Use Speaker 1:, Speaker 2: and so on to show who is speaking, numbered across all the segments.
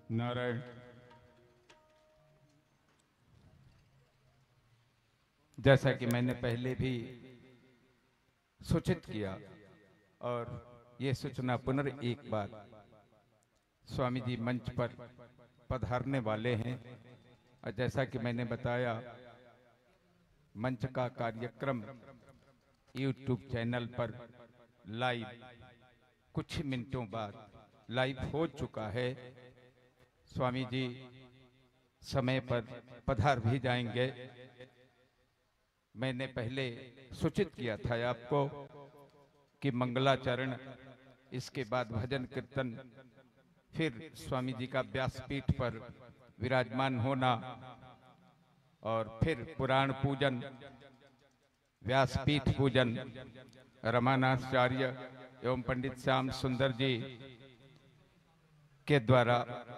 Speaker 1: नारायण। जैसा कि मैंने पहले भी सूचित किया और ये सूचना पुनः एक बार, स्वामी जी मंच पर पधारने वाले हैं और जैसा कि मैंने बताया मंच का कार्यक्रम यूट्यूब चैनल पर लाइव कुछ मिनटों बाद लाइव हो चुका है। स्वामी जी समय पर पधार भी जाएंगे। मैंने पहले सूचित किया था आपको कि मंगलाचरण, इसके बाद भजन कीर्तन, फिर स्वामी जी का व्यासपीठ पर विराजमान होना और फिर पुराण पूजन, व्यासपीठ पूजन रमानाचार्य एवं पंडित श्याम सुंदर जी के द्वारा,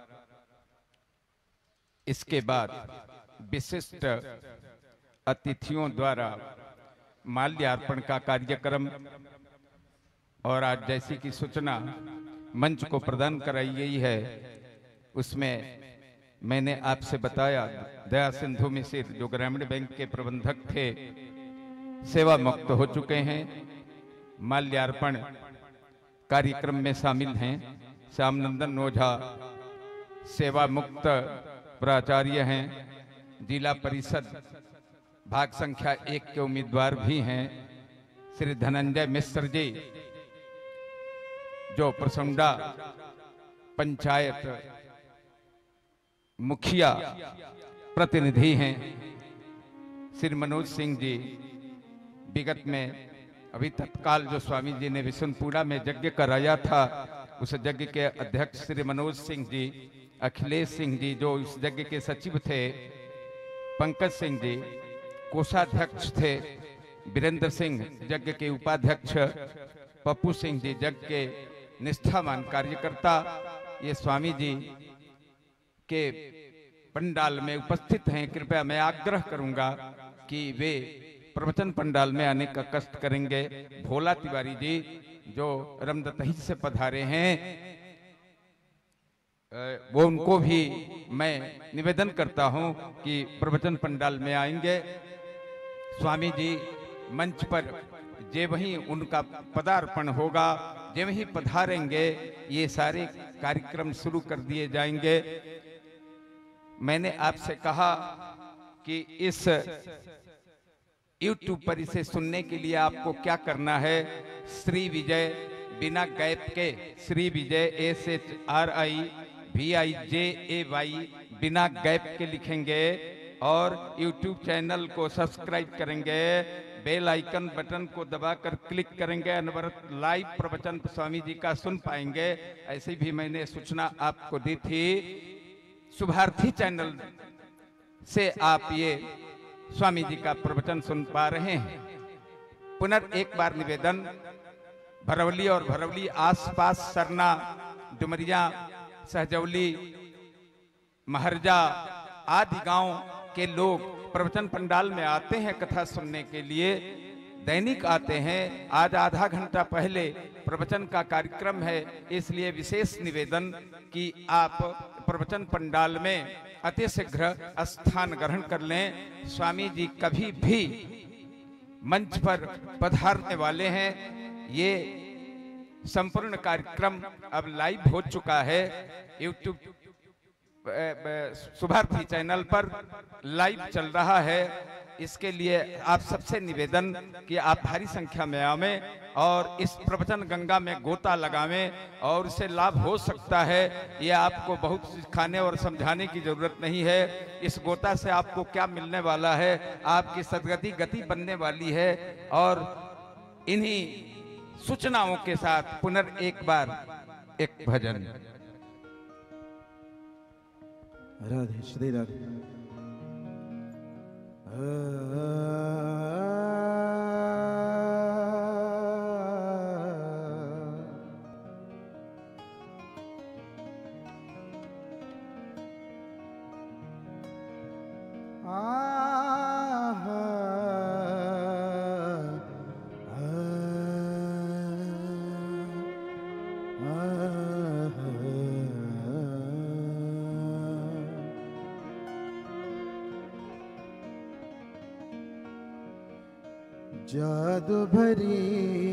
Speaker 1: इसके बाद विशिष्ट अतिथियों द्वारा माल्यार्पण का कार्यक्रम, और आज जैसी की सूचना मंच को प्रदान कराई गई है उसमें मैंने आपसे बताया दया सिंधु मिश्र जो ग्रामीण बैंक के प्रबंधक थे सेवा मुक्त हो चुके हैं, माल्यार्पण कार्यक्रम में शामिल हैं। श्यामनंदन ओझा सेवा मुक्त प्राचार्य हैं, जिला परिषद भाग संख्या 1 के उम्मीदवार भी हैं। श्री धनंजय मिश्र जी जो प्रसंडा पंचायत मुखिया प्रतिनिधि हैं। श्री मनोज सिंह जी विगत में अभी तत्काल जो स्वामी जी ने विष्णुपुरा में यज्ञ कराया था उस यज्ञ के अध्यक्ष श्री मनोज सिंह जी, अखिलेश सिंह जी जो इस यज्ञ के सचिव थे, पंकज सिंह जी कोषाध्यक्ष थे, वीरेंद्र सिंह यज्ञ के उपाध्यक्ष, पप्पू सिंह जी यज्ञ के निष्ठावान कार्यकर्ता, ये स्वामी जी के पंडाल में उपस्थित हैं। कृपया मैं आग्रह करूंगा कि वे प्रवचन पंडाल में आने का कष्ट करेंगे। भोला तिवारी जी जो रमदतही से पधारे हैं, वो उनको भी मैं निवेदन करता हूं कि प्रवचन पंडाल में आएंगे। स्वामी जी मंच पर जे वहीं उनका पदार्पण होगा, जे वहीं पधारेंगे, ये सारे कार्यक्रम शुरू कर दिए जाएंगे। मैंने आपसे कहा कि इस YouTube पर इसे सुनने के लिए आपको क्या करना है। श्री विजय बिना गैप के, श्री विजय SHRIVIJAY बिना गैप के लिखेंगे और YouTube चैनल को सब्सक्राइब करेंगे, बेल आइकन बटन को दबाकर क्लिक करेंगे, अनवरत लाइव प्रवचन स्वामी जी का सुन पाएंगे। ऐसी भी मैंने सूचना आपको दी थी। शुभार्थी चैनल से आप ये स्वामी जी का प्रवचन सुन पा रहे हैं। पुनः एक बार निवेदन, भरवली और भरवली आसपास सरना, डुमरिया, सहजौली, महरजा आदि गांव के लोग प्रवचन पंडाल में आते हैं कथा सुनने के लिए, दैनिक आते हैं। आज आधा घंटा पहले प्रवचन का कार्यक्रम है, इसलिए विशेष निवेदन कि आप प्रवचन पंडाल में अति शीघ्र स्थान ग्रहण कर लें। स्वामी जी कभी भी मंच पर पधारने वाले हैं। ये संपूर्ण कार्यक्रम अब लाइव हो चुका है, यूट्यूब शुभार्थी चैनल पर लाइव चल रहा है। इसके लिए आप सबसे निवेदन कि आप भारी संख्या में आवें और इस प्रवचन गंगा में गोता लगावें और इससे लाभ हो सकता है। ये आपको बहुत सिखाने और समझाने की जरूरत नहीं है। इस गोता से आपको क्या मिलने वाला है, आपकी सदगति गति बनने वाली है। और इन्हीं सूचनाओं के साथ पुनः एक बार एक भजन।
Speaker 2: राधे श्री राधे। जादू भरी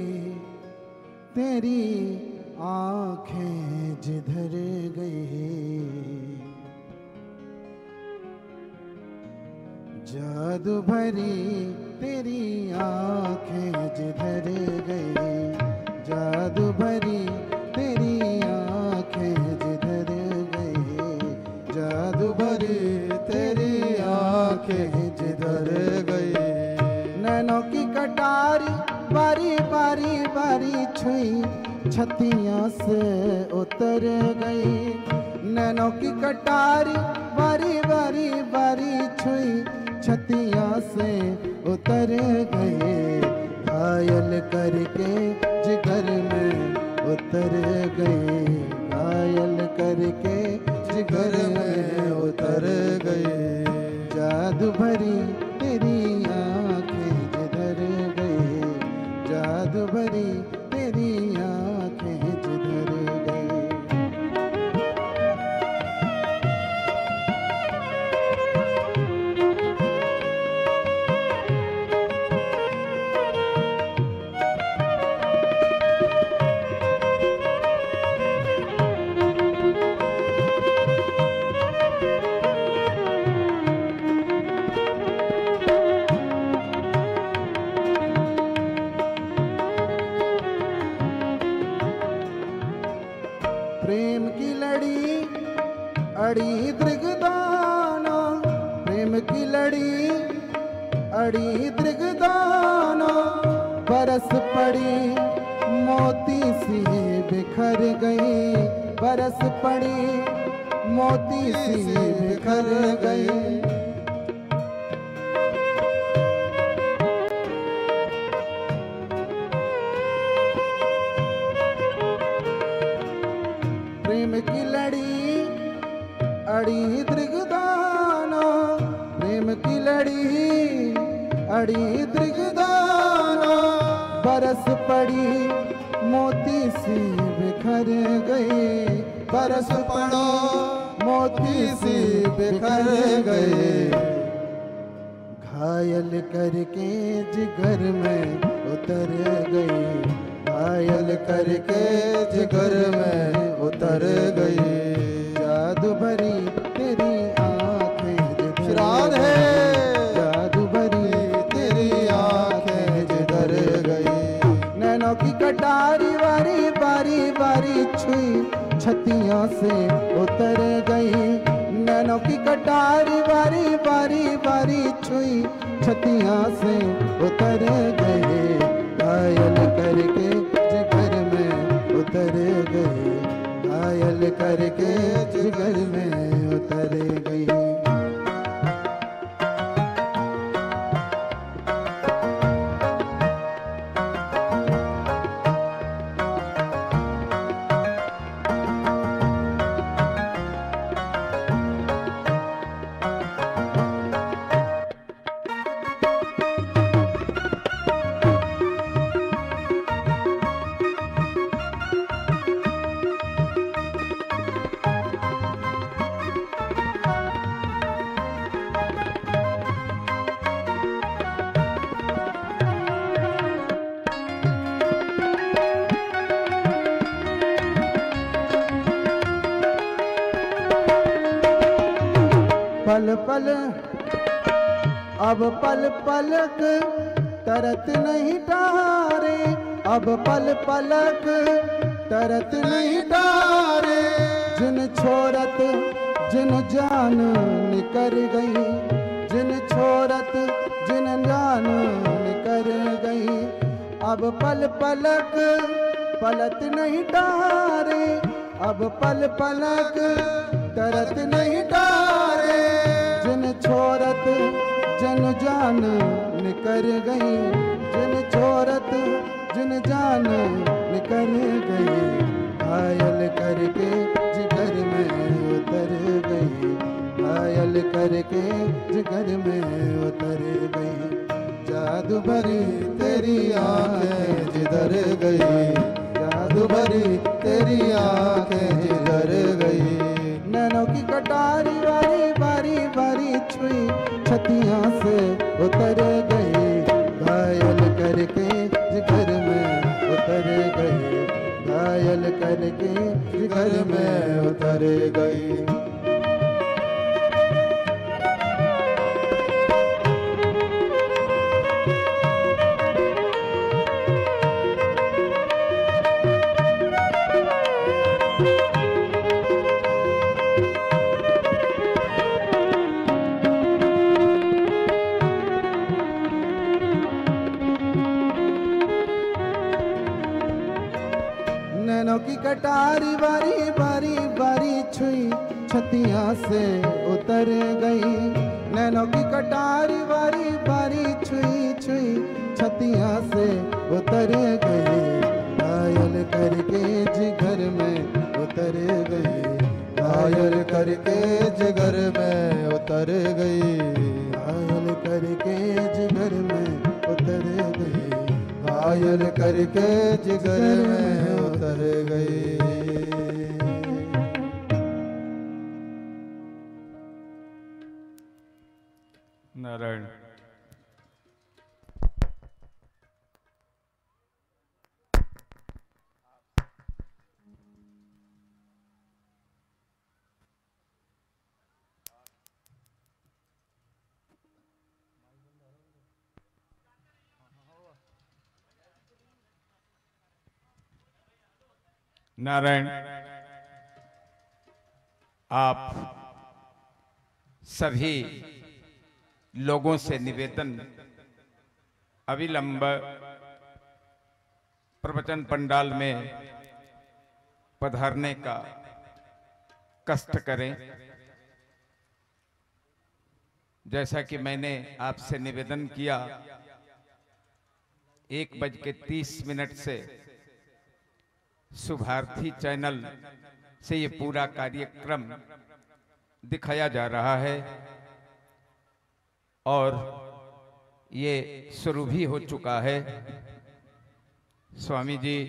Speaker 2: तेरी आंखें जिधर गई, जादू भरी तेरी आंखें जिधर गई, जादू भरी तेरी आंखें जिधर गई, जादू भरी तेरी आंखें जिधर गई। नैनों की कटारी बारी बारी बारी छुई, छतियां से उतर गई। नैनों की कटारी बारी बारी बारी छुई, छतियां से उतर गए। घायल करके जिगर में उतर गए, घायल करके जिगर में उतर गए। जादू भरी तेरी आंखें जिधर गई, जादू भरी तेरी आंखें जिधर गई। प्रेम की लड़ी अड़ी दृगदाना, प्रेम की लड़ी अड़ी दृगदाना, बरस पड़ी मोती सी बिखर गई, बरस पड़ी मोती सी बिखर गई। प्रेम की लड़ी अड़ी दृगदाना, प्रेम की लड़ी अड़ी दृगदाना, बरस पड़ी मोती सी बिखर गई, बरस पड़ो मोती सी बिखर गए। घायल करके जिगर में उतर गई, घायल करके जिगर में उतर गई। जादू भरी तेरी आंखें जिधर गई, जादू भरी तेरी आंखें जिधर गई। नैनों की कटारी बारी बारी बारी छुई, छतियां से उतर गई। नैनों की कटारी बारी बारी बारी छुई, छतियां से उतर गए। घायल करके जिगर में उतर गए, घायल करके जिगर में उतर गई। पल पल अब पल पलक तरत नहीं टारे, अब पल पलक तरत नहीं टारे। जिन छोरत जिन जान निकर गई, जिन छोरत जिन जान निकर गई। अब पल पलक पलत नहीं टारे, अब पल पलक तरत नहीं टारे। जिन छोरत जन जान निकर गई, जिन छोरत जिन जान निकर गई। घायल करके जिगर में उतर गई, घायल करके जिगर में उतर गई। जादू भरी तेरी आंखें जिधर गई, जादू भरी तेरी आंखें जिधर गई। नैनों की कटारी बारी बारी बारी छुई, छतियां से उतर गई। घायल कर करके जिगर में उतर गई, घायल करके जिगर में उतर गई। नैनों की कटारी बारी बारी बारी छुई छतिया से उतर गई, नैनों की कटारी बारी बारी छुई छुई छतिया से उतर गई, घायल करके जिगर में उतर गई, घायल करके जिगर में उतर गई, घायल करके जिगर में उतर गई, घायल करके जिगर में उतर गई।
Speaker 1: नारायण। नारायण, आप सभी लोगों से निवेदन, अविलंब प्रवचन पंडाल में पधारने का कष्ट करें। जैसा कि मैंने आपसे निवेदन किया, 1:30 से शुभार्थी चैनल से ये पूरा कार्यक्रम दिखाया जा रहा है और ये शुरू भी हो चुका है। स्वामी जी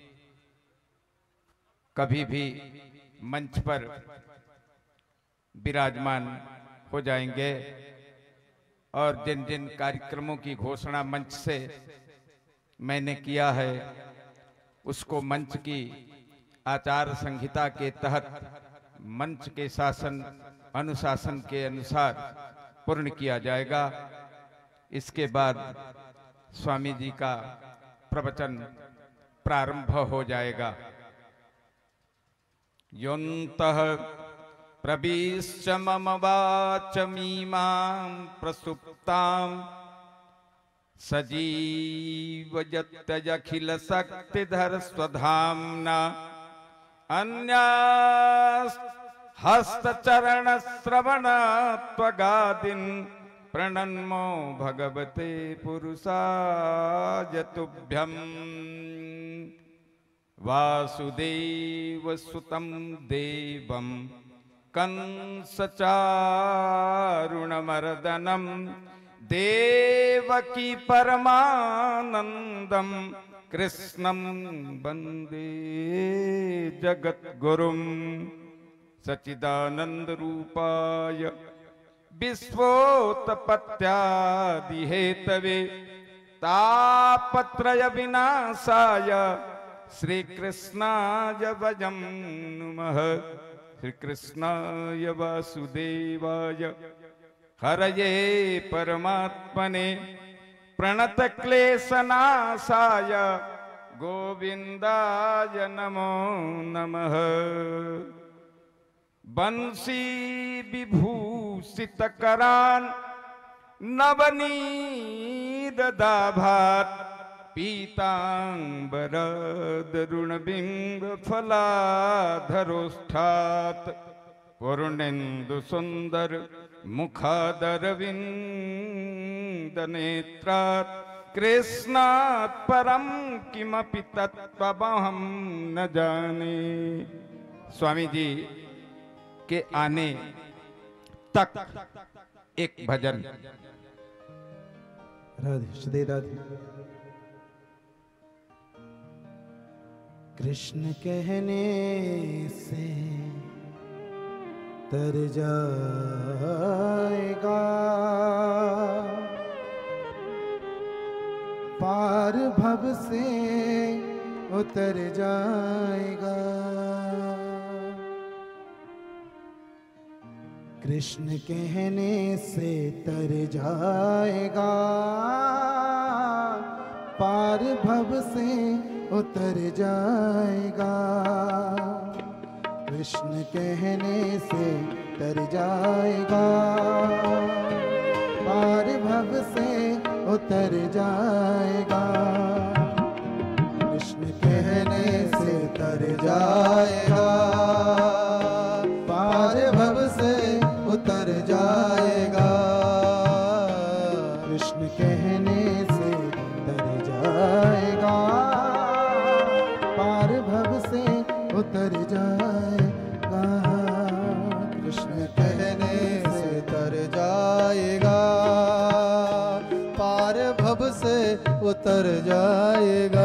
Speaker 1: कभी भी मंच पर विराजमान हो जाएंगे और जिन जिन कार्यक्रमों की घोषणा मंच से मैंने किया है उसको मंच की आचार संहिता के तहत मंच के शासन अनुशासन के अनुसार पूर्ण किया जाएगा। इसके बाद स्वामी जी का प्रवचन प्रारंभ हो जाएगा। योन्तः प्रविश्य मम वाचमीमां प्रसुप्तां सजीवयत्यखिल शक्तिधर स्वधाम्ना हस्तचरण श्रवण त्वगादीन् प्रणन्मो भगवते पुरुषाय तुभ्यम्। वासुदेवसुतं देवं कंसचारुणमर्दनं देवकी परमानंदं कृष्णं वंदे जगद्गुरुं। सच्चिदानंद रूपाय विश्वोत्पत्त्यादिहेतवे तापत्रय विनाशाय श्री कृष्णाय वयं नुमः। श्री कृष्णाय वासुदेवाय हरये परमात्मने प्रणतक्लेशनाशाय गोविंदाय नमो नमः। बंसी विभूषित करान नवनीदाभात पीतांबरदरुणबिंब फलाधरोष्ठात् पूर्णेन्दु सुंदर मुखादरविंदनेत्रात् कृष्णात् परं किमपि तत्त्वमहं न जाने। स्वामी जी के आने तक एक भजन।
Speaker 2: राधे श्री राधे। कृष्ण कहने से तर जाएगा पार पार भव से उतर जाएगा। कृष्ण कहने से तर जाएगा, पार भव से उतर जाएगा। कृष्ण कहने से तर जाएगा, पार भव से उतर जाएगा। कृष्ण कहने से तर जाएगा, पार भव से उतर जाएगा। कृष्ण कहने से तर जाएगा, पार भव से उतर जाएगा। कृष्ण कहने से तर जाएगा, पार भव से उतर जाएगा।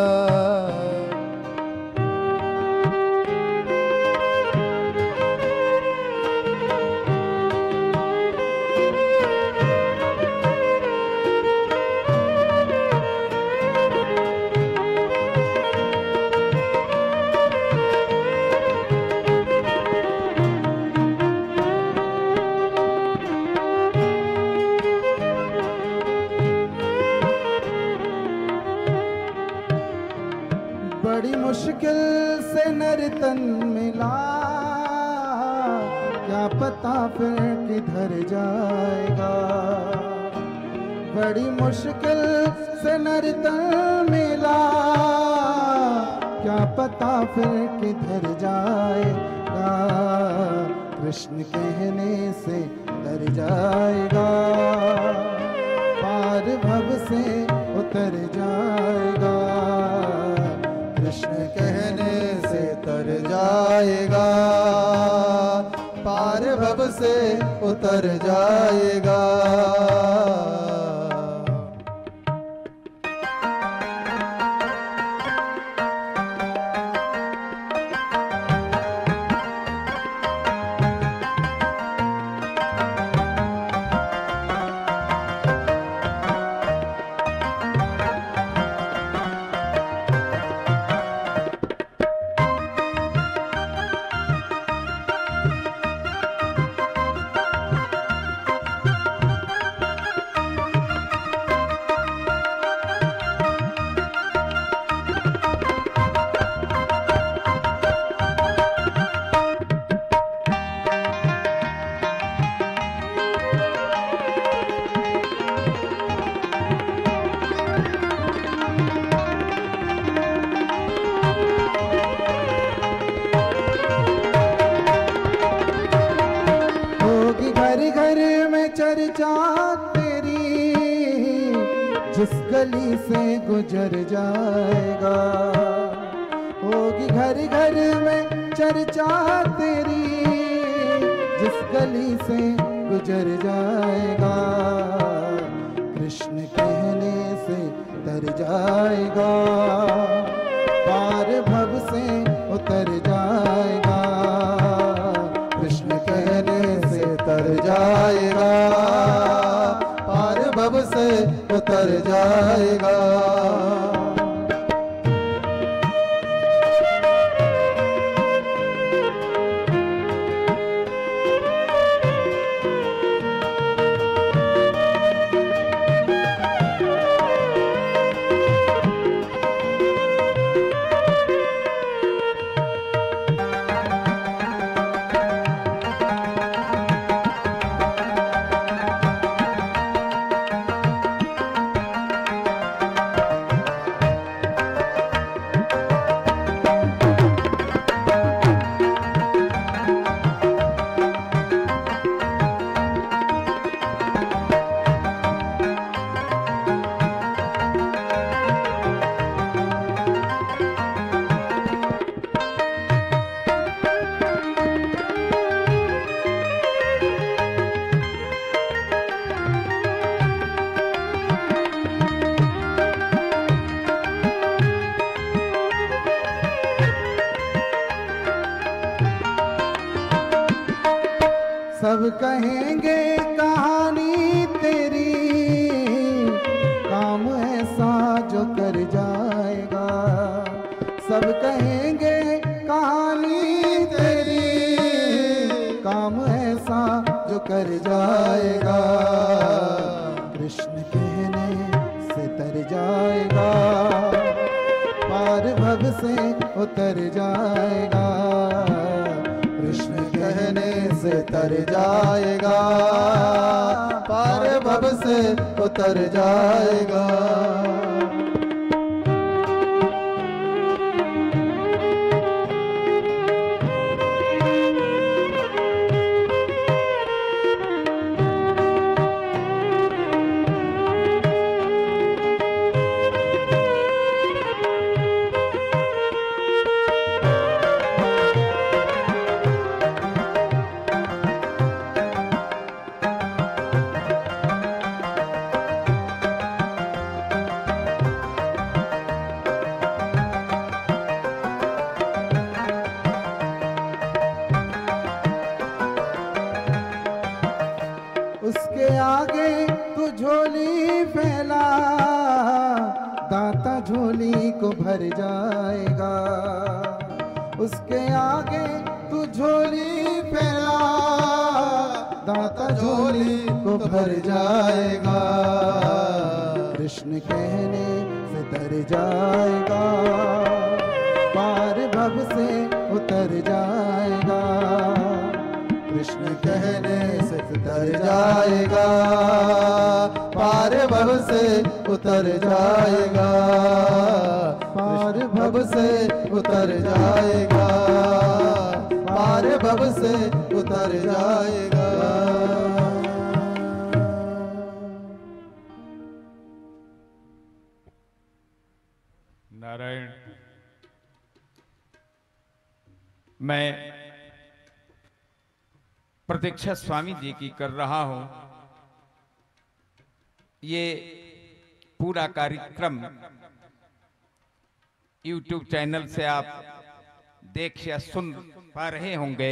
Speaker 2: बड़ी मुश्किल से नर तन मिला, क्या पता फिर किधर जाएगा। बड़ी मुश्किल से नर तन मिला, क्या पता फिर किधर जाएगा। कृष्ण कहने से तर जाएगा, पार भव से उतर जाएगा। कृष्ण कहने से तर जाएगा, पार भव से उतर जाएगा। चर्चा तेरी जिस गली से गुजर जाएगा। होगी घर घर में चर्चा तेरी जिस गली से गुजर जाएगा। कृष्ण कहने से तर जाएगा, पार भव से उतर जाएगा। कृष्ण कहने से तर जाएगा, पार भव से उतर जाएगा। उतर जाएगा, कृष्ण कहने से तर जाएगा, पार भव से उतर जाएगा, कृष्ण कहने से तर जाएगा, पार भव से उतर जाएगा। उसके आगे तू झोली फैला, दाता झोली को भर जाएगा, उसके आगे तू झोली फैला, दाता झोली को भर जाएगा, कृष्ण कहने से तर जाएगा, पार भव से उतर जाएगा, कृष्ण कहने से उतर जाएगा, पार भव से उतर जाएगा, पार भव से उतर जाएगा, पार भव से उतर जाएगा।
Speaker 1: नारायण। मैं प्रतीक्षा स्वामी जी की कर रहा हूं। ये पूरा कार्यक्रम YouTube चैनल से आप देख या सुन पा रहे होंगे।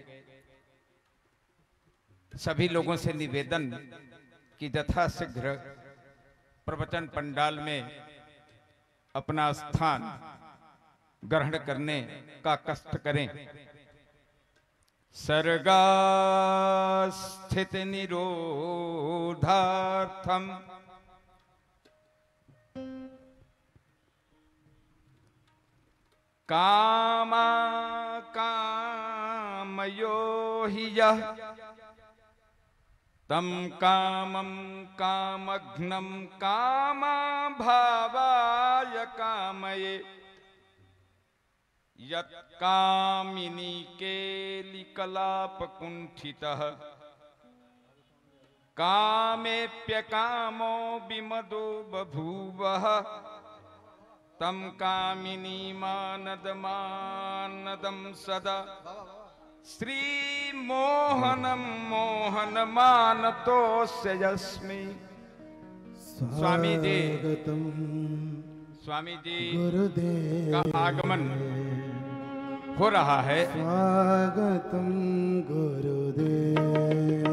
Speaker 1: सभी लोगों से निवेदन कि यथाशीघ्र प्रवचन पंडाल में अपना स्थान ग्रहण करने का कष्ट करें। सर्गा स्थिति निरोधार्थम कामा कामयो हि यः तम कामं कामघ्नं कामा भावाय कामये यत्कामिनी केलिकलाप कुंठितः कामेप्यकामो विमदो बभूवः तम कामिनी मानदं सदा श्री मोहनम मोहनमानतोस्य यस्मि। स्वामी जी गुरुदेव का आगमन हो रहा है।
Speaker 2: स्वागतम गुरुदेव,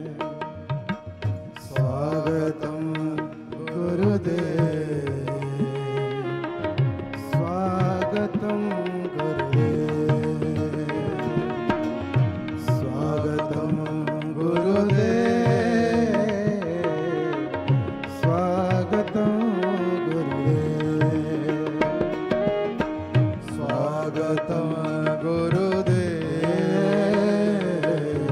Speaker 2: स्वागतम गुरुदेव, स्वागतम गुरुदेव, स्वागतम गुरुदेव, स्वागतम गुरुदेव, स्वागतम गुरुदेव,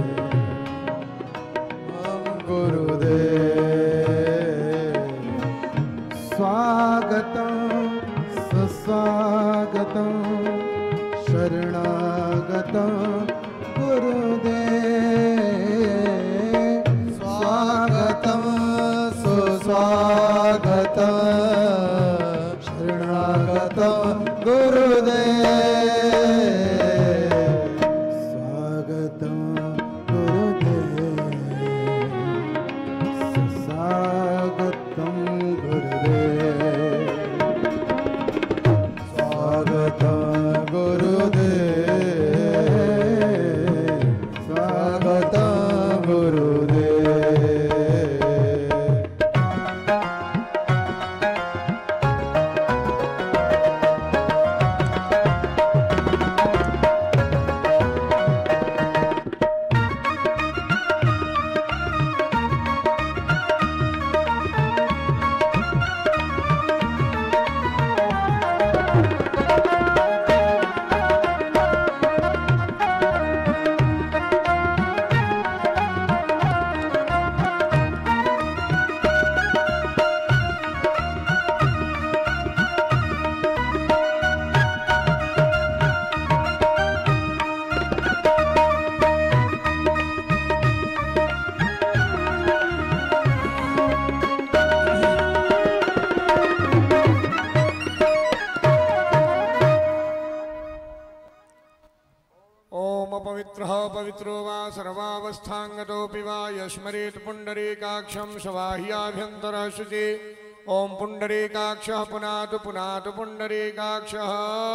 Speaker 2: गुरुदेव, स्वागतम सुस्वागतम शरणागतम गुरुदेव, स्वागतम सुस्वागतम शरणागतम गुरुदेव, स्वागतम गुरुदेव,
Speaker 3: अपवित्रो वा सर्वावस्थांगतोऽपि वा यस्मरेत् पुण्डरीकाक्षं शवाह्याभ्यन्तरः शुचि ओं पुण्डरीकाक्षः पुनातु पुनातु पुण्डरीकाक्षः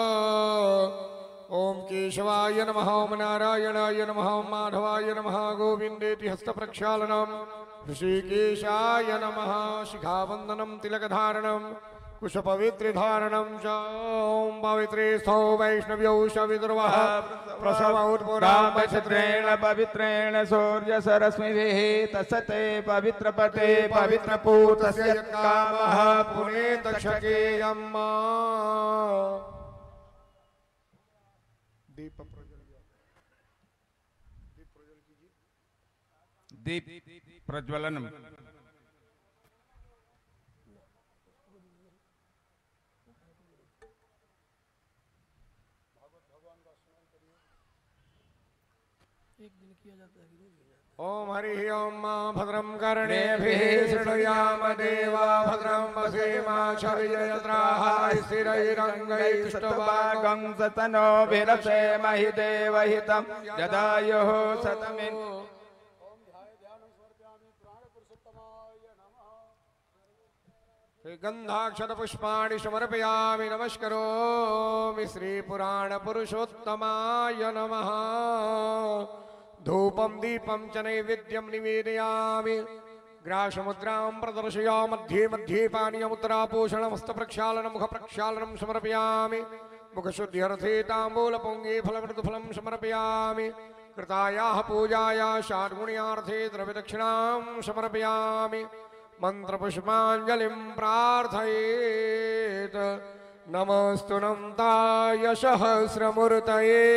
Speaker 3: ओं केशवाय नमः ओं नारायणाय नमः ओं माधवाय नमः गोविन्देति हस्तप्रक्षालनं ऋषिकेशाय नमः शिखावन्दनं तिलकधारणं कुशपवित्रिधारणं च ओं पवित्रे स्थौ वैष्णव्यौ शविदुर्वः
Speaker 1: प्रसवोत्पुरापवित्रेण पवित्रेण सूर्य सरस्मिभिः तस्ते पवित्रपते पवित्रपूतस्य कामः
Speaker 3: पुनेत क्षकेयम्मा दीप
Speaker 1: दीप प्रज्वलनम।
Speaker 3: ओम हरि ओम भद्रं कर्णेभिः शृणुयाम देवा भद्रं वसेमाक्षभिर्यजत्राः स्थिरैरङ्गैस्तुष्टुवागं
Speaker 1: सतनोभिरक्षेमहि देवहितं यदायुः शतमिन्।
Speaker 3: गन्धाक्षतपुष्पाणि समर्पयामि नमस्करोमि श्रीपुराणपुरुषोत्तमाय नमः। धूपं दीपं च नैवेद्यं निवेदयामि ग्रासमुद्रां प्रदर्शयामि मध्ये मध्ये पानीयमुद्रापोषणमस्तप्रक्षालनं मुखप्रक्षालनं समर्पयामि मुखशुद्ध्यर्थे ताम्बूलपुङ्गे फलमृतफलं समर्पयामि कृतायाः पूजायाः षाड्गुण्यार्थे द्रव्यदक्षिणां समर्पयामि मन्त्रपुष्पाञ्जलिं प्रार्थयेत् नमस्तु नन्ताय सहस्रमूर्तये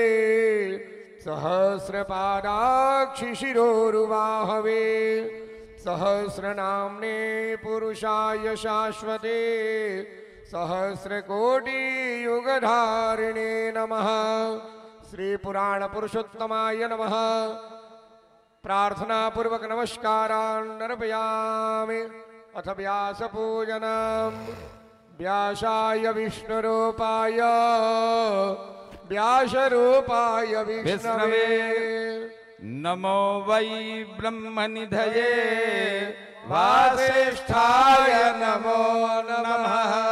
Speaker 3: सहस्रपादाक्षिशिरोरुबाहवे सहस्रनाम्ने पुरुषाय शाश्वते सहस्रकोटियुगधारिणे नमः। श्रीपुराणपुरुषोत्तमाय नमः। प्रार्थनापूर्वक नमस्कारान् अर्पयामि। अथ व्यासपूजनं व्यासाय विष्णुरूपाय व्यासरूपाय विष्णवे
Speaker 1: नमो वै ब्रह्मनिधये वासिष्ठाय नमो नमः।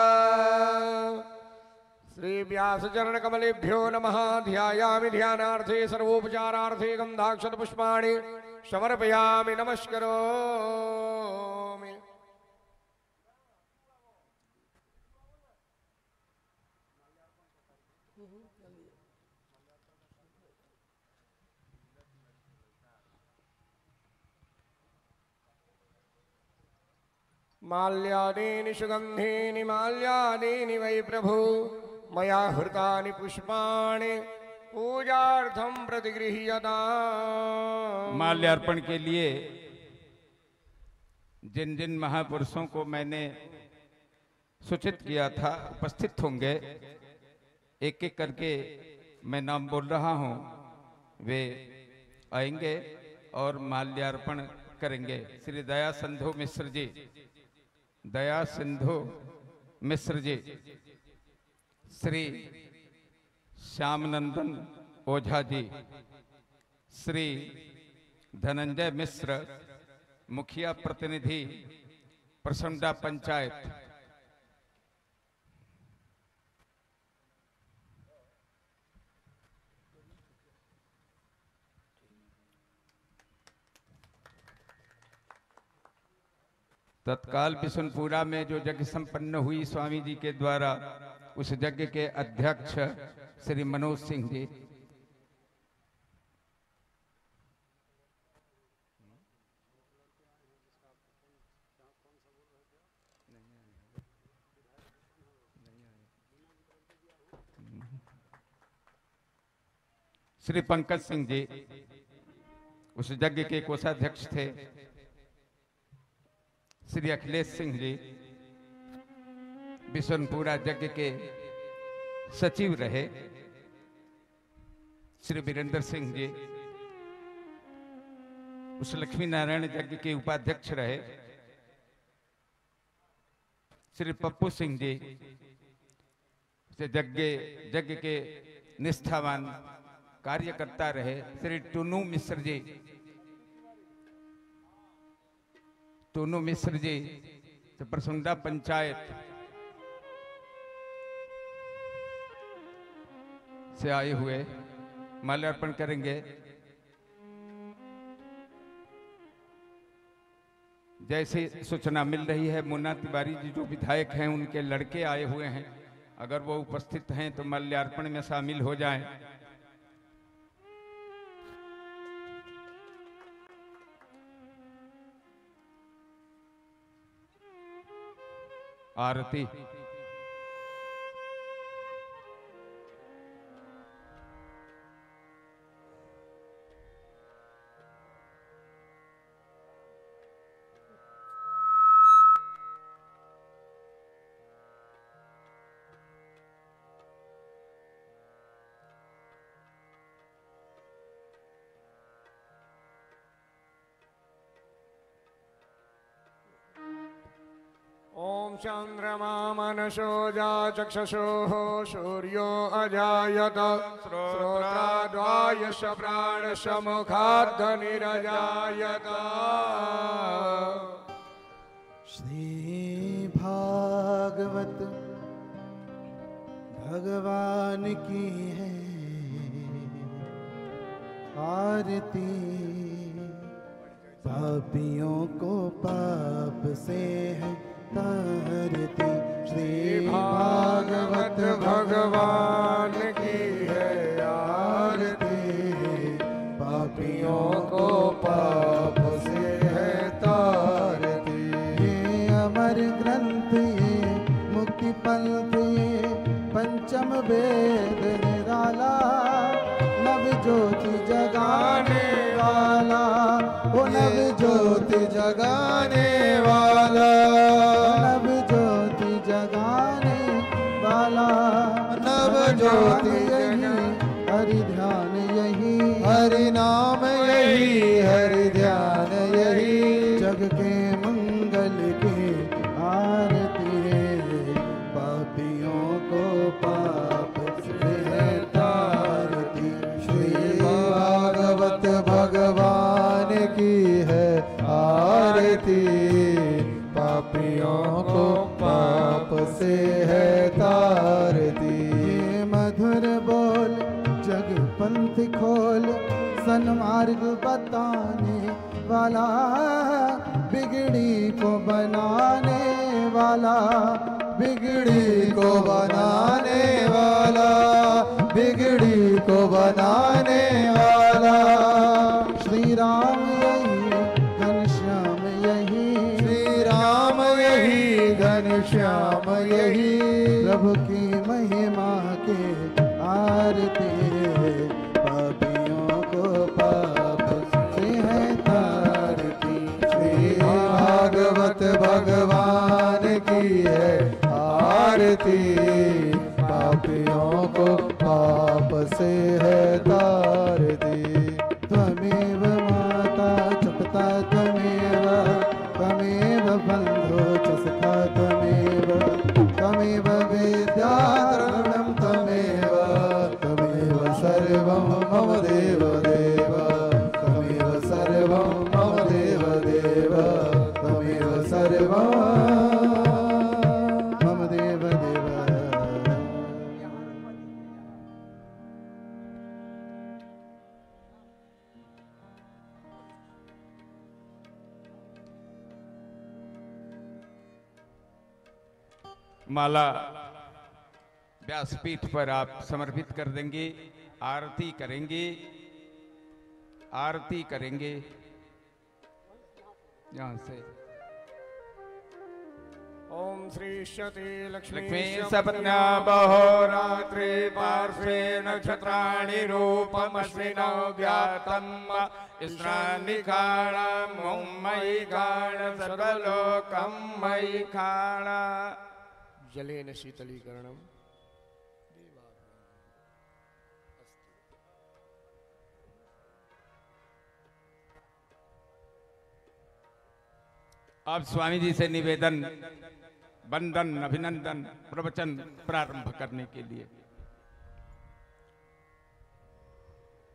Speaker 3: श्री व्यासचरण कमलेभ्यो नमः। ध्यायामि ध्यानार्थे सर्वोपचारार्थे गन्धाक्षत पुष्पाणि समर्पयामि नमस्करोमि। माल्यादीनि सुगन्धीनि माल्यादीनि वै प्रभु मया हृतानि पुष्पाणि पूजार्थं प्रतिगृह्यताम्।
Speaker 1: माल्यार्पण के लिए जिन जिन महापुरुषों को मैंने सूचित किया था उपस्थित होंगे, एक एक करके मैं नाम बोल रहा हूं, वे आएंगे और माल्यार्पण करेंगे। श्री दया सिंधु मिश्र जी, दया सिंधु मिश्र जी, श्री श्यामनंदन ओझा जी, श्री धनंजय मिश्र मुखिया प्रतिनिधि प्रसंडा पंचायत, तत्काल बिशुनपुरा में जो यज्ञ संपन्न हुई स्वामी जी के द्वारा, उस यज्ञ के अध्यक्ष श्री मनोज सिंह जी, श्री पंकज सिंह जी उस यज्ञ के कोषाध्यक्ष थे, श्री अखिलेश सिंह जी बिशुनपुरा यज्ञ के सचिव रहे, श्री वीरेंद्र सिंह जी उस लक्ष्मी नारायण यज्ञ के उपाध्यक्ष रहे, श्री पप्पू सिंह जी यज्ञ के निष्ठावान कार्य करता रहे। श्री टुनू मिश्र जी, टुनू मिश्र जी परसुंडा पंचायत से आए हुए माल्यार्पण करेंगे। जैसे सूचना मिल रही है, मुन्ना तिवारी जी जो विधायक हैं उनके लड़के आए हुए हैं, अगर वो उपस्थित हैं तो माल्यार्पण में शामिल हो जाएं। आरती
Speaker 3: ओम चंद्रमा मनसो जा चक्षुषोः सूर्यो अजायत श्रोत्राद्वायश प्राणश मुखाद्ध्वनिरजायत।
Speaker 2: श्री भागवत भगवान की है आरती, पापियों को पाप से है तारती। श्री भागवत भगवान की है आरती, पापियों को पाप से है तारती। ये अमर ग्रंथ, ये मुक्ति पंथ, ये पंचम वेद निराला, नव ज्योति जगाने वाला, वो नव ज्योति जगाने वाला, नव ज्योति जगाने वाला, नव ज्योति यही हरि ध्यान यही, हरि नाम यही, हरि ध्यान यही, जग के मंगल की आरती है, पापियों को पाप से है तारती। श्री भागवत भगवान की है आरती, पापियों को पाप से है तारती। ये मधुर बोल जग पंथ खोल, सन्मार्ग बताने वाला, बिगड़ी को बनाने वाला, बिगड़ी को बनाने वाला, बिगड़ी को बनाने वाला। श्री राम यही घनश्याम यही, श्री राम यही घनश्याम यही, प्रभु की महिमा के आरती, पापियों को पाप से है तारती। श्री भागवत भगवान की है आरती, पापियों को पाप से है तारती। त्वमेव माता च पिता त्वमेव, त्वमेव बन्धो च सखा त्वमेव, त्वमेव विद्या द्रविणं त्वमेव, त्वमेव सर्वं मम देव देव, त्वमेव सर्वं मम देव देव, त्वमेव सर्वं मम देव देव।
Speaker 1: माला व्यासपीठ पर आप समर्पित कर देंगे, आरती करेंगे, आरती करेंगे यहाँ से।
Speaker 3: ओम श्री शती लक्ष्मी
Speaker 1: लक्ष्मी सपत्न्या बहोरात्रि पार्श्वे नक्षत्राणि रूपमश्विनो ज्ञातम् स्नानि खाणम् ॐ मयि खाण सर्वलोकं मयि खाण।
Speaker 3: जलेन शीतलीकरणम्।
Speaker 1: अब स्वामी जी से निवेदन, वंदन, अभिनंदन, प्रवचन प्रारंभ करने के लिए।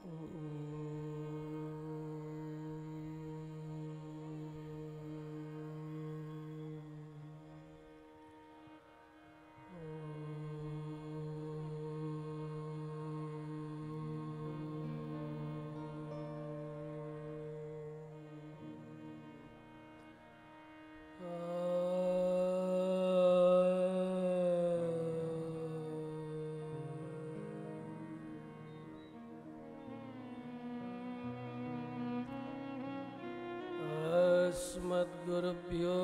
Speaker 4: अस्मद्गुरुभ्यो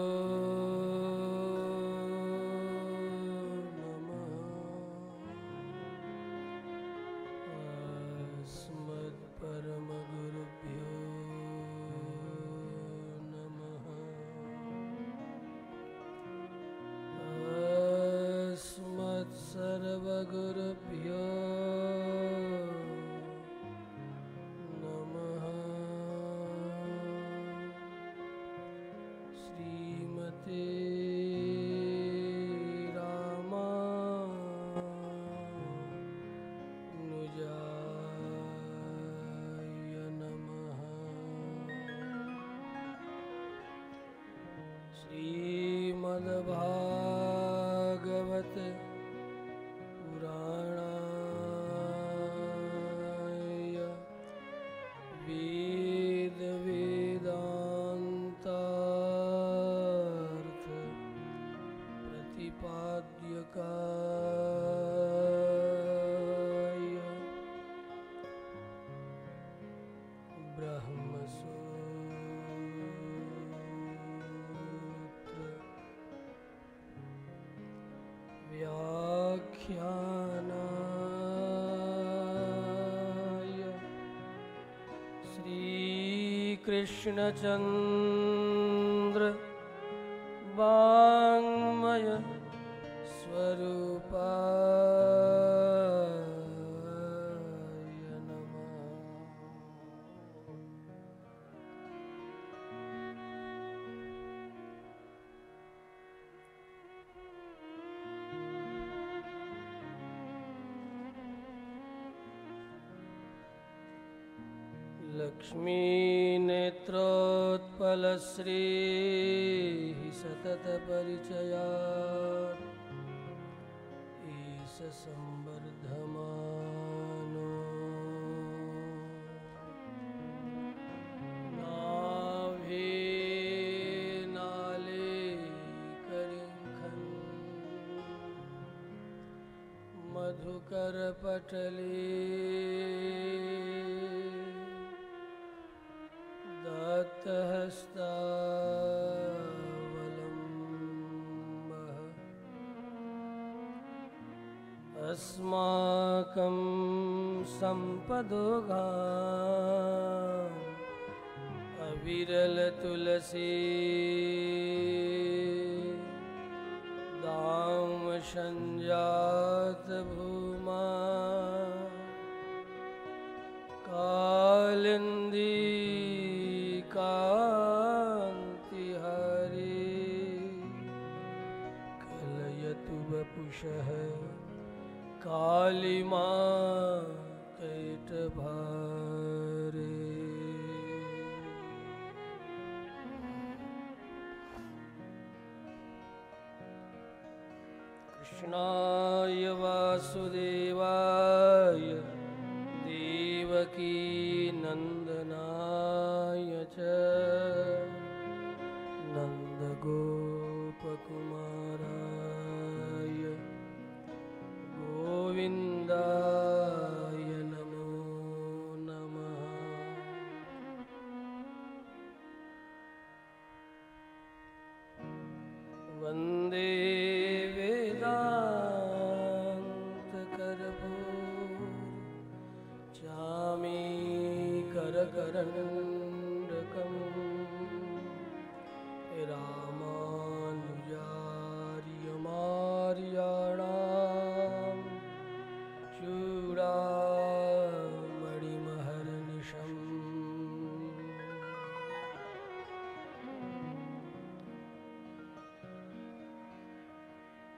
Speaker 4: नमः। अस्मद्परमगुरुभ्यो नमः। अस्मत्सर्वगुरुभ्यो नमः। श्रीमते रामानुजाय नमः। श्रीमद्भागवत पुराणाय वेद वेदान्तार्थ प्रतिपाद्यकाय ब्रह्मसूत्र व्याख्यानाय श्रीकृष्णचन्द्र वाङ्मय स्वरूपाय नमः। लक्ष्मीनेत्रोत्पलश्रीः सततपरिचयात् ईश संवर्धमानो नाभे नाले करिंखन् मधुकरपटले दत्तहस्तावलम्बः अस्माकं सम्पदोगान् अविरलतुलसी दाम संजातभूमा कालिंदी कान्तिहरे कलयतु वपुषः कालिमा कैटभारे। कृष्णाय वासुदेवाय देवकी नंदनाय च नन्दगोपकुमाराय गोविन्दाय नमो नमः। वन्दे चामी करकरण्डकं रामानुजार्यमार्याणां चूडामणिमहर्निशम्।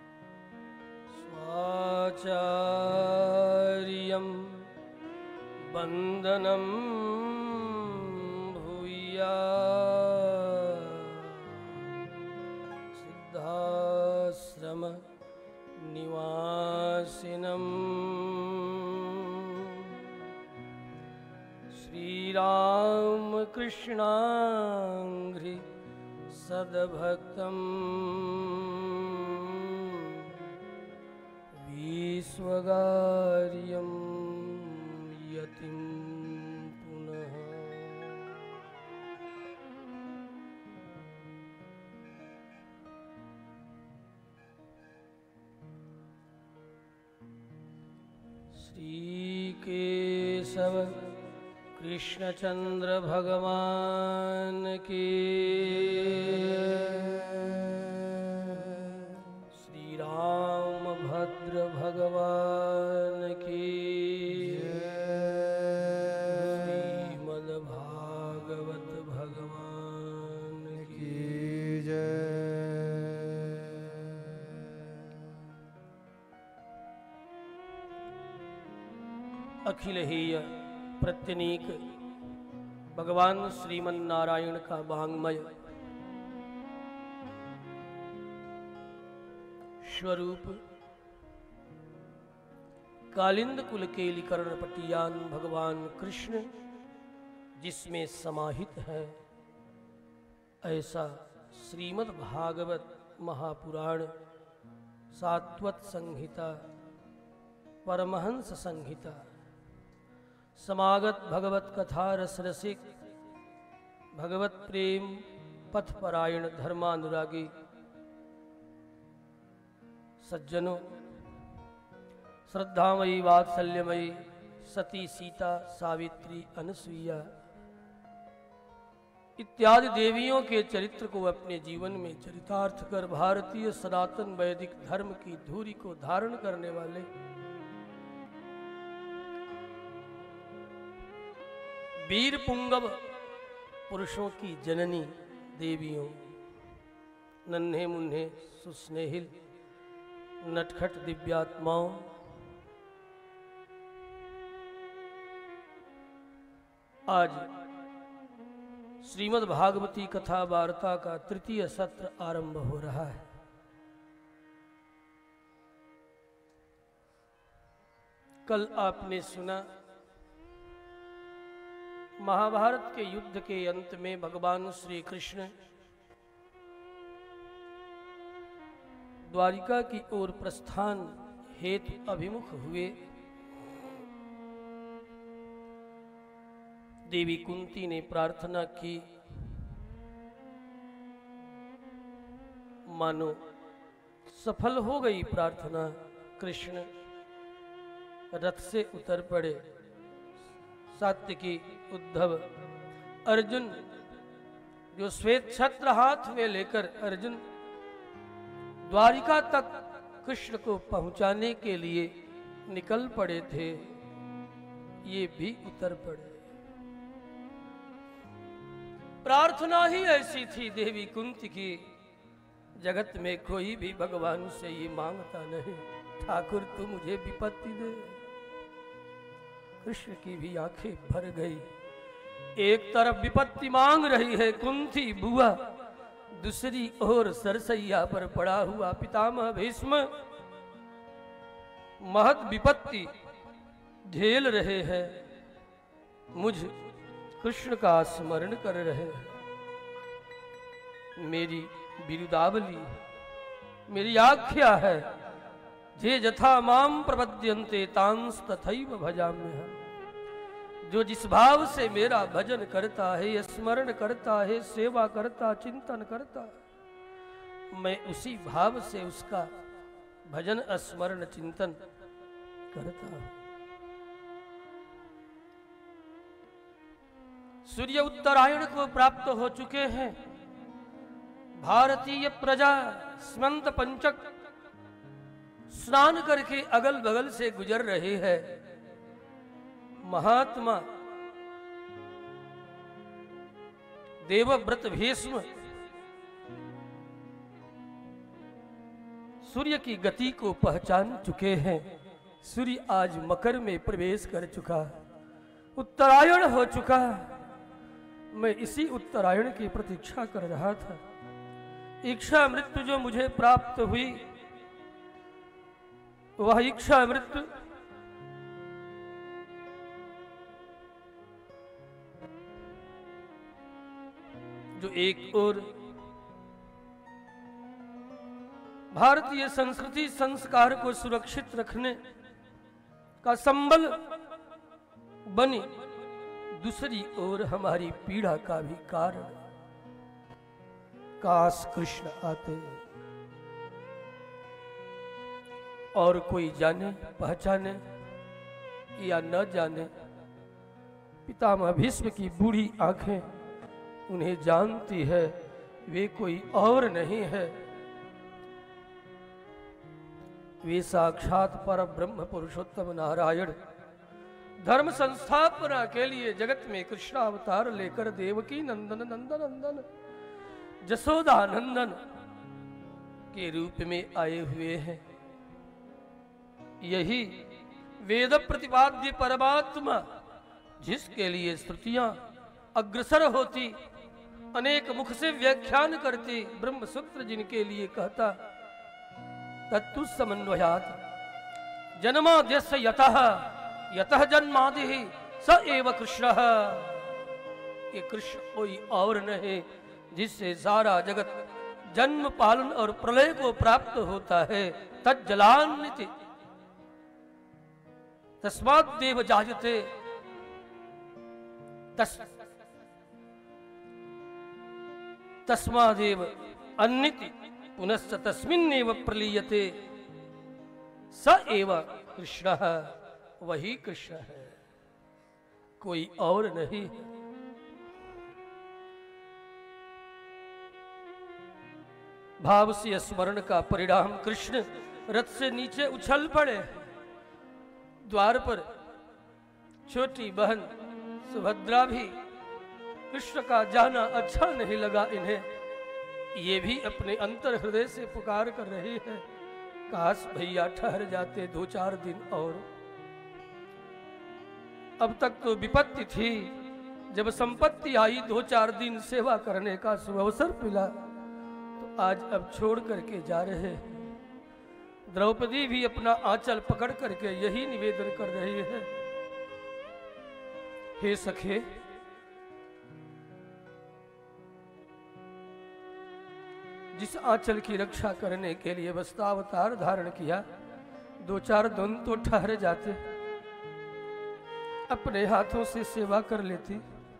Speaker 4: स्वाचार्यं वंदनम भूया सिद्धाश्रम निवासिनम श्रीराम कृष्णांघ्रि सद्भक्तम विश्वगार्यं यतिं पुनः। श्री केशव कृष्णचंद्र भगवान की, श्री रामभद्र भगवान की, श्रीमद्भागवत भगवान की
Speaker 2: जय।
Speaker 4: अखिल हेय प्रत्यनीक भगवान श्रीमन नारायण का वांग्मय स्वरूप कालिंद कुल के लिकर्ण पटियान भगवान कृष्ण जिसमें समाहित है, ऐसा श्रीमद् भागवत महापुराण सात्वत संहिता परमहंस संहिता समागत भगवत कथा रस रसिक भगवत प्रेम पथ परायण धर्मानुरागी सज्जनों, श्रद्धामयी वात्सल्यमयी सती सीता सावित्री अनसुईया इत्यादि देवियों के चरित्र को अपने जीवन में चरितार्थ कर भारतीय सनातन वैदिक धर्म की धूरी को धारण करने वाले वीर पुंगव पुरुषों की जननी देवियों, नन्हे मुन्ने सुस्नेहिल नटखट दिव्यात्माओं, आज श्रीमद् भागवती कथा वार्ता का तृतीय सत्र आरंभ हो रहा है। कल आपने सुना महाभारत के युद्ध के अंत में भगवान श्री कृष्ण द्वारिका की ओर प्रस्थान हेतु अभिमुख हुए। देवी कुंती ने प्रार्थना की, मानो सफल हो गई प्रार्थना। कृष्ण रथ से उतर पड़े। सात्विकी, उद्धव, अर्जुन जो श्वेत छत्र हाथ में लेकर अर्जुन द्वारिका तक कृष्ण को पहुंचाने के लिए निकल पड़े थे, ये भी उतर पड़े। प्रार्थना ही ऐसी थी देवी कुंती की, जगत में कोई भी भगवान से ये मांगता नहीं, ठाकुर तू मुझे विपत्ति दे। कृष्ण की भी आंखें भर गई। एक तरफ विपत्ति मांग रही है कुंती बुआ, दूसरी ओर सरसैया पर पड़ा हुआ पितामह भीष्म महत विपत्ति झेल रहे हैं, मुझ कृष्ण का स्मरण कर रहे हैं। मेरी बिरुदावली, मेरी आख्या है, जे जथा माम प्रपद्यन्ते तांस तथैव भजाम्यहम्। जो जिस भाव से मेरा भजन करता है, स्मरण करता है, सेवा करता, चिंतन करता, मैं उसी भाव से उसका भजन स्मरण चिंतन करता हूं। सूर्य उत्तरायण को प्राप्त हो चुके हैं। भारतीय प्रजा स्मंत पंचक स्नान करके अगल बगल से गुजर रहे हैं। महात्मा देवव्रत भीष्म सूर्य की गति को पहचान चुके हैं। सूर्य आज मकर में प्रवेश कर चुका। उत्तरायण हो चुका, मैं इसी उत्तरायण की प्रतीक्षा कर रहा था। इच्छा मृत्यु जो मुझे प्राप्त हुई, वह इच्छा मृत्यु जो एक और भारतीय संस्कृति संस्कार को सुरक्षित रखने का संबल बनी, दूसरी ओर हमारी पीड़ा का भी कारण। काश कृष्ण आते और कोई जाने पहचाने या न जाने, पितामह भीष्म की बूढ़ी आंखें उन्हें जानती है, वे कोई और नहीं है, वे साक्षात पर ब्रह्म पुरुषोत्तम नारायण धर्म संस्थापना के लिए जगत में कृष्ण अवतार लेकर देवकी नंदन नंदन नंदन जसोदा नंदन के रूप में आए हुए हैं। यही वेद प्रतिपाद्य परमात्मा, जिसके लिए श्रुतियां अग्रसर होती, अनेक मुख से व्याख्यान करती, ब्रह्म सूत्र जिनके लिए कहता, तत्तु समन्वयात् जन्माद्यस्य यतः यतः जन्मादि स एव कृष्णः। ये कृष्ण कोई और नहीं, जिससे सारा जगत जन्म पालन और प्रलय को प्राप्त होता है। तज्जलान्निति तस्माद्देव जायते तस्मादेव अन्निति पुनश्च तस्मिन्नेव प्रलीयते स एव कृष्णः। वही कृष्ण है, कोई और नहीं। भाव से स्मरण का परिणाम कृष्ण रथ से नीचे उछल पड़े। द्वार पर छोटी बहन सुभद्रा भी कृष्ण का जाना अच्छा नहीं लगा इन्हें। ये भी अपने अंतर हृदय से पुकार कर रही है, काश भैया ठहर जाते 2-4 दिन और। अब तक तो विपत्ति थी, जब संपत्ति आई 2-4 दिन सेवा करने का सुअवसर मिला, तो आज अब छोड़ करके जा रहे हैं। द्रौपदी भी अपना आंचल पकड़ करके यही निवेदन कर रही है, हे सखे, जिस आंचल की रक्षा करने के लिए वस्त्रावतार धारण किया, 2-4 दिन तो ठहर जाते, अपने हाथों से सेवा कर लेती,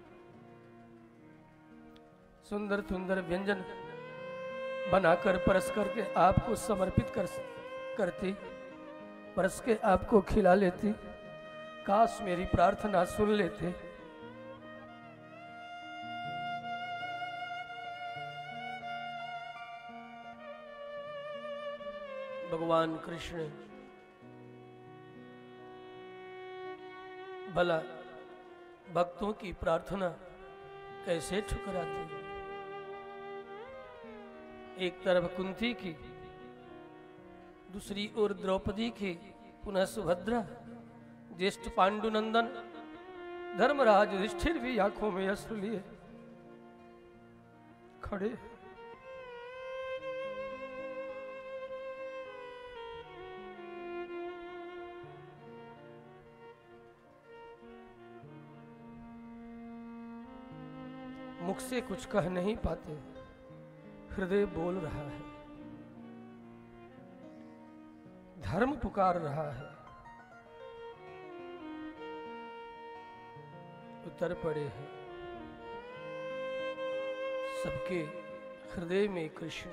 Speaker 4: सुंदर सुंदर व्यंजन बनाकर परस करके आपको समर्पित करती, परस के आपको खिला लेती। काश मेरी प्रार्थना सुन लेते। भगवान कृष्ण भला भक्तों की प्रार्थना कैसे ठुकराते। एक तरफ कुंती की, दूसरी ओर द्रौपदी की, पुनः सुभद्रा, ज्येष्ठ पांडुनंदन धर्मराज युधिष्ठिर भी आंखों में अश्रु लिए खड़े। मुख से कुछ कह नहीं पाते, हृदय बोल रहा है, धर्म पुकार रहा है। उतर पड़े हैं सबके हृदय में कृष्ण।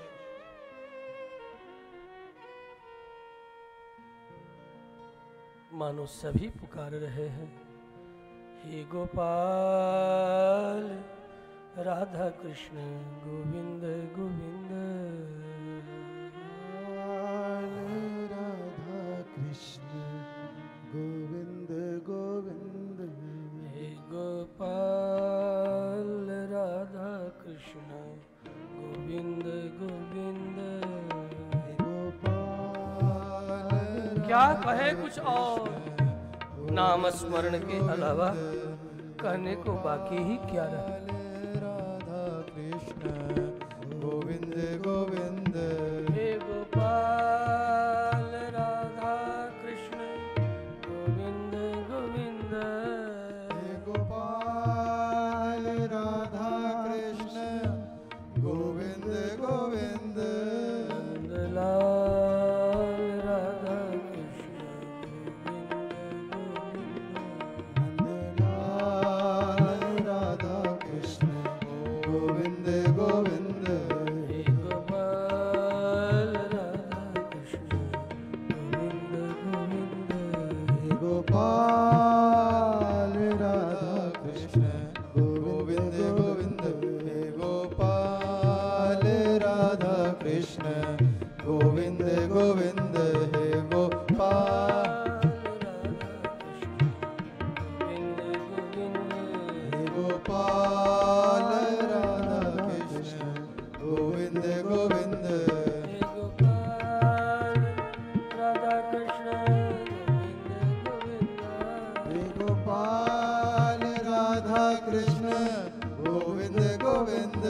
Speaker 4: मानो सभी पुकार रहे हैं, हे गोपाल राधा कृष्ण गोविंद गोविंद।
Speaker 2: राधा कृष्ण गोविंद गोविंद।
Speaker 4: हे गोपाल राधा कृष्ण गोविंद गोविंद।
Speaker 2: गोपाल
Speaker 4: क्या कहे कुछ और, नाम स्मरण के अलावा कहने को बाकी ही क्या रहा।
Speaker 2: राधा कृष्ण गोविंद गोविंद
Speaker 4: हे गोपाल राधा कृष्ण गोविंद गोविंद
Speaker 2: हे गोपाल राधा कृष्ण गोविंद गोविंद
Speaker 4: नंदलाल राधा कृष्ण
Speaker 2: नंदलाल राधा कृष्ण गोविंद गोविंद
Speaker 4: हे गोपाल राधा कृष्ण गोविंद गोविंद
Speaker 2: हे गोपाल राधा कृष्ण गोविंद गोविंद हे गोपाल राधा कृष्ण गोविंद गोविंद हे गोपाल हे गोपाल राधा कृष्ण गोविंद गोविंद हे गोपाल राधा कृष्ण गोविंद गोविंद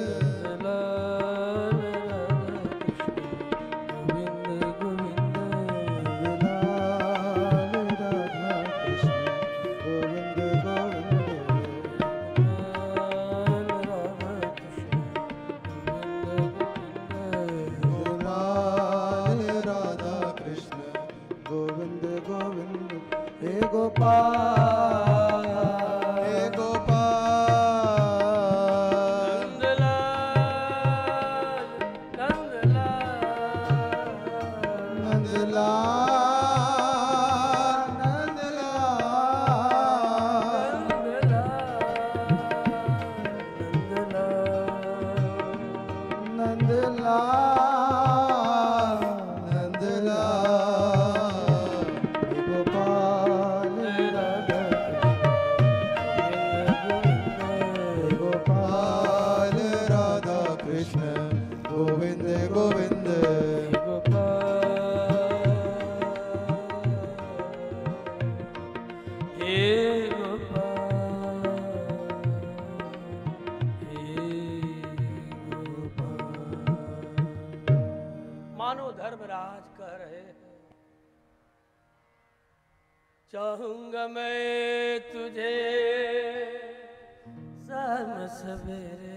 Speaker 2: लाल राधा कृष्ण गोविंद गोविंद गोपाल राधा कृष्ण गोविंद गोविंद हे गोपाल हे गोपाल नंदलाल नंदलाल नंदलाल नंदलाल हे गोपाल राधा हे गोपाल राधा कृष्ण गोविंद गोविंद
Speaker 4: मानो धर्मराज कह रहे हैं, चाहूंगा मैं तुझे शाम सवेरे,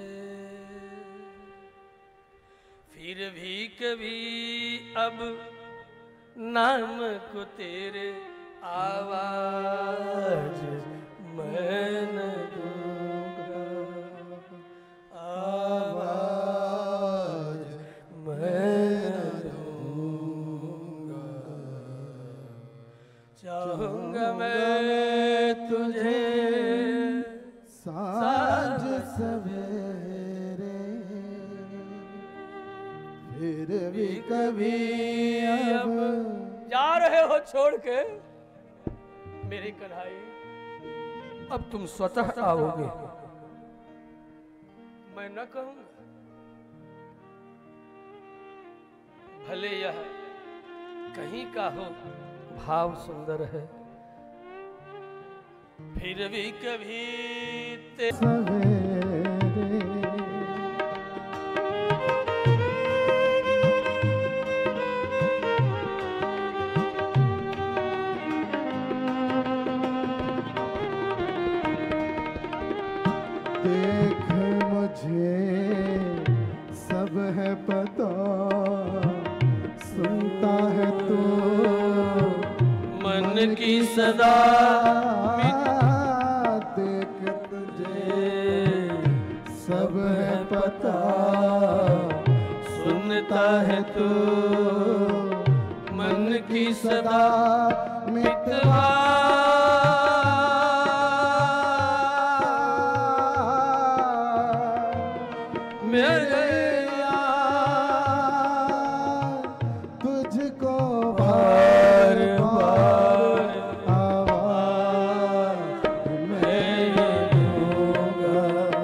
Speaker 4: फिर भी कभी अब नाम को तेरे आवाज मैं न दूंगा, आवाज मैं न दूंगा। चाहूंगा मैं तुझे
Speaker 2: साँझ सवेरे, फिर भी कभी अब
Speaker 4: जा रहे हो छोड़ के मेरे कन्हई, अब तुम स्वतः आओगे, मैं न कहूंगा। भले यह कहीं का हो भाव सुंदर है, फिर भी कभी
Speaker 2: सवेरे देख मुझे सब है पता, सुनता है तो
Speaker 4: मन की सदा
Speaker 2: देख तुझे सब है पता,
Speaker 4: सुनता है तो मन की सदा मितवा मेरे यार
Speaker 2: तुझको
Speaker 4: बार
Speaker 2: बार
Speaker 4: बार
Speaker 2: आवाज मैं दूंगा,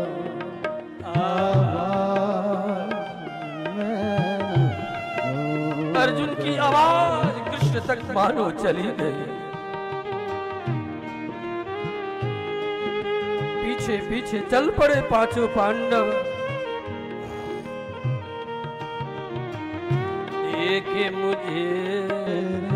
Speaker 2: आवाज मैं दूंगा।
Speaker 4: अर्जुन की आवाज कृष्ण तक मानो चली गई। पीछे पीछे चल पड़े पांचों पांडव। देखे मुझे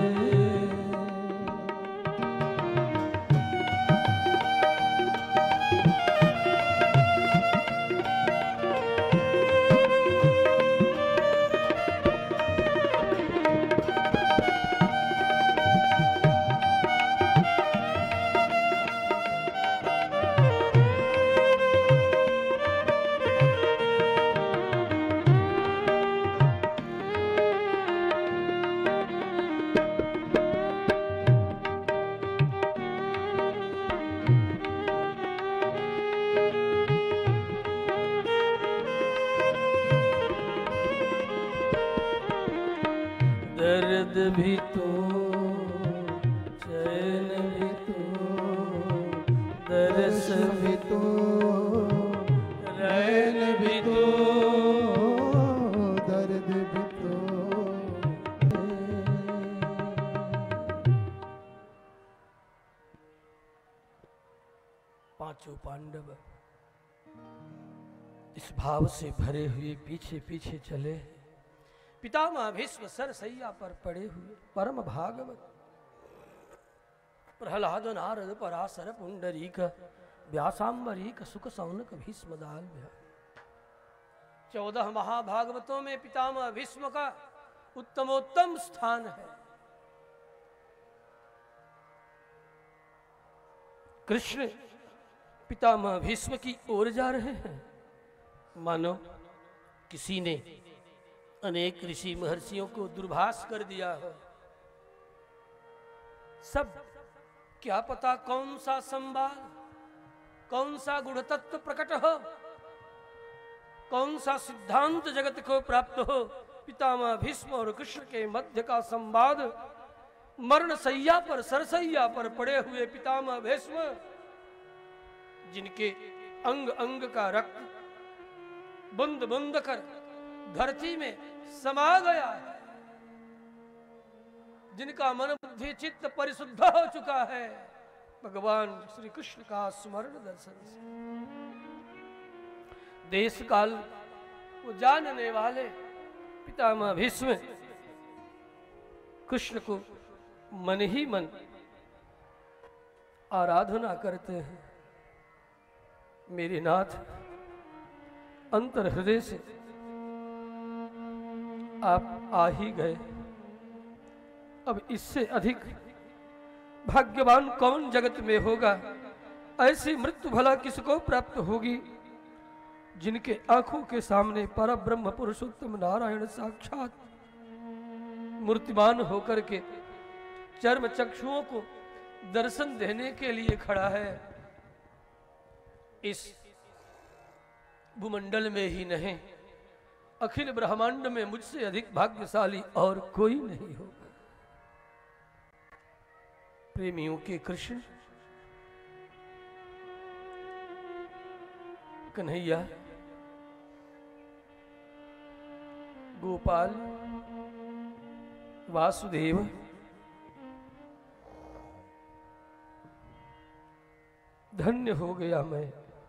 Speaker 4: दर्द भी तो चैन भी तो दर्श भी तो रैन भी तो
Speaker 2: दर्द भी तो।
Speaker 4: पांचों पांडव इस भाव से भरे हुए पीछे पीछे चले। पितामह भीष्म सरसैया पर पड़े हुए परम भागवत प्रहलाद नारद पराशर पुंडरीक व्यासांबरीक सुख सौनक भीष्म दाल 14 महाभागवतों में पितामह भीष्म का उत्तमोत्तम स्थान है। कृष्ण पितामह भीष्म की ओर जा रहे हैं, मानो किसी ने अनेक ऋषि महर्षियों को दुर्भाष कर दिया हो। सब क्या पता कौन सा संवाद, कौन सा गुण तत्व प्रकट हो, कौन सा सिद्धांत जगत को प्राप्त हो। पितामह भीष्म और कृष्ण के मध्य का संवाद, मरण सैया पर सरसैया पर पड़े हुए पितामह भीष्म, जिनके अंग अंग का रक्त बूंद बूंद कर धरती में समा गया है, जिनका मन बुद्धि चित्त परिशुद्ध हो चुका है, भगवान श्री कृष्ण का स्मरण दर्शन से देश काल को जानने वाले पितामह भीष्म कृष्ण को मन ही मन आराधना करते हैं। मेरे नाथ, अंतर हृदय से आप आ ही गए, अब इससे अधिक भाग्यवान कौन जगत में होगा। ऐसी मृत्यु भला किसको प्राप्त होगी जिनके आंखों के सामने परब्रह्म पुरुषोत्तम नारायण साक्षात मूर्तिमान होकर के चर्म चक्षुओं को दर्शन देने के लिए खड़ा है। इस भूमंडल में ही नहीं, अखिल ब्रह्मांड में मुझसे अधिक भाग्यशाली और कोई नहीं होगा। प्रेमियों के कृष्ण कन्हैया, गोपाल, वासुदेव, धन्य हो गया मैं।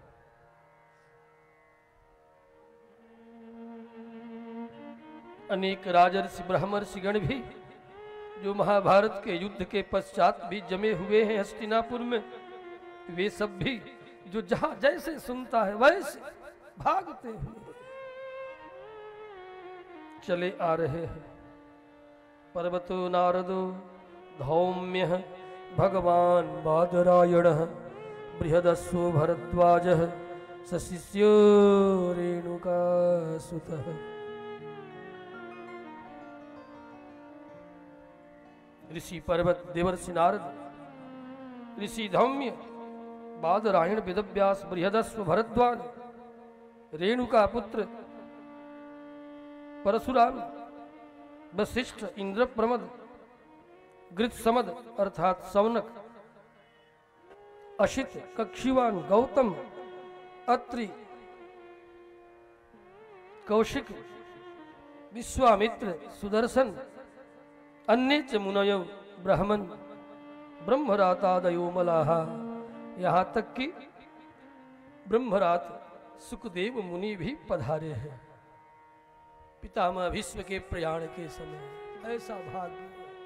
Speaker 4: अनेक राजर्षि ब्रह्मर्षिगण भी जो महाभारत के युद्ध के पश्चात भी जमे हुए हैं हस्तिनापुर में, वे सब भी जो जहां जैसे सुनता है वैसे भागते हुए चले आ रहे हैं। पर्वतो नारदो धौम्य भगवान बादरायण बृहदस्व भरद्वाज सशिष्यो रेणुका सुतः। ऋषि पर्वत देवर्षि नारद, ऋषि धौम्य, बादरायण वेदव्यास, बृहदस्व भरद्वाज, रेणुका पुत्र परशुराम, वशिष्ठ, इंद्र प्रमद, गृत्समद अर्थात सौनक, अशित, कक्षिवान, गौतम, अत्रि, कौशिक, विश्वामित्र, सुदर्शन, अन्य च मुनयो ब्राह्मण, ब्रह्मरातादयो मलाहा, यहाँ तक कि ब्रह्मरात सुखदेव मुनि भी पधारे हैं। पितामह भीष्म के प्रयाण के समय ऐसा भाग्य।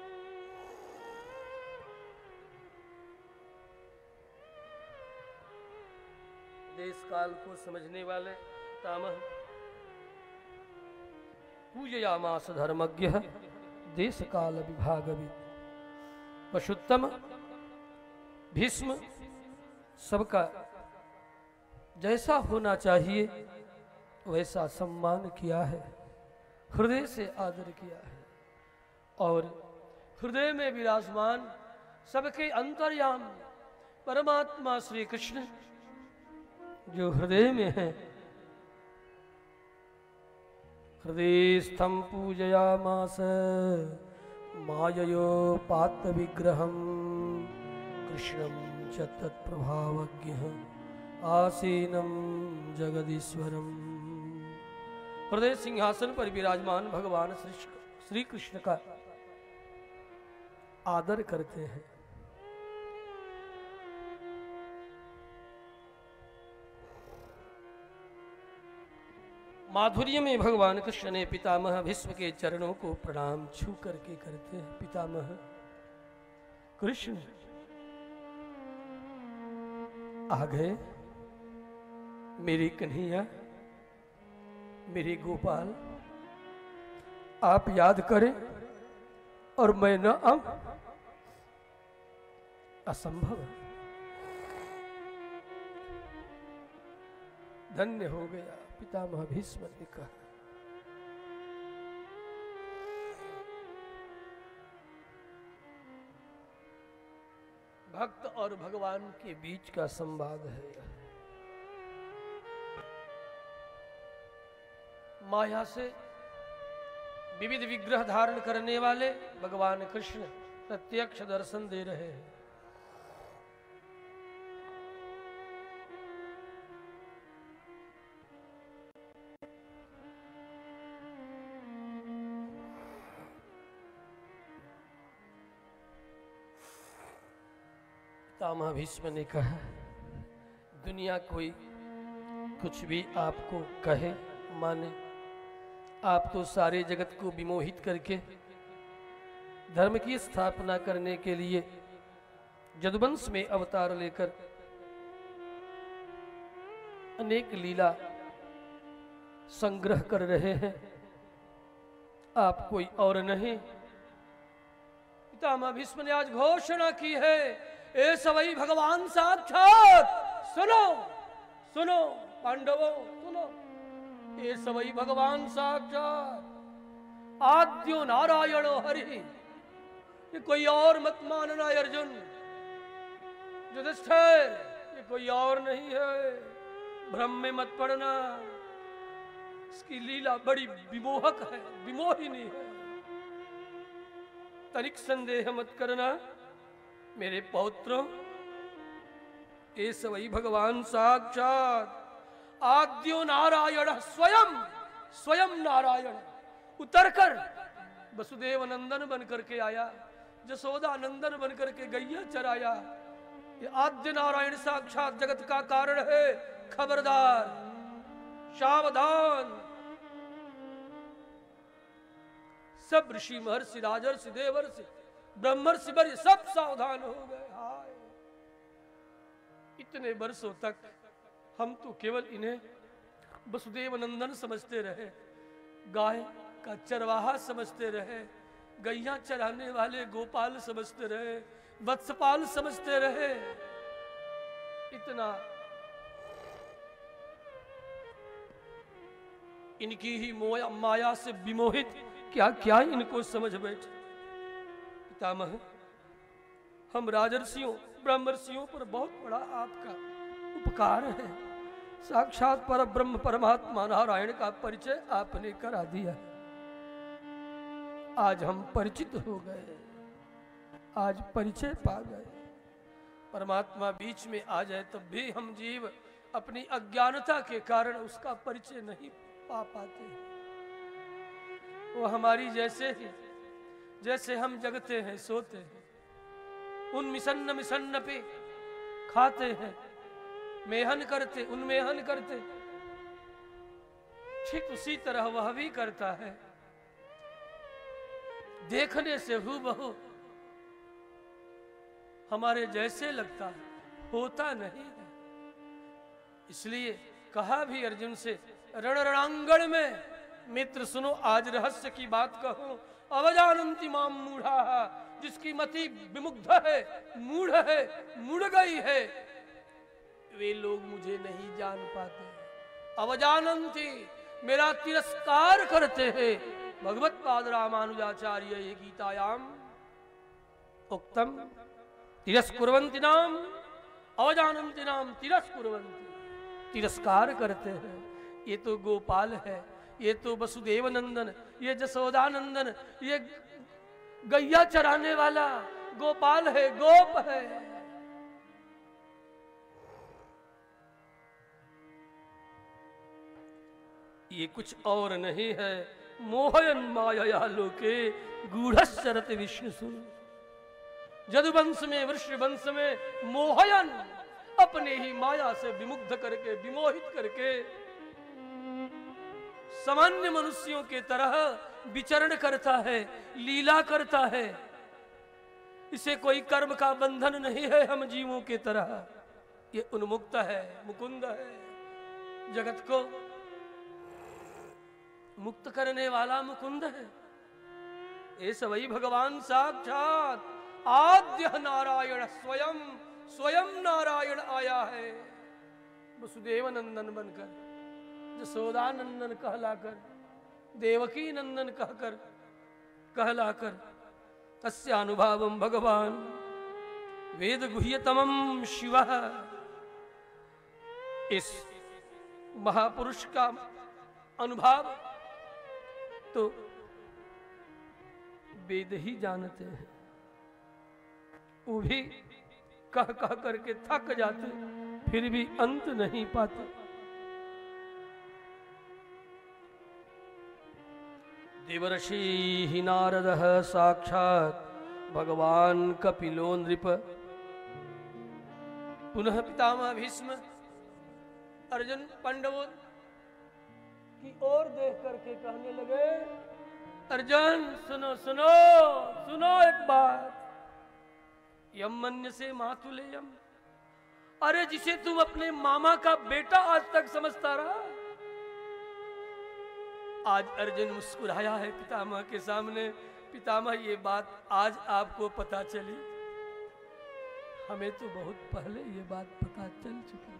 Speaker 4: देश काल को समझने वाले पितामह पूजयामास धर्मज्ञ देश काल विभागविद। पशुत्तम भीष्म सबका जैसा होना चाहिए वैसा सम्मान किया है, हृदय से आदर किया है। और हृदय में विराजमान सबके अंतर्याम परमात्मा श्री कृष्ण जो हृदय में है, हृदयस्थं पूजयामास माययोपात्त विग्रहं कृष्णं च तत्प्रभावज्ञः आसीनं जगदीश्वरम। हृदय सिंहासन पर विराजमान भगवान श्री कृष्ण का आदर करते हैं। माधुर्य में भगवान कृष्ण ने पितामह भीष्म के चरणों को प्रणाम छू करके करते हैं। पितामह कृष्ण आ गए, मेरी कन्हैया, मेरे गोपाल, आप याद करें और मैं न आऊं, असंभव। धन्य हो गया, पितामह भीष्म ने कहा। भक्त और भगवान के बीच का संवाद है। माया से विविध विग्रह धारण करने वाले भगवान कृष्ण प्रत्यक्ष दर्शन दे रहे हैं। पितामह भीष्म ने कहा, दुनिया कोई कुछ भी आपको कहे माने, आप तो सारे जगत को विमोहित करके धर्म की स्थापना करने के लिए यदुवंश में अवतार लेकर अनेक लीला संग्रह कर रहे हैं, आप कोई और नहीं। पितामह भीष्म ने आज घोषणा की है, ए सवई भगवान साक्षात, सुनो सुनो पांडवों सुनो, ये सवई भगवान साक्षात आद्यो नारायणो हरि। ये कोई और मत मानना अर्जुन, युधिष्ठिर, ये कोई और नहीं है, भ्रम में मत पड़ना। इसकी लीला बड़ी विमोहक है, विमोहिनी है, तनिक संदेह मत करना मेरे पौत्रों। ये सवई भगवान साक्षात आद्यो नारायण, स्वयं स्वयं नारायण उतरकर वसुदेव नंदन बन करके आया, जसोदा नंदन बन करके गैया चराया। ये आद्य नारायण साक्षात जगत का कारण है। खबरदार, सावधान। सब ऋषि महर्षि राजर्षि देवर्षि ब्रह्मर्षि बर्य सब सावधान हो गए। हाय, इतने वर्षों तक हम तो केवल इन्हें वसुदेव नंदन समझते रहे, गाय का चरवाहा समझते रहे, गैया चराने वाले गोपाल समझते रहे, वत्सपाल समझते रहे। इतना इनकी ही माया से विमोहित क्या क्या इनको समझ बैठे। पितामह, हम राजर्षियों ब्रह्मर्षियों पर बहुत बड़ा आपका उपकार है। साक्षात पर ब्रह्म परमात्मा नारायण का परिचय आपने करा दिया। आज हम परिचित हो गए, आज परिचय पा गए। परमात्मा बीच में आ जाए तब भी हम जीव अपनी अज्ञानता के कारण उसका परिचय नहीं पा पाते। वो हमारी जैसे ही, जैसे हम जगते हैं सोते हैं, उन मिसन्न पे खाते हैं, मेहन करते, उन्मेहन करते, ठीक उसी तरह वह भी करता है। देखने से हूबहू हमारे जैसे लगता है, होता नहीं है। इसलिए कहा भी अर्जुन से, रण रणांगण में मित्र सुनो आज रहस्य की बात कहूं। अवजानन्ति माम मूढ़ा, जिसकी मति विमुग्ध है, मूढ़ है, मुड़ गई है, वे लोग मुझे नहीं जान पाते। अवजानन्ति, मेरा तिरस्कार करते हैं। भगवत पाद रामानुजाचार्य ये गीतायाम उक्तम तिरस्कुर्वन्ति नाम अवजानन्ति नाम तिरस्कुर्वन्ति, तिरस्कार करते हैं। ये तो गोपाल है, ये तो वसुदेव नंदन, ये जसोदानंदन, ये गैया चराने वाला गोपाल है, गोप है। ये कुछ और नहीं है, मोहयन माया लोके गूढ़श्चरत विष्णु। जदुवंश में, वृषवंश में मोहयन, अपने ही माया से विमुग्ध करके, विमोहित करके सामान्य मनुष्यों के तरह विचरण करता है, लीला करता है। इसे कोई कर्म का बंधन नहीं है हम जीवों के तरह। ये उन्मुक्त है, मुकुंद है, जगत को मुक्त करने वाला मुकुंद है। ये सवई भगवान साक्षात आद्य नारायण स्वयं, स्वयं नारायण आया है वसुदेव नंदन बनकर, जसोदानंदन कहलाकर, देवकी नंदन कहकर, कहलाकर। तस्यानुभावम भगवान वेद गुह्यतमम शिव। इस महापुरुष का अनुभव तो वेद ही जानते हैं, वो भी कह कह करके थक जाते, फिर भी अंत नहीं पाते। देवर्षि ही नारद साक्षात भगवान कपिलो नृप। पुनः पितामह भीष्म अर्जुन पांडवों की ओर देख करके कहने लगे, अर्जुन सुनो सुनो सुनो एक बात। यम मन्य से मातुलेयम, अरे जिसे तुम अपने मामा का बेटा आज तक समझता रहा, आज अर्जुन मुस्कुराया है पितामह के सामने। पितामह ये बात आज आपको पता चली, हमें तो बहुत पहले ये बात पता चल चुकी,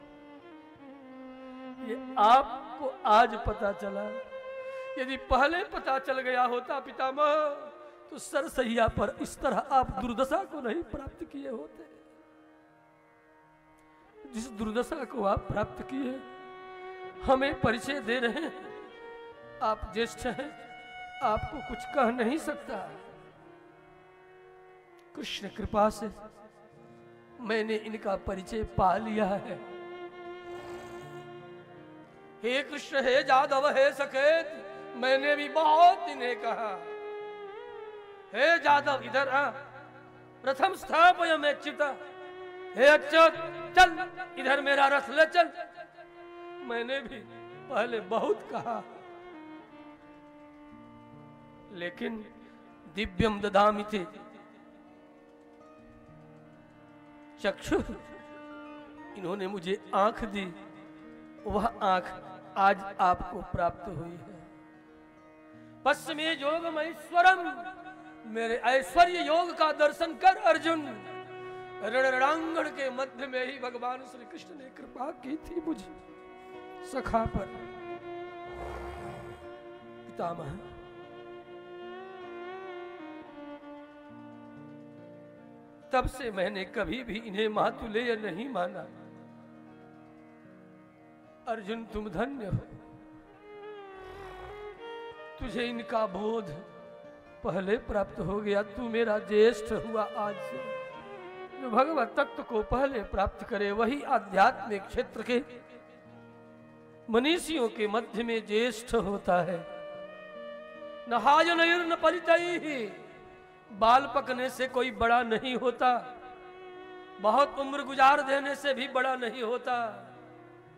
Speaker 4: ये आपको आज पता चला। यदि पहले पता चल गया होता पितामह, तो सरसैया पर इस तरह आप दुर्दशा को नहीं प्राप्त किए होते। जिस दुर्दशा को आप प्राप्त किए, हमें परिचय दे रहे हैं। आप ज्येष्ठ हैं, आपको कुछ कह नहीं सकता। कृष्ण कृपा से मैंने इनका परिचय पा लिया है। हे कृष्ण, हे जादव, हे सकेत, मैंने भी बहुत इन्हें कहा, हे जादव इधर आ, प्रथम स्थापय में चिता, हे अच्युत चल इधर मेरा रथ ले चल। मैंने भी पहले बहुत कहा, लेकिन दिव्यम ददामि ते चक्षु, इन्होंने मुझे आंख दी, वह आंख आज आपको प्राप्त हुई है। पश्चिमे योगम ऐश्वरम, मेरे ऐश्वर्य योग का दर्शन कर अर्जुन। रणरांगण के मध्य में ही भगवान श्री कृष्ण ने कृपा की थी मुझे सखा पर। पितामह, तब से मैंने कभी भी इन्हें मातुलेय नहीं माना। अर्जुन तुम धन्य हो, तुझे इनका बोध पहले प्राप्त हो गया। तू मेरा ज्येष्ठ हुआ आज से। जो भगवत तत्व को पहले प्राप्त करे, वही आध्यात्मिक क्षेत्र के मनीषियों के मध्य में ज्येष्ठ होता है। नहायन परिचय, बाल पकने से कोई बड़ा नहीं होता, बहुत उम्र गुजार देने से भी बड़ा नहीं होता।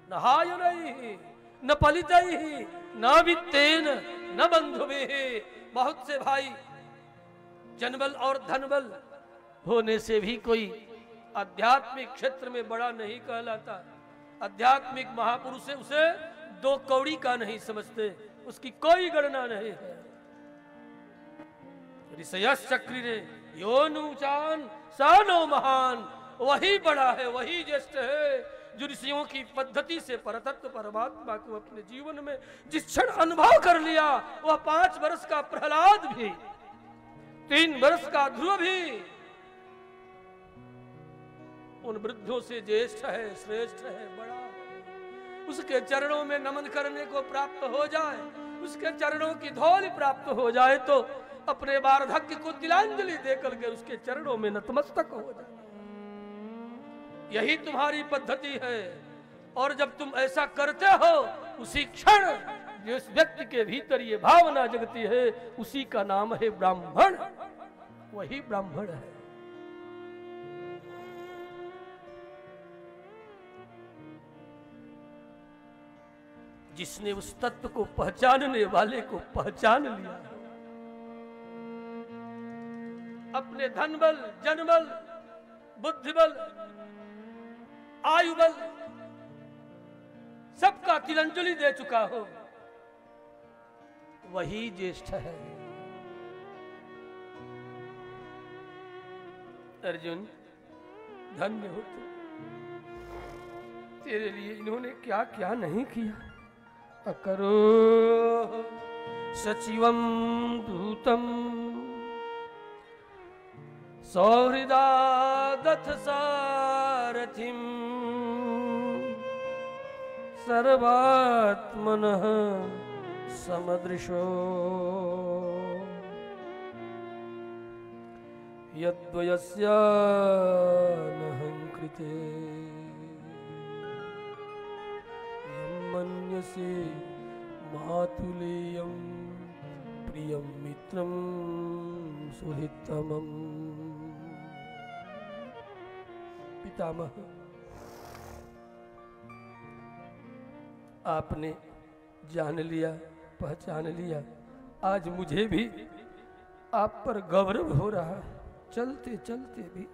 Speaker 4: न हायनैः न पलितैः न वित्तेन न बंधुभिः। बहुत से भाई जनबल और धनबल होने से भी कोई आध्यात्मिक क्षेत्र में बड़ा नहीं कहलाता। आध्यात्मिक महापुरुष है, उसे दो कौड़ी का नहीं समझते, उसकी कोई गणना नहीं है। ऋषयश्चक्रिरे यो नूचान सानो महान, वही बड़ा है, वही ज्येष्ठ है जो ऋषियों की पद्धति से परतत्व परमात्मा को अपने जीवन में जिस क्षण अनुभव कर लिया, वह 5 वर्ष का प्रहलाद भी, 3 वर्ष का ध्रुव भी उन वृद्धों से ज्येष्ठ है, श्रेष्ठ है, बड़ा है। उसके चरणों में नमन करने को प्राप्त हो जाए, उसके चरणों की धौल प्राप्त हो जाए तो अपने वार्धक्य को तिलांजलि देकर के उसके चरणों में नतमस्तक हो जाए। यही तुम्हारी पद्धति है। और जब तुम ऐसा करते हो, उसी क्षण जिस व्यक्ति के भीतर ये भावना जगती है, उसी का नाम है ब्राह्मण। वही ब्राह्मण है। जिसने उस तत्व को पहचानने वाले को पहचान लिया, अपने धनबल, जनबल, बुद्धिबल, आयुबल सबका तिलांजलि दे चुका हो, वही ज्येष्ठ है। अर्जुन धन्य हो तू, तेरे लिए इन्होंने क्या क्या नहीं किया। अकरो सचिवम दूतम सौहृदा दथ सारथिम सर्वात्मनः समदृशो यद्वयस्य नहं कृते मन्यसे मातुलेयं प्रियं मित्रं सुहितमम्। पितामह, आपने जान लिया, पहचान लिया। आज मुझे भी आप पर गौरव हो रहा है। चलते चलते भी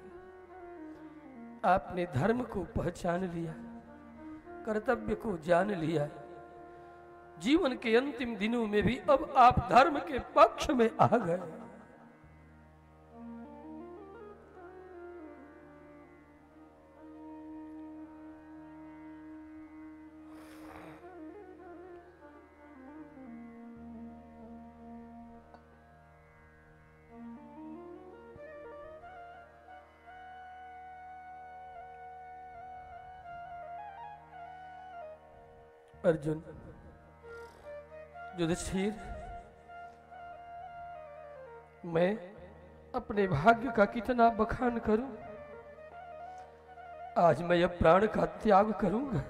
Speaker 4: आपने धर्म को पहचान लिया, कर्तव्य को जान लिया। जीवन के अंतिम दिनों में भी अब आप धर्म के पक्ष में आ गए। अर्जुन, युधिष्ठिर, मैं अपने भाग्य का कितना बखान करूं। आज मैं अब प्राण का त्याग करूंगा।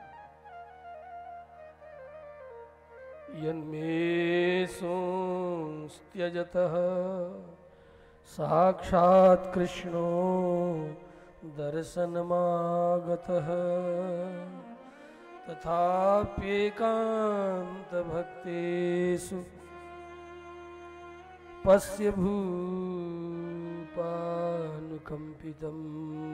Speaker 4: यन्मे सोऽस्त्यजतः साक्षात् कृष्णो दर्शनमागतः तथाप्येकान्त भक्तेषु पश्य भूपानुकंपितम्।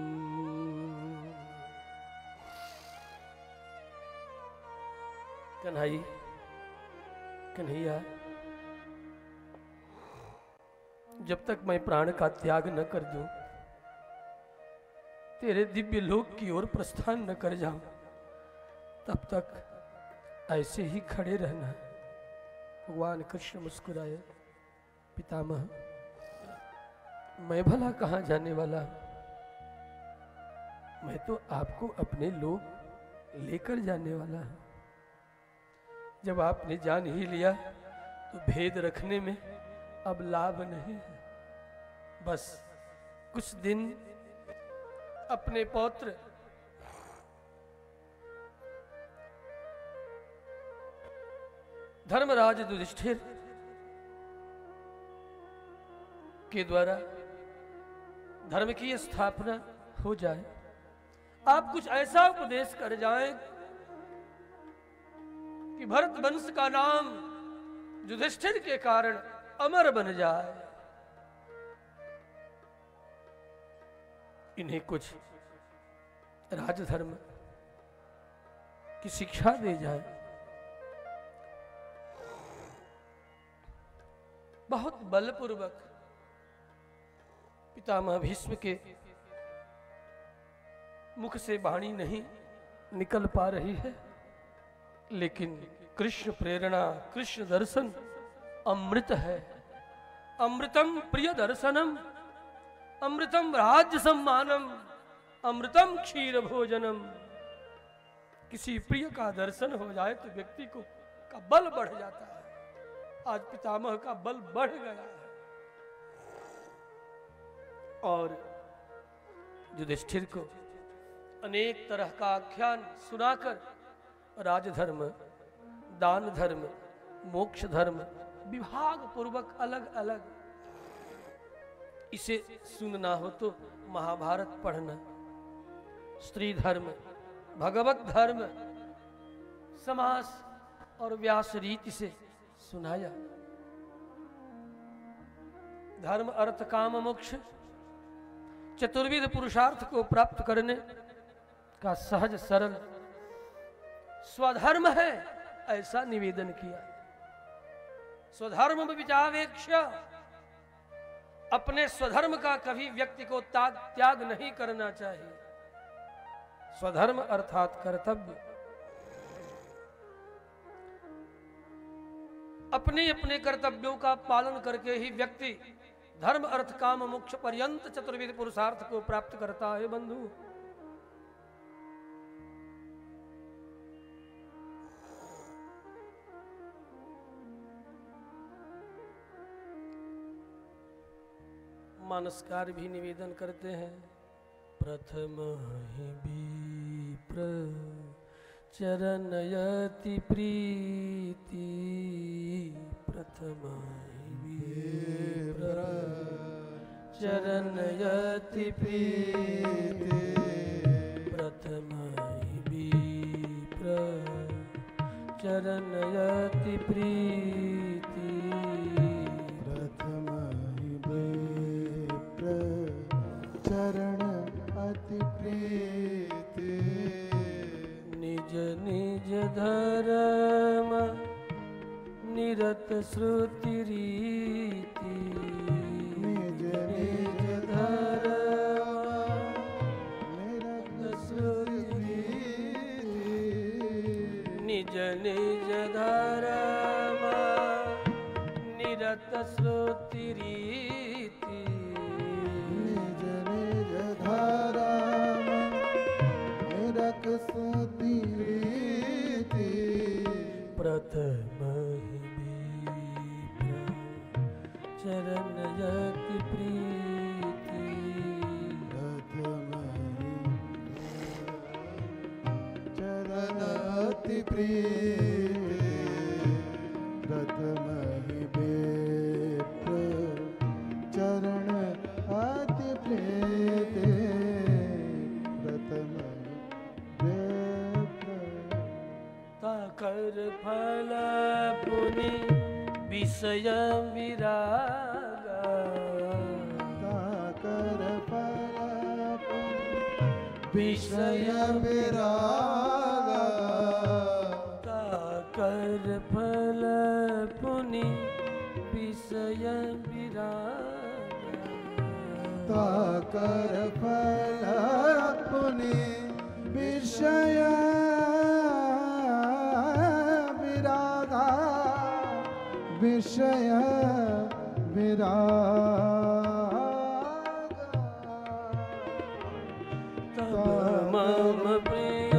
Speaker 4: कन्हई, कन्हैया, जब तक मैं प्राण का त्याग न कर दूं, तेरे दिव्य लोक की ओर प्रस्थान न कर जाऊं, तब तक ऐसे ही खड़े रहना। भगवान कृष्ण मुस्कुराए। पितामह, मैं भला कहाँ जाने वाला हूं? मैं तो आपको अपने लोग लेकर जाने वाला हूं। जब आपने जान ही लिया तो भेद रखने में अब लाभ नहीं है। बस कुछ दिन अपने पौत्र धर्मराज युधिष्ठिर के द्वारा धर्म की स्थापना हो जाए। आप कुछ ऐसा उपदेश कर जाएं कि भरत वंश का नाम युधिष्ठिर के कारण अमर बन जाए। इन्हें कुछ राजधर्म की शिक्षा दे जाए। बहुत बलपूर्वक पितामह भीष्म के मुख से वाणी नहीं निकल पा रही है, लेकिन कृष्ण प्रेरणा, कृष्ण दर्शन अमृत है। अमृतम प्रिय दर्शनम, अमृतम राज्य सम्मानम, अमृतम क्षीर भोजनम। किसी प्रिय का दर्शन हो जाए तो व्यक्ति को का बल बढ़ जाता है। आज पितामह का बल बढ़ गया है। और युधिष्ठिर को अनेक तरह का आख्यान सुनाकर राजधर्म, दान धर्म, मोक्ष धर्म विभाग पूर्वक अलग अलग, इसे सुनना हो तो महाभारत पढ़ना। स्त्री धर्म, भगवत धर्म, समास और व्यास रीति से सुनाया। धर्म अर्थ काम मोक्ष चतुर्विध पुरुषार्थ को प्राप्त करने का सहज सरल स्वधर्म है, ऐसा निवेदन किया। स्वधर्म विचावेक्ष, अपने स्वधर्म का कभी व्यक्ति को त्याग नहीं करना चाहिए। स्वधर्म अर्थात कर्तव्य। अपने अपने कर्तव्यों का पालन करके ही व्यक्ति धर्म अर्थ काम मोक्ष पर्यंत चतुर्विध पुरुषार्थ को प्राप्त करता है। बंधु, मानसकार भी निवेदन करते हैं। प्रथम ही विप्र चरणयति प्रीति, प्रथम ही विप्र चरणयति प्रीति, प्रथम ही विप्र चरणयति प्रीति,
Speaker 2: प्रथम ही विप्र चरण अति प्रीति,
Speaker 4: निज निज धर्म निरत श्रुति रीति,
Speaker 2: निज निज धर्म निरत श्रुति रीति,
Speaker 4: निज निज धर्म निरत श्रुति रीति,
Speaker 2: निज निज धर्म निरत श्रुति रीति,
Speaker 4: प्रथम ही विप्र चरणयति प्रीति,
Speaker 2: प्रथम चरण अति प्रीति, प्रथम ही विप्र चरण अति प्रीति, प्रथम विप्र
Speaker 4: ताकर फल पुनि विषय विरागा,
Speaker 2: ताकर फल विषय विरागा,
Speaker 4: ताकर फल पुनि विषय विरागा,
Speaker 2: ताकर फल पुनि विषय विरागा, विषय विरागा,
Speaker 4: तब मम प्रिय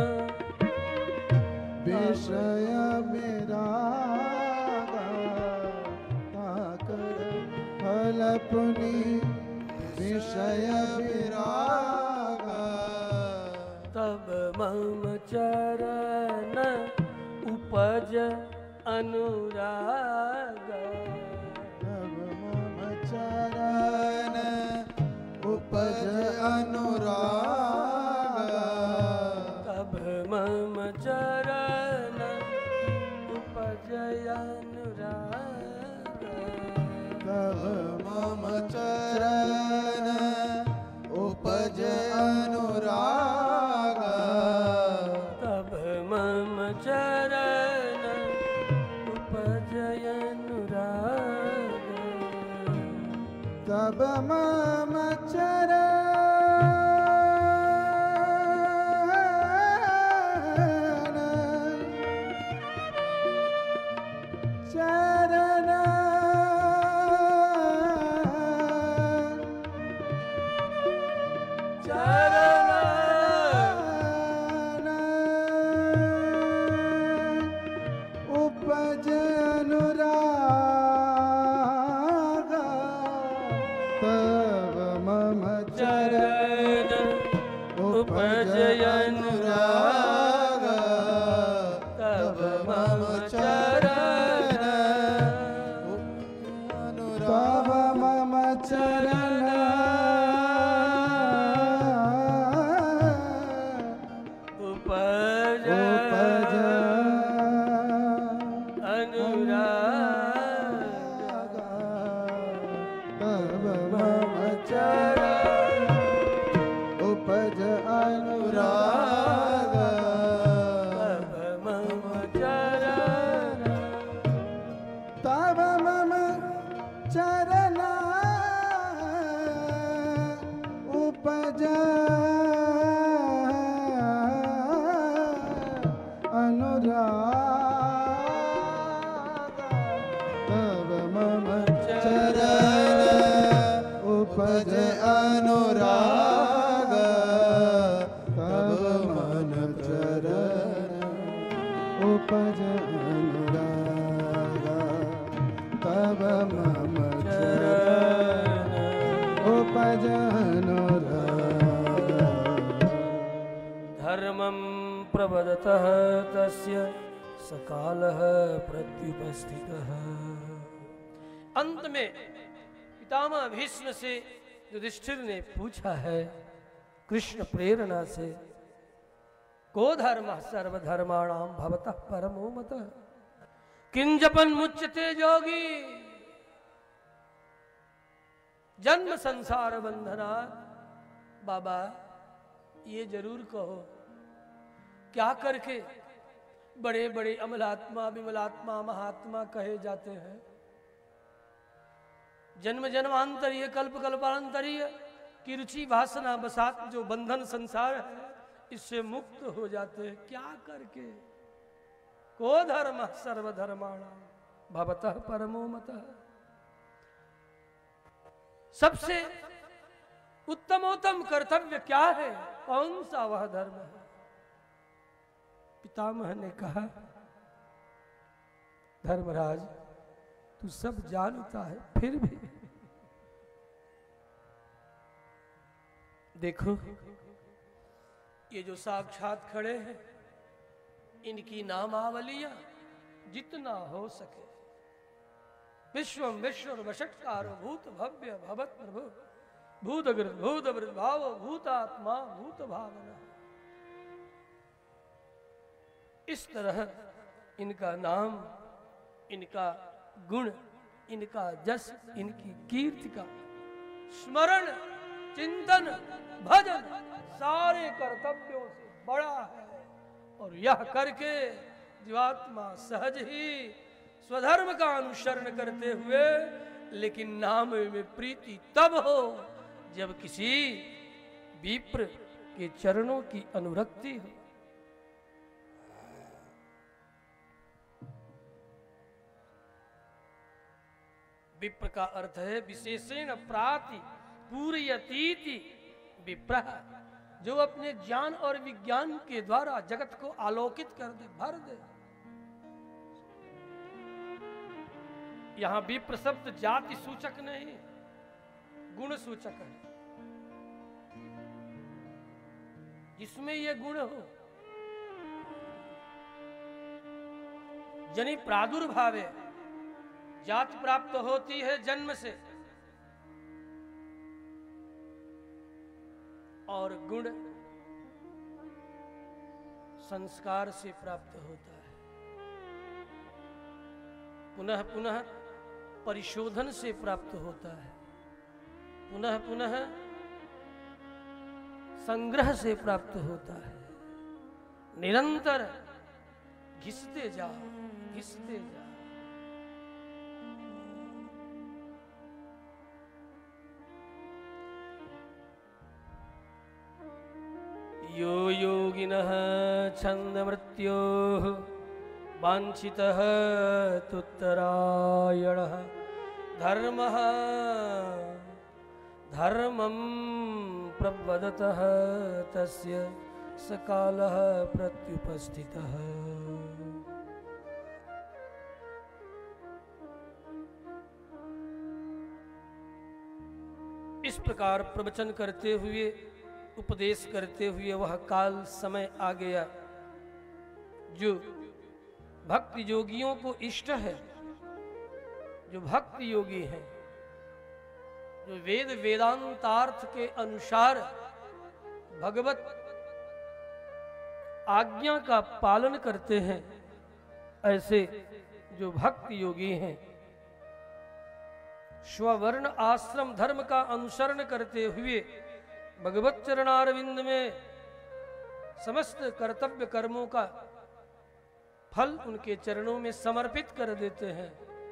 Speaker 2: विषय विरागा, ताकर फल पुनि विषय विरागा,
Speaker 4: तब मम चरण उपज अनुराग,
Speaker 2: तब मम चरण उपज अनुराग,
Speaker 4: तब मम चरण अनुराग
Speaker 2: तब मम चरण उपज अनुराग
Speaker 4: तब मम चरण उपजय अनुराग
Speaker 2: तब मम चरण
Speaker 4: उपजय अनुराग तब मम चरण
Speaker 2: तब मम चरण
Speaker 4: उपज
Speaker 2: उपज
Speaker 4: अनुराग
Speaker 2: तब मम चरण उपज अनुराग
Speaker 4: तब मम चरण
Speaker 2: तब मम चरण उपज अनुराग तब मम चरण उपज अनुराग तब मन चरण उपज अनुराग तब मम चरण उपज अनुराग
Speaker 4: धर्मं प्रवदतः तस्य सकालः प्रत्युपस्थितः। अंत में पितामह भीष्म से युधिष्ठिर ने पूछा है कृष्ण प्रेरणा से, को धर्म सर्वधर्माणां भवतः परमो मतः किंजपन मुच्यते जोगी जन्म संसार बंधना। बाबा ये जरूर कहो क्या करके बड़े बड़े अमलात्मा विमलात्मा महात्मा कहे जाते हैं? जन्म जन्मांतरीय कल्प कल्पांतरीय की रुचि वासना बसात जो बंधन संसार है इससे मुक्त हो जाते हैं। क्या करके? को धर्म सर्वधर्माणां भवतः परमो मतः। सबसे उत्तमोत्तम कर्तव्य क्या है? कौन सा वह धर्म है? पितामह ने कहा धर्मराज तू सब जानता है फिर भी देखो ये जो साक्षात खड़े हैं इनकी नामावलियां जितना हो सके विश्वम विश्वर वषटकारो भूत भव्य भवत प्रभु भूतगृत भूतवृत भाव भूतात्मा भूत भावना, इस तरह इनका नाम इनका गुण इनका जस इनकी कीर्ति का स्मरण चिंतन भजन सारे कर्तव्यों से बड़ा है। और यह करके जीवात्मा सहज ही स्वधर्म का अनुसरण करते हुए लेकिन नाम में प्रीति तब हो जब किसी विप्र के चरणों की अनुरक्ति हो। विप्र का अर्थ है विशेषण प्राति पूर्यतीति विप्र, जो अपने ज्ञान और विज्ञान के द्वारा जगत को आलोकित कर दे भर दे। यहां विप्र शब्द जाति सूचक नहीं गुण सूचक है। जिसमें यह गुण हो जनि प्रादुर्भावे जाति प्राप्त होती है जन्म से और गुण संस्कार से प्राप्त होता है। पुनः पुनः परिशोधन से प्राप्त होता है, पुनः पुनः संग्रह से प्राप्त होता है। निरंतर घिसते जाओ, घिसते जाओ। यो योगिनः छन्दमृत्योः वाञ्छितः तुत्तरायणः धर्मः धर्मं प्रवदतः तस्य सकालः प्रत्युपस्थितः। इस प्रकार प्रवचन करते हुए, उपदेश करते हुए वह काल समय आ गया जो भक्ति योगियों को इष्ट है, जो भक्ति योगी हैं, जो वेद वेदांतार्थ के अनुसार भगवत आज्ञा का पालन करते हैं, ऐसे जो भक्ति योगी हैं, स्ववर्ण आश्रम धर्म का अनुसरण करते हुए भगवत चरणारविंद में समस्त कर्तव्य कर्मों का फल उनके चरणों में समर्पित कर देते हैं।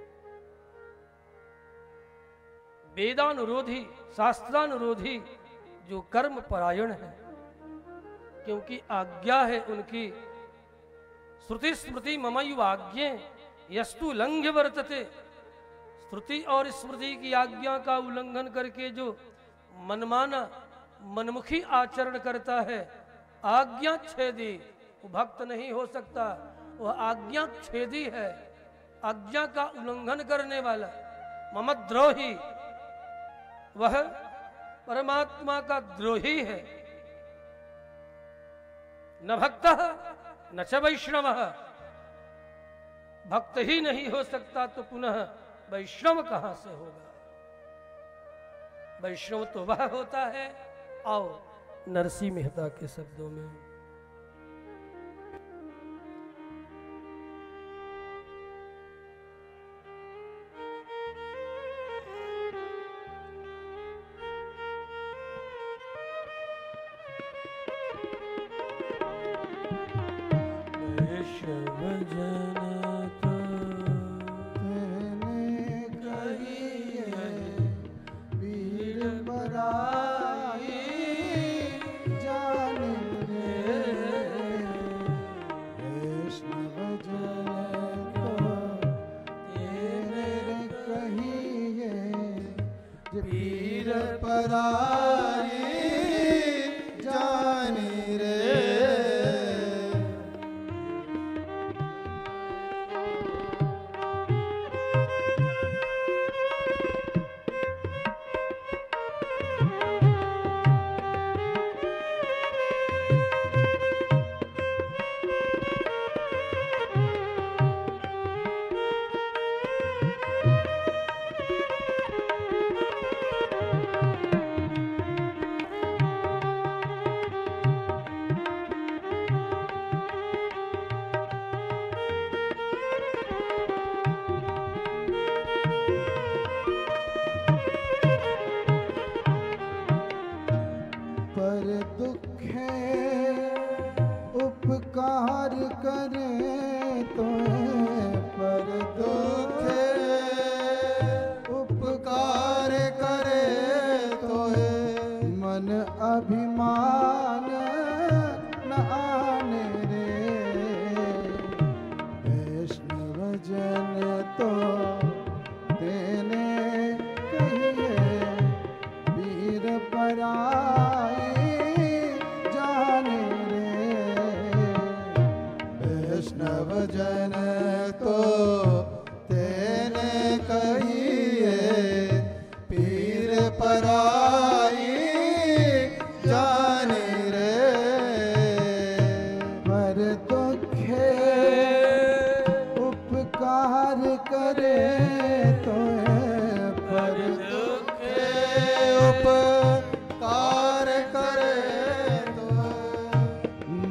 Speaker 4: वेदानुरोधी, शास्त्रानुरोधी जो कर्म परायण है, क्योंकि आज्ञा है उनकी, श्रुति स्मृति ममैव आज्ञे यस्तु लंघ्य वर्तते। श्रुति और स्मृति की आज्ञा का उल्लंघन करके जो मनमाना मनमुखी आचरण करता है, आज्ञा छेदी, वो भक्त नहीं हो सकता, वह आज्ञा छेदी है, आज्ञा का उल्लंघन करने वाला ममद्रोही, वह परमात्मा का द्रोही है। न भक्तः न च वैष्णवः, भक्त ही नहीं हो सकता तो पुनः वैष्णव कहां से होगा? वैष्णव तो वह होता है, आओ नरसिंह मेहता के शब्दों में,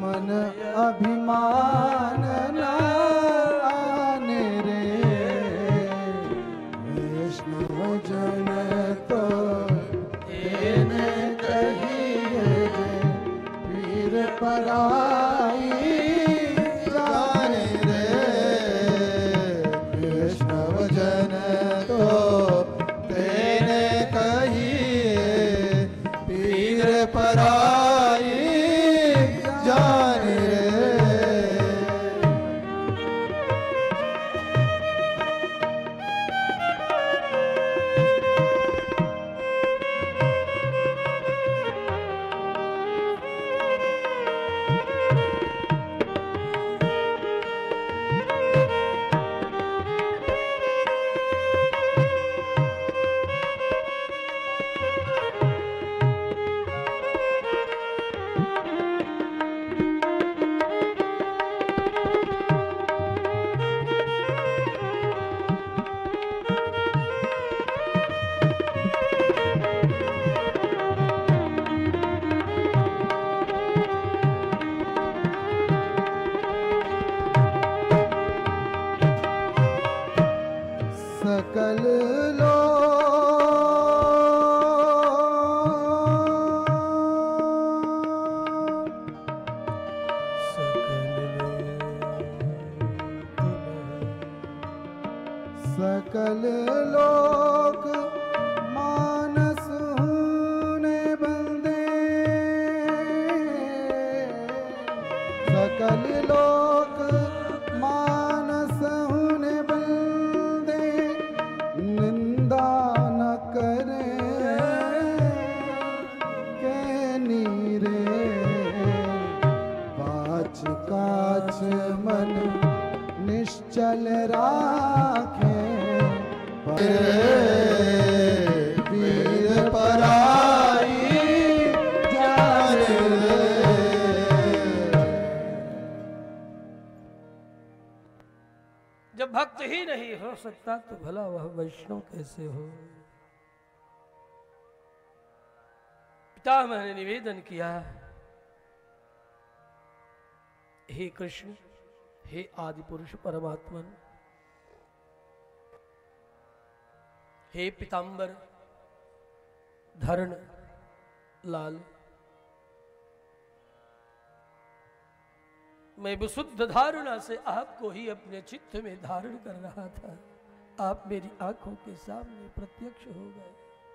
Speaker 2: अभिमान न आने रे। सब जन तो तेने कहिए पीर पराई जान रे। सकल सकल लोक मानस होने बंदे, सकल लोक मानस होने बंदे, निंदा न करे के नीरे, काच काच मन निश्चल राखे, वीर पराई जान रे।
Speaker 4: जब भक्त ही नहीं हो सकता तो भला वह वैष्णव कैसे हो। पितामह ने निवेदन किया, हे कृष्ण, हे आदि पुरुष परमात्मन, हे पीतांबर धरण लाल, मैं विशुद्ध धारणा से आपको ही अपने चित्त में धारण कर रहा था, आप मेरी आंखों के सामने प्रत्यक्ष हो गए।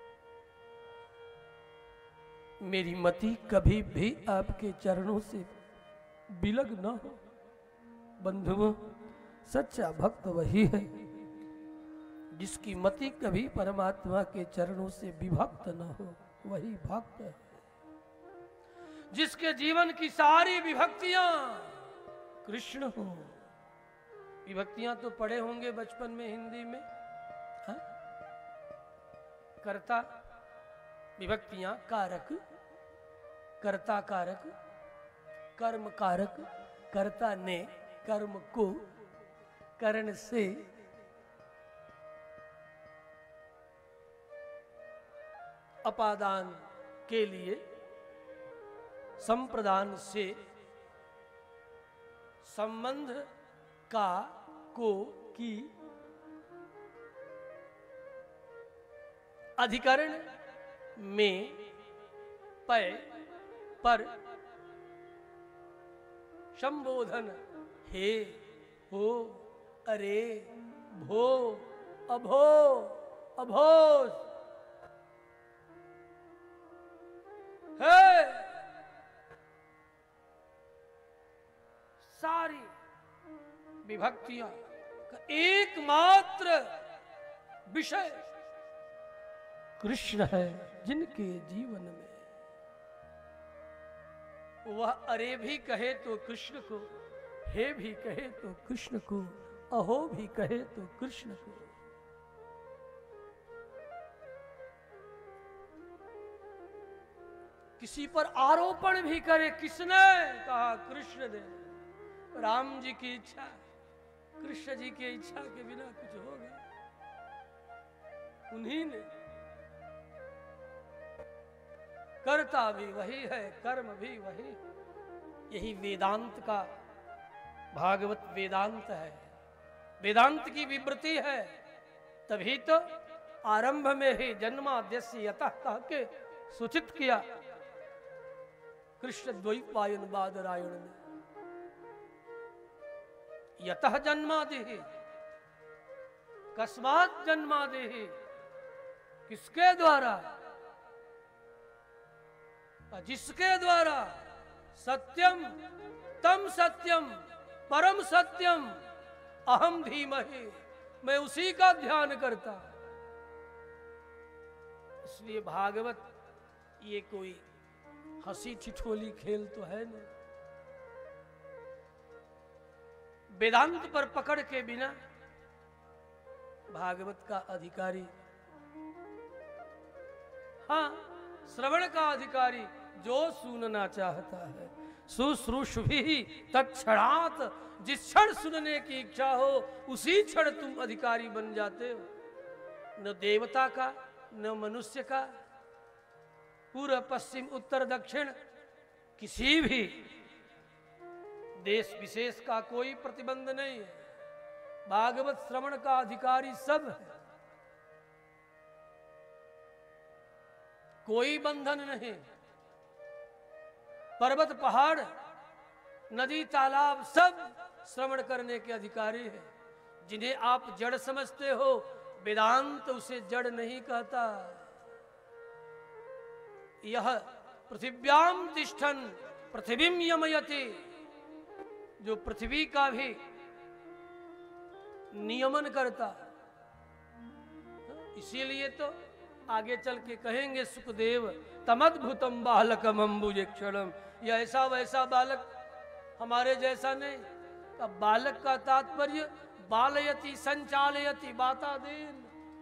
Speaker 4: मेरी मति कभी भी आपके चरणों से बिलग न हो। बंधुओं, सच्चा भक्त वही है जिसकी मति कभी परमात्मा के चरणों से विभक्त न हो, वही भक्त है। जिसके जीवन की सारी विभक्तियां कृष्ण हो। विभक्तियां तो पढ़े होंगे बचपन में हिंदी में, हा? कर्ता विभक्तियां कारक, कर्ता कारक, कर्म कारक, कर्ता ने कर्म को करण से, अपादान के लिए, संप्रदान से, संबंध का, को, की, अधिकरण में, पय, पर, संबोधन, हे, हो, अरे, भो, अभो, अभोज, है, सारी विभक्तियां का एकमात्र विषय कृष्ण है। जिनके जीवन में वह अरे भी कहे तो कृष्ण को, हे भी कहे तो कृष्ण को, अहो भी कहे तो कृष्ण को। किसी पर आरोपण भी करे, किसने कहा? कृष्ण ने। राम जी की इच्छा, कृष्ण जी की इच्छा के बिना कुछ होगा? उन्हीं ने। कर्ता भी वही है, कर्म भी वही। यही वेदांत का, भागवत वेदांत है, वेदांत की विवृत्ति है। तभी तो आरंभ में ही जन्माद्यस्य यतः कह के सूचित किया कृष्ण द्वैपायन बादरायण में, यतः जन्मादि। कस्मात् जन्मादेहि, किसके द्वारा? जिसके द्वारा सत्यम तम सत्यम परम सत्यम अहम धीमहि, मैं उसी का ध्यान करता। इसलिए भागवत ये कोई हंसी ठिठोली खेल तो है नहीं। वेदांत पर पकड़ के बिना भागवत का अधिकारी, हाँ श्रवण का अधिकारी जो सुनना चाहता है, शुश्रूषुभिः तत्क्षणात्, जिस क्षण सुनने की इच्छा हो उसी क्षण तुम अधिकारी बन जाते हो। न देवता का, न मनुष्य का, पूर्व पश्चिम उत्तर दक्षिण किसी भी देश विशेष का कोई प्रतिबंध नहीं है। भागवत श्रवण का अधिकारी सब है, कोई बंधन नहीं। पर्वत पहाड़ नदी तालाब सब श्रवण करने के अधिकारी है। जिन्हें आप जड़ समझते हो, वेदांत उसे जड़ नहीं कहता। यह पृथिव्याम तिष्ठन् पृथिवीं यमयति, जो पृथ्वी का भी नियमन करता। इसीलिए तो आगे चल के कहेंगे सुखदेव, तमद्भुतम बालकम अम्बुजेक्षणम, यह ऐसा वैसा बालक हमारे जैसा नहीं। अब बालक का तात्पर्य बालयति संचालयति बातादेन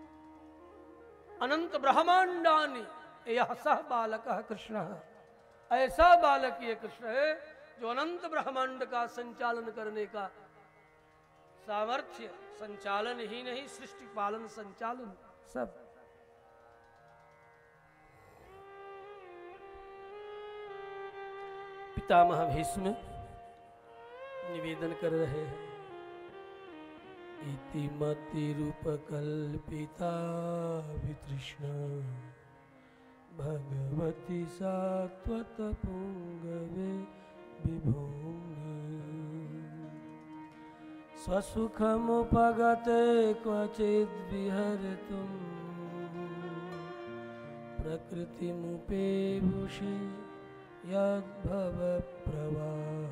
Speaker 4: अनंत ब्रह्मांडानि, यह सह बालक कृष्ण। ऐसा बालक ये कृष्ण है जो अनंत ब्रह्मांड का संचालन करने का सामर्थ्य, संचालन ही नहीं सृष्टि पालन संचालन सब। पितामह भीष्म निवेदन कर रहे हैं, इति मतिरूपकल्पिता वितृष्णा भगवती सात्वत पुंगवे विभूमि, स्वसुखमुपगते क्वचिद् विहर्तुं प्रकृतिमुपेयुषि यद्भव प्रवाह,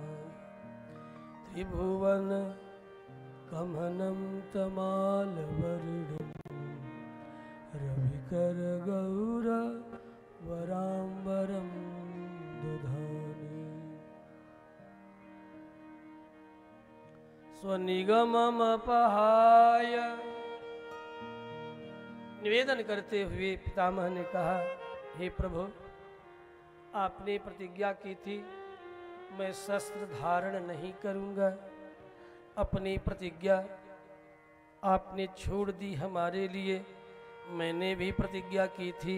Speaker 4: त्रिभुवन कमनं तमालवर्णं रविकर गौर वराम्बरं दधाने, स्वनिगममपहाय। निवेदन करते हुए पितामह ने कहा, हे प्रभु, आपने प्रतिज्ञा की थी मैं शस्त्र धारण नहीं करूंगा। अपनी प्रतिज्ञा आपने छोड़ दी हमारे लिए, मैंने भी प्रतिज्ञा की थी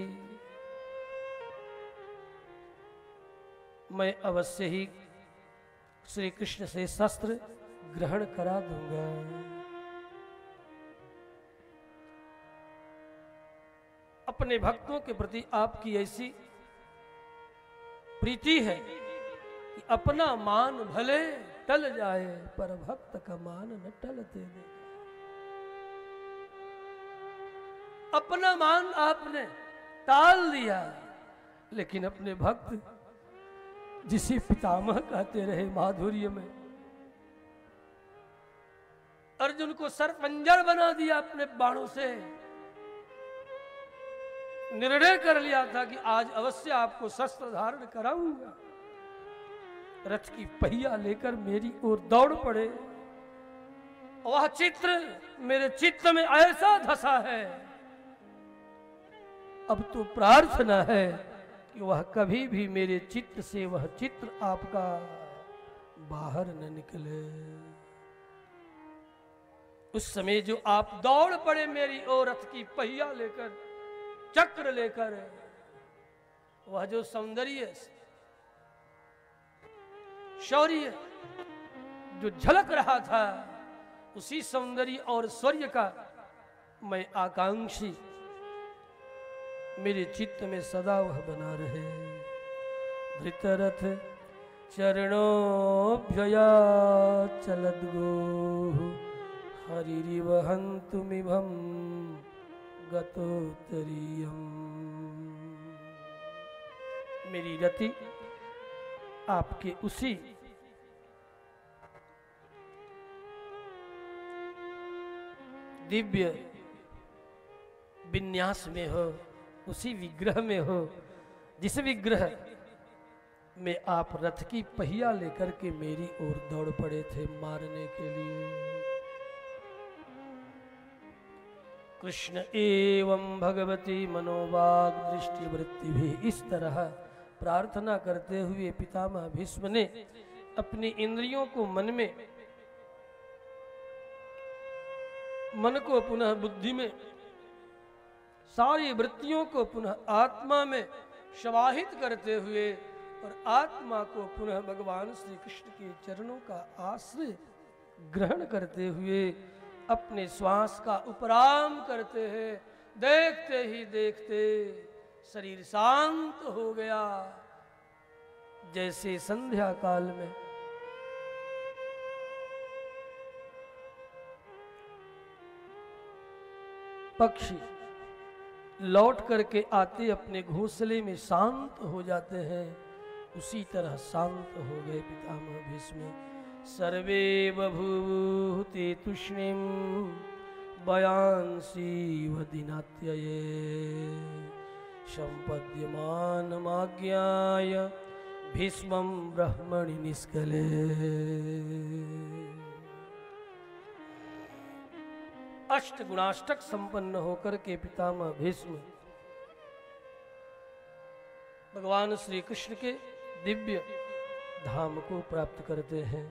Speaker 4: मैं अवश्य ही श्री कृष्ण से शस्त्र ग्रहण करा दूंगा। अपने भक्तों के प्रति आपकी ऐसी प्रीति है कि अपना मान भले टल जाए पर भक्त का मान न टलते दे। अपना मान आपने टाल दिया, लेकिन अपने भक्त जिसे पितामह कहते रहे माधुर्य में, अर्जुन को सरपंजर बना दिया अपने बाणों से। निर्णय कर लिया था कि आज अवश्य आपको शस्त्र धारण कराऊंगा। रथ की पहिया लेकर मेरी ओर दौड़ पड़े। वह चित्र मेरे चित्त में ऐसा धसा है, अब तो प्रार्थना है कि वह कभी भी मेरे चित्त से वह चित्र आपका बाहर न निकले। उस समय जो आप दौड़ पड़े मेरी ओर रथ की पहिया लेकर, चक्र लेकर, वह जो सौंदर्य शौर्य जो झलक रहा था, उसी सौंदर्य और शौर्य का मैं आकांक्षी, मेरे चित्त में सदा वह बना रहे। धृतरथ चरणोभ्यया चलद्गो हरिरिवहन्तुमिभं गतोत्तरीयम्। मेरी रति आपके उसी दिव्य विन्यास में हो, उसी विग्रह में हो जिस विग्रह में आप रथ की पहिया लेकर के मेरी ओर दौड़ पड़े थे मारने के लिए। कृष्ण एवं भगवती मनोवाग दृष्टि वृत्ति भी इस तरह प्रार्थना करते हुए पितामह भीष्म ने अपनी इंद्रियों को मन को पुनः बुद्धि में, सारी वृत्तियों को पुनः आत्मा में समाहित करते हुए और आत्मा को पुनः भगवान श्री कृष्ण के चरणों का आश्रय ग्रहण करते हुए अपने श्वास का उपराम करते हैं। देखते ही देखते शरीर शांत हो गया, जैसे संध्या काल में पक्षी लौट करके आते अपने घोंसले में शांत हो जाते हैं, उसी तरह शांत हो गए पितामह भीष्म। सर्वे बभूते तुष्णीं बयांसीव दिनात्यये सम्पद्यमानमाज्ञाय भीष्मं ब्रह्मणि निष्कले। अष्ट गुणाष्टक संपन्न होकर के पितामह भीष्म भगवान श्री कृष्ण के दिव्य धाम को प्राप्त करते हैं।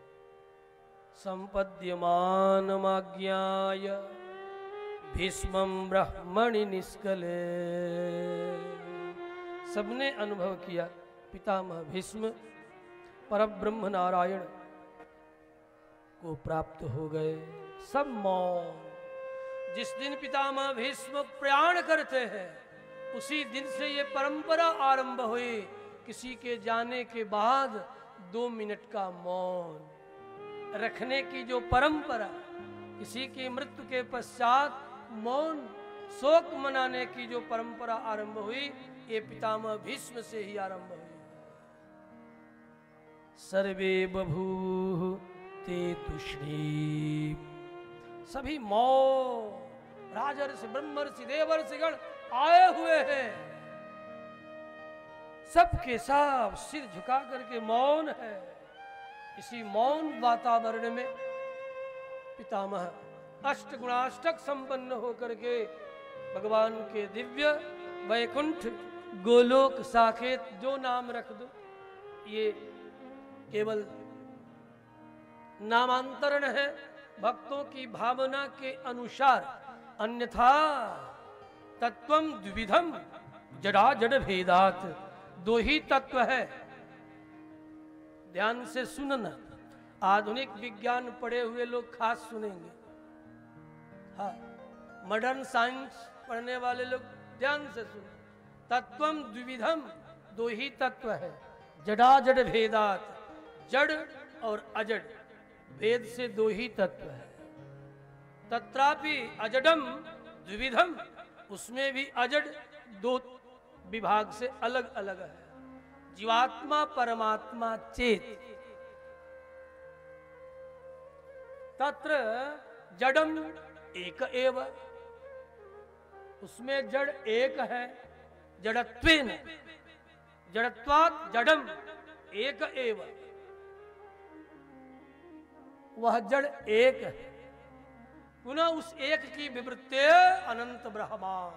Speaker 4: संपद्यमानमाज्ञाय भीष्मं ब्रह्मणि निष्कले। सबने अनुभव किया पितामह भीष्म परब्रह्म नारायण को प्राप्त हो गए। सब मौन। जिस दिन पितामह भीष्म प्रयाण करते हैं उसी दिन से ये परंपरा आरंभ हुई। किसी के जाने के बाद 2 मिनट का मौन रखने की जो परंपरा, किसी की मृत्यु के पश्चात मौन शोक मनाने की जो परंपरा आरंभ हुई, ये पितामह भीष्म से ही आरंभ हुई। सर्वे बभूव ते तुष्णीं। सभी मौन, राजर्षि ब्रह्मर्षि देवर्षिगण आए हुए हैं, सबके सब सिर झुका करके मौन है। इसी मौन वातावरण में पितामह अष्ट गुणाष्टक संपन्न होकर के भगवान के दिव्य वैकुंठ गोलोक साकेत, जो नाम रख दो, ये केवल नामांतरण है भक्तों की भावना के अनुसार। अन्यथा तत्वम द्विविधम जड़ा जड़ भेदात। 2 ही तत्व है। ध्यान से सुनना। आधुनिक विज्ञान पढ़े हुए लोग खास सुनेंगे, हाँ, मॉडर्न साइंस पढ़ने वाले लोग ध्यान से सुनो। तत्वम द्विविधम, 2 ही तत्व है। जड़ा जड़ भेदात, जड़ और अजड़, वेद से 2 ही तत्व है। तत्रापि अजडम द्विविधम, उसमें भी अजड़ 2 विभाग से अलग अलग है। जीवात्मा परमात्मा चेत। तत्र जडम एक एव, उसमें जड़ एक है। जड़त्वेन, जड़त्वात् जडम एक एव, वह जड़ एक है। पुनः उस एक की विवृत्ति अनंत ब्रह्मांड,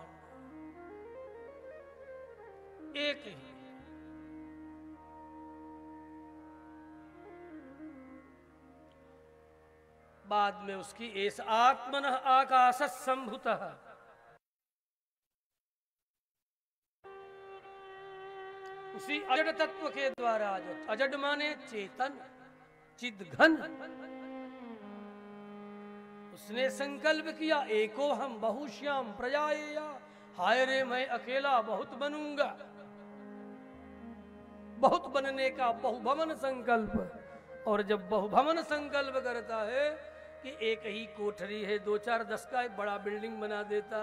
Speaker 4: एक ही। बाद में उसकी एस आत्मनः आकाशः संभूतः, उसी अजड तत्व के द्वारा, अजड माने चेतन चिद्घन, उसने संकल्प किया एको हम बहुश्याम प्रजाएया। हाय रे मैं अकेला बहुत बनूंगा। बहुत बनने का बहुभवन संकल्प। और जब बहुभवन संकल्प करता है कि एक ही कोठरी है, 2-4-10 का एक बड़ा बिल्डिंग बना देता।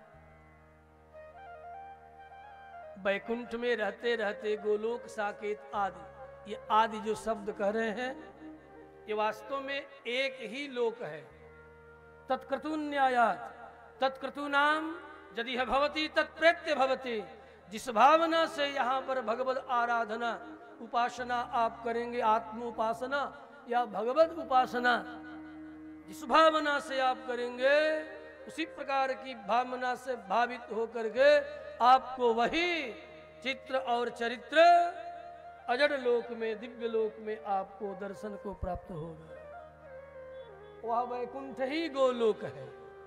Speaker 4: वैकुंठ में रहते रहते गोलोक साकेत आदि, ये आदि जो शब्द कह रहे हैं ये वास्तव में एक ही लोक है। तत्क्रतुन्यायात तत्क्रतूनाम यदि है भवती तत्प्रेत्य भवती। जिस भावना से यहाँ पर भगवत आराधना उपासना आप करेंगे, आत्म उपासना या भगवत उपासना, जिस भावना से आप करेंगे उसी प्रकार की भावना से भावित होकर के आपको वही चित्र और चरित्र अजड़ लोक में, दिव्य लोक में आपको दर्शन को प्राप्त होगा। वह वैकुंठ ही गोलोक है,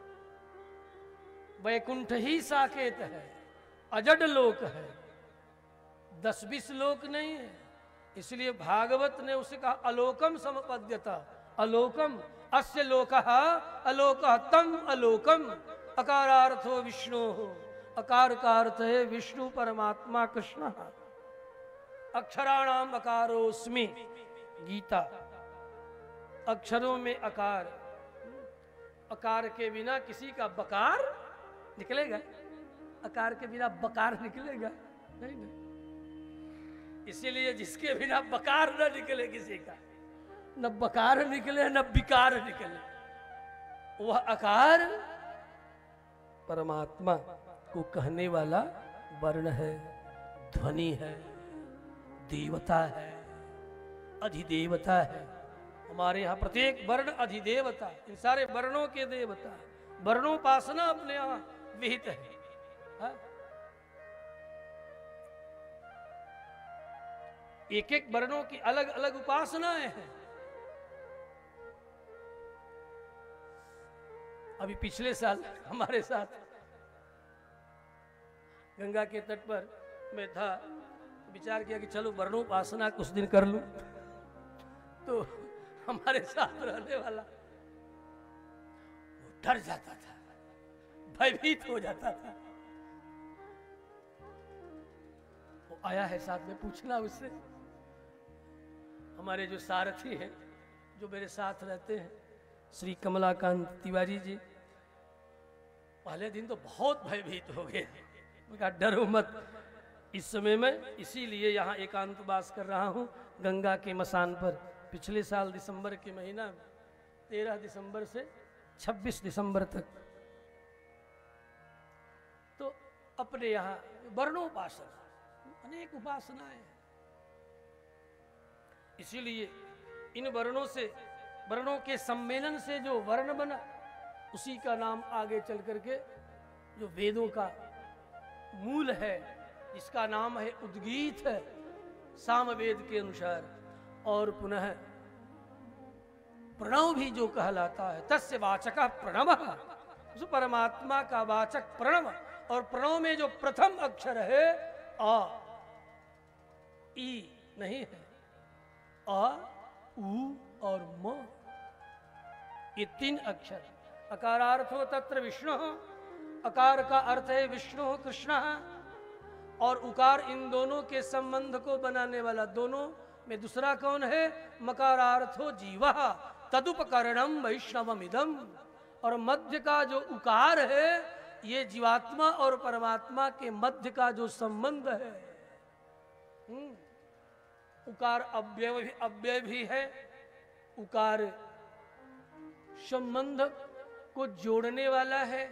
Speaker 4: वैकुंठ ही साकेत है, अजड़ लोक है, 10-20 लोक नहीं है। इसलिए भागवत ने उसे कहा अलोकम समपद्यता। अलोकम अस्य लोकः अलोकः तम अलोकम। अकारार्थो विष्णु, अकार का अर्थ है विष्णु परमात्मा कृष्ण। अक्षराणाम अकारोस्मि, गीता। अक्षरों में अकार, अकार के बिना किसी का बकार निकलेगा? अकार के बिना बकार निकलेगा? नहीं ना। इसीलिए जिसके बिना बकार न निकले किसी का, न बकार निकले न विकार निकले, वह अकार परमात्मा को कहने वाला वर्ण है, ध्वनि है, देवता है, अधिदेवता है। हमारे यहाँ प्रत्येक वर्ण अधिदेवता, इन सारे वर्णों के देवता। वर्णोपासना अपने यहाँ विहित है, हा? एक एक वर्णों की अलग अलग उपासनाएं हैं। अभी पिछले साल हमारे साथ गंगा के तट पर मैं था, विचार किया कि चलो वर्णोपासना कुछ दिन कर लूं। तो हमारे साथ रहने वाला वो डर जाता था, भयभीत हो जाता था। वो आया है साथ में, पूछना उससे। हमारे जो सारथी हैं, जो मेरे साथ रहते हैं, श्री कमलाकांत तिवारी जी, पहले दिन तो बहुत भयभीत हो गए। कहा डरो मत, इस समय में इसीलिए यहाँ एकांतवास कर रहा हूँ गंगा के मसान पर। पिछले साल दिसंबर के महीना 13 दिसंबर से 26 दिसंबर तक तो अपने यहाँ वर्णोपासना, अनेक उपासनाएं। इसीलिए इन वर्णों से, वर्णों के सम्मेलन से जो वर्ण बना, उसी का नाम आगे चल करके जो वेदों का मूल है, इसका नाम है उद्गीत है, सामवेद के अनुसार। और पुनः प्रणव भी जो कहलाता है, तस्य वाचक प्रणव, उस परमात्मा का वाचक प्रणव। और प्रणव में जो प्रथम अक्षर है आ, ई नहीं है, आ, उ और म, ये 3 अक्षर। अकारार्थो तत्र विष्णु, अकार का अर्थ है विष्णु कृष्ण, और उकार इन दोनों के संबंध को बनाने वाला। दोनों में दूसरा कौन है? मकारार्थो जीवा तदुपकरणम वैष्णवमिदम। और मध्य का जो उकार है, ये जीवात्मा और परमात्मा के मध्य का जो संबंध है। उकार अव्यय भी है। उकार संबंध को जोड़ने वाला है।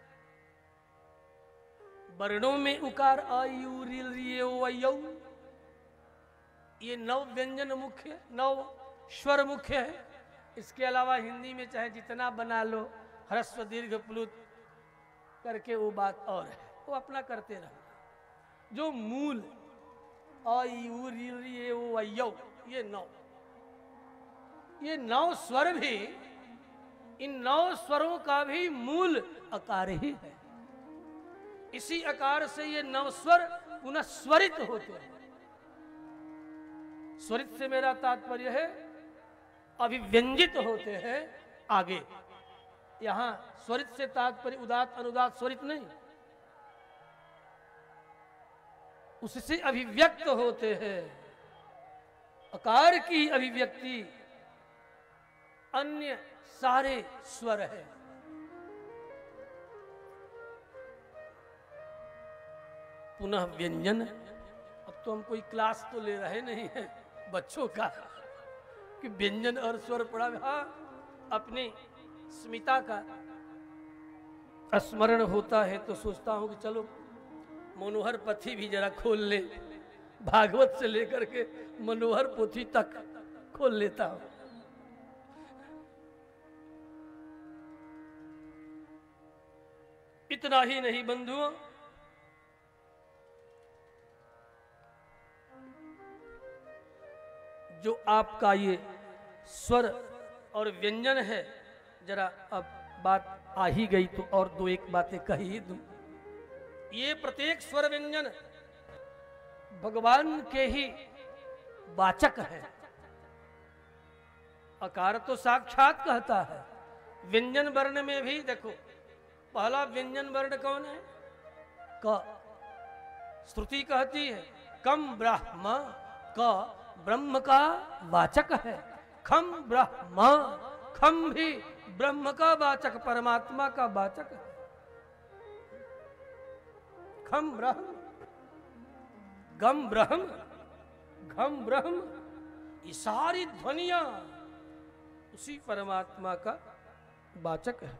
Speaker 4: वर्णों में उकार आयु रिल रियो वयौ, ये 9 व्यंजन मुख्य, 9 स्वर मुख्य है। इसके अलावा हिंदी में चाहे जितना बना लो, ह्रस्व दीर्घ प्लुत करके वो बात और है, वो अपना करते रहो। जो मूल आयु रिल रियो वयौ, ये 9 स्वर भी, इन 9 स्वरों का भी मूल अकार ही है। इसी आकार से ये 9 स्वर पुनः स्वरित होते हैं। स्वरित से मेरा तात्पर्य है अभिव्यंजित होते हैं आगे। यहां स्वरित से तात्पर्य उदात अनुदात स्वरित नहीं, उससे अभिव्यक्त होते हैं। आकार की अभिव्यक्ति अन्य सारे स्वर है। पुनः व्यंजन। अब तो हम कोई क्लास तो ले रहे नहीं है बच्चों का कि व्यंजन और स्वर पढ़ा। हाँ, अपनी स्मिता का स्मरण होता है तो सोचता हूं कि चलो मनोहर पोथी भी जरा खोल ले, भागवत से लेकर के मनोहर पोथी तक खोल लेता हूं। इतना ही नहीं बंधुओं, जो आपका ये स्वर और व्यंजन है, जरा अब बात आ ही गई तो और दो एक बातें कह ही दूं। ये प्रत्येक स्वर व्यंजन भगवान के ही वाचक है। अकार तो साक्षात कहता है। व्यंजन वर्ण में भी देखो, पहला व्यंजन वर्ण कौन है? क। श्रुति कहती है कम ब्रह्म, क ब्रह्म का वाचक है। खम ब्रह्म, खम भी ब्रह्म का वाचक, परमात्मा का वाचक है। खम ब्रह्म, गम ब्रह्म, घम ब्रह्म, ये सारी ध्वनियां उसी परमात्मा का वाचक है।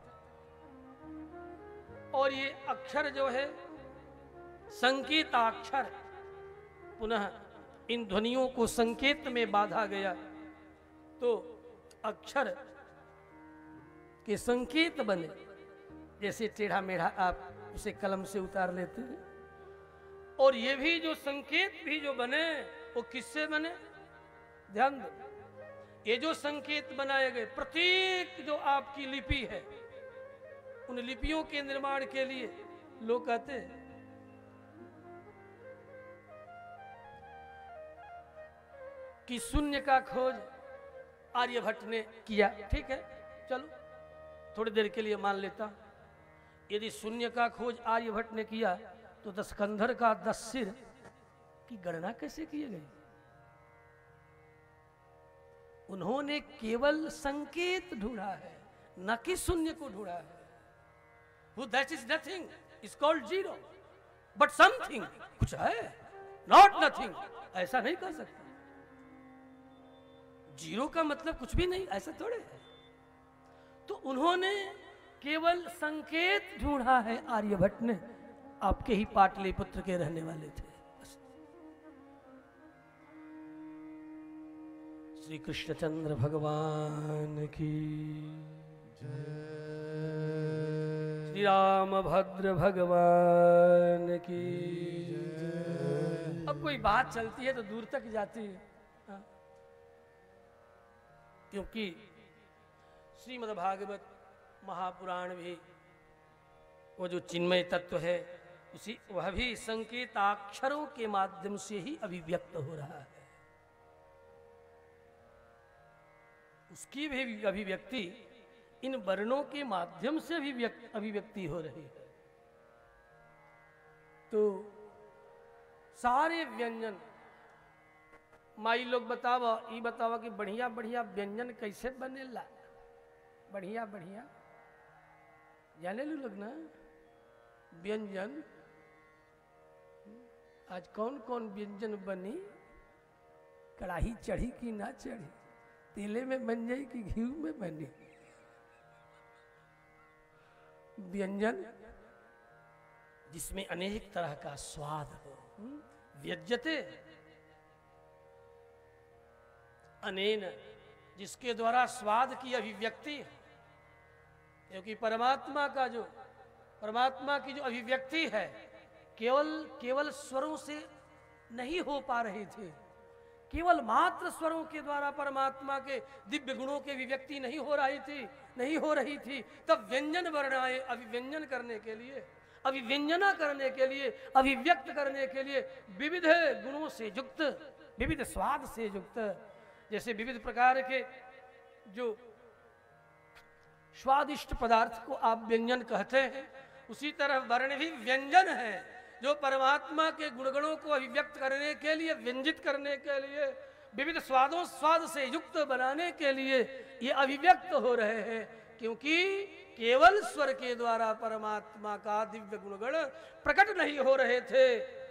Speaker 4: और ये अक्षर जो है संकेताक्षर, पुनः इन ध्वनियों को संकेत में बांधा गया तो अक्षर के संकेत बने। जैसे टेढ़ा मेढ़ा आप उसे कलम से उतार लेते हैं, और ये भी जो संकेत भी जो बने वो किससे बने? ध्यान दो, ये जो संकेत बनाए गए, प्रत्येक जो आपकी लिपि है, उन लिपियों के निर्माण के लिए लोग कहते हैं कि शून्य का खोज आर्यभट्ट ने किया। ठीक है, चलो थोड़ी देर के लिए मान लेता। यदि शून्य का खोज आर्यभट्ट ने किया तो 10 कंधर का 10 सिर की गणना कैसे किए गए? उन्होंने केवल संकेत ढूंढा है, न कि शून्य को ढूंढा है। Who that is nothing is called zero, but something कुछ है, not nothing, ऐसा नहीं कर सकते। जीरो का मतलब कुछ भी नहीं, ऐसा थोड़े है। तो उन्होंने केवल संकेत ढूंढा है आर्यभट्ट ने, आपके ही पाटलिपुत्र के रहने वाले थे। श्री कृष्णचंद्र भगवान की श्री रामभद्र भगवान की। अब कोई बात चलती है तो दूर तक जाती है, हाँ? क्योंकि श्रीमद्भागवत महापुराण भी वो जो चिन्मय तत्व है उसी वह भी संकेताक्षरों के माध्यम से ही अभिव्यक्त हो रहा है। उसकी भी अभिव्यक्ति इन वर्णों के माध्यम से अभिव्यक्ति हो रही है। तो सारे व्यंजन माई लोग बतावा, ये बतावा कि बढ़िया बढ़िया व्यंजन कैसे बनेला। बढ़िया बढ़िया जाने लो लोग ना व्यंजन। आज कौन कौन व्यंजन बनी? कढ़ाई चढ़ी कि ना चढ़ी, तेले में बन जाई कि घी में बनी। व्यंजन जिसमें अनेक तरह का स्वाद हो। व्यज्यते अनेन, जिसके द्वारा स्वाद की अभिव्यक्ति है। क्योंकि परमात्मा की जो अभिव्यक्ति है केवल स्वरों से नहीं हो पा रही थी। केवल मात्र स्वरों के द्वारा परमात्मा के दिव्य गुणों की अभिव्यक्ति नहीं हो रही थी। तब व्यंजन वर्ण आए अभिव्यंजन करने के लिए, अभिव्यंजना करने के लिए, अभिव्यक्त करने के लिए, विविध गुणों से युक्त, विविध स्वाद से युक्त। जैसे विविध प्रकार के जो स्वादिष्ट पदार्थ को आप व्यंजन कहते हैं, उसी तरह वर्ण भी व्यंजन है जो परमात्मा के गुणगणों को अभिव्यक्त करने के लिए, व्यंजित करने के लिए विविध स्वादों स्वाद से युक्त बनाने के लिए ये अभिव्यक्त हो रहे हैं, क्योंकि केवल स्वर के द्वारा परमात्मा का दिव्य गुणगण प्रकट नहीं हो रहे थे,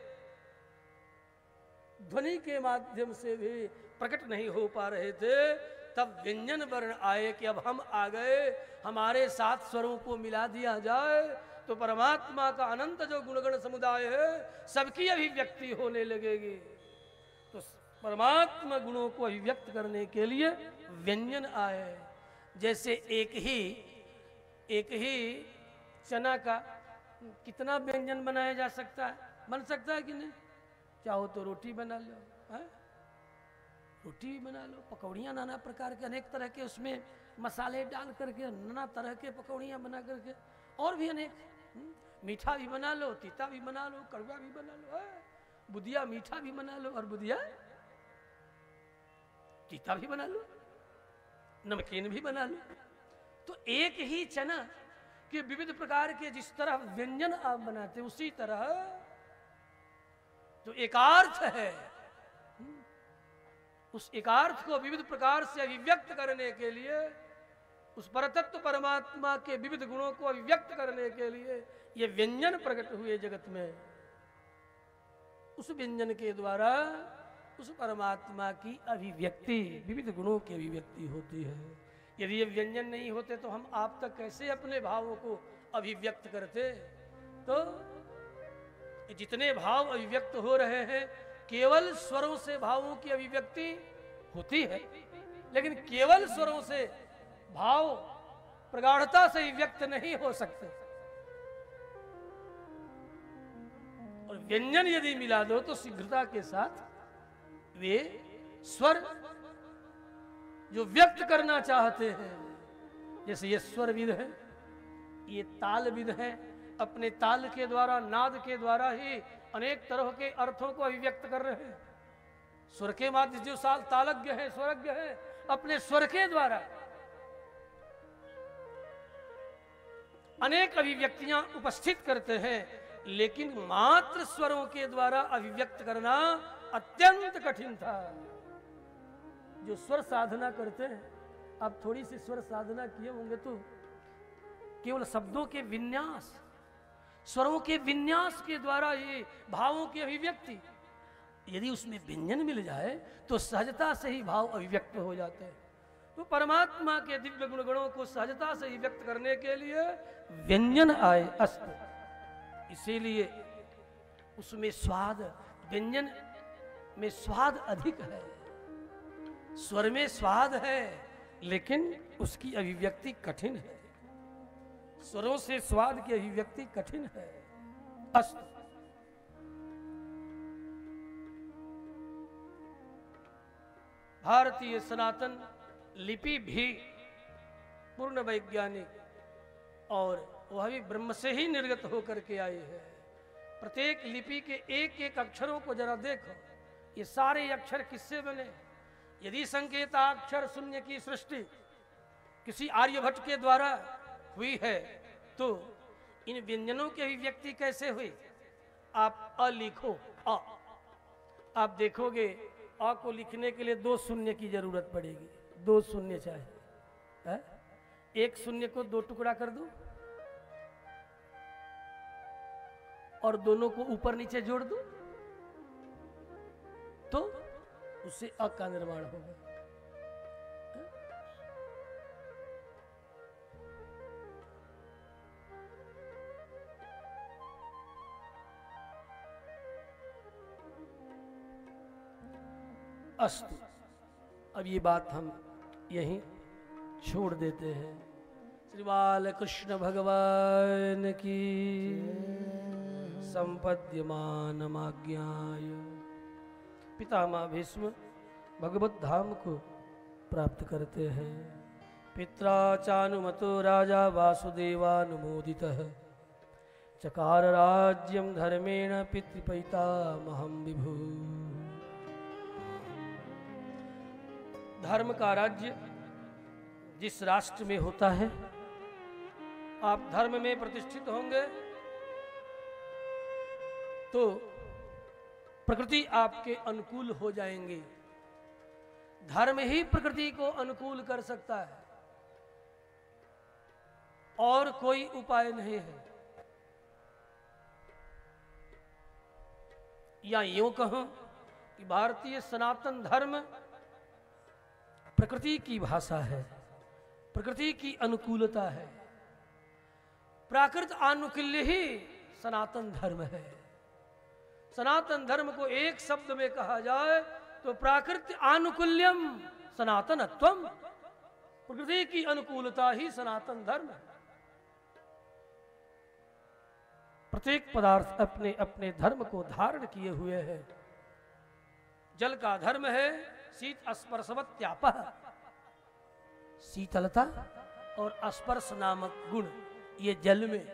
Speaker 4: ध्वनि के माध्यम से भी प्रकट नहीं हो पा रहे थे। तब व्यंजन वर्ण आए कि अब हम आ गए, हमारे साथ स्वरों को मिला दिया जाए तो परमात्मा का अनंत जो गुणगण समुदाय है सबकी अभिव्यक्ति होने लगेगी। तो परमात्मा गुणों को अभिव्यक्त करने के लिए व्यंजन आए। जैसे एक ही चना का कितना व्यंजन बनाया जा सकता है, बन सकता है कि नहीं? चाहो तो रोटी बना लो, है? रोटी भी बना लो, पकौड़ियाँ नाना प्रकार के अनेक तरह के उसमें मसाले डाल करके नाना तरह के पकौड़ियाँ बना करके, और भी अनेक, मीठा भी बना लो, तीता भी बना लो, कड़वा भी बना लो, बुदिया मीठा भी बना लो और बुदिया तीता भी बना लो, नमकीन भी बना लो। तो एक ही चना के विविध प्रकार के जिस तरह व्यंजन आप बनाते उसी तरह जो एकार्थ है, उस एकार्थ को विविध प्रकार से अभिव्यक्त करने के लिए, उस परतत्व परमात्मा के विविध गुणों को अभिव्यक्त करने के लिए ये व्यंजन प्रकट हुए जगत में। उस व्यंजन के द्वारा उस परमात्मा की अभिव्यक्ति, विविध गुणों की अभिव्यक्ति होती है। यदि ये व्यंजन नहीं होते तो हम आप तक कैसे अपने भावों को अभिव्यक्त करते? तो जितने भाव अभिव्यक्त हो रहे हैं केवल स्वरों से भावों की अभिव्यक्ति होती है, लेकिन केवल स्वरों से भाव प्रगाढ़ता से व्यक्त नहीं हो सकते। और व्यंजन यदि मिला दो तो शीघ्रता के साथ वे स्वर जो व्यक्त करना चाहते हैं, जैसे ये स्वरविद है, ये तालविद है, अपने ताल के द्वारा, नाद के द्वारा ही अनेक तरह के अर्थों को अभिव्यक्त कर रहे हैं। स्वर के माध्यम जो तालज्ञ है, स्वरज्ञ है, अपने स्वर के द्वारा अनेक अभिव्यक्तियां उपस्थित करते हैं, लेकिन मात्र स्वरों के द्वारा अभिव्यक्त करना अत्यंत कठिन था। जो स्वर साधना करते हैं, आप थोड़ी सी स्वर साधना किए होंगे तो केवल शब्दों के विन्यास, स्वरों के विन्यास के द्वारा ये भावों की अभिव्यक्ति, यदि उसमें व्यंजन मिल जाए तो सहजता से ही भाव अभिव्यक्त हो जाते हैं। तो परमात्मा के दिव्य गुणगणों को सहजता से ही व्यक्त करने के लिए व्यंजन आए अस्त। इसीलिए उसमें स्वाद, व्यंजन में स्वाद अधिक है, स्वर में स्वाद है, लेकिन उसकी अभिव्यक्ति कठिन है। स्वरों से स्वाद की अभिव्यक्ति कठिन है। अस्त। भारतीय सनातन लिपि भी पूर्ण वैज्ञानिक और वह भी ब्रह्म से ही निर्गत होकर के आई है। प्रत्येक लिपि के एक एक अक्षरों को जरा देखो, ये सारे अक्षर किससे बने? यदि संकेताक्षर शून्य की सृष्टि किसी आर्यभट्ट के द्वारा हुई है तो इन व्यंजनों की अभिव्यक्ति कैसे हुई? आप अ लिखो, अ, आप देखोगे अ को लिखने के लिए 2 शून्य की जरूरत पड़ेगी, 2 शून्य चाहिए है? 1 शून्य को 2 टुकड़ा कर दो और दोनों को ऊपर नीचे जोड़ दो तो उससे अ का निर्माण होगा। अस्तु। अब ये बात हम यहीं छोड़ देते हैं। श्री बाल कृष्ण भगवान की संपद्यमानमाज्ञाय पितामह भीष्म भगवत धाम को प्राप्त करते हैं। पित्रा चानुमतो राजा वासुदेवानुमोदितः चकार राज्यं धर्मेण पितृपितामहं विभु। धर्म का राज्य जिस राष्ट्र में होता है, आप धर्म में प्रतिष्ठित होंगे तो प्रकृति आपके अनुकूल हो जाएंगे। धर्म ही प्रकृति को अनुकूल कर सकता है, और कोई उपाय नहीं है। या यूं कहूं कि भारतीय सनातन धर्म प्रकृति की भाषा है, प्रकृति की अनुकूलता है। प्राकृत आनुकूल्य ही सनातन धर्म है। सनातन धर्म को एक शब्द में कहा जाए तो प्राकृत आनुकूल्यम सनातनत्वम, प्रकृति की अनुकूलता ही सनातन धर्म है। प्रत्येक पदार्थ अपने अपने धर्म को धारण किए हुए है। जल का धर्म है शीत स्पर्शवत्यापः, शीतलता और स्पर्श नामक गुण ये जल में।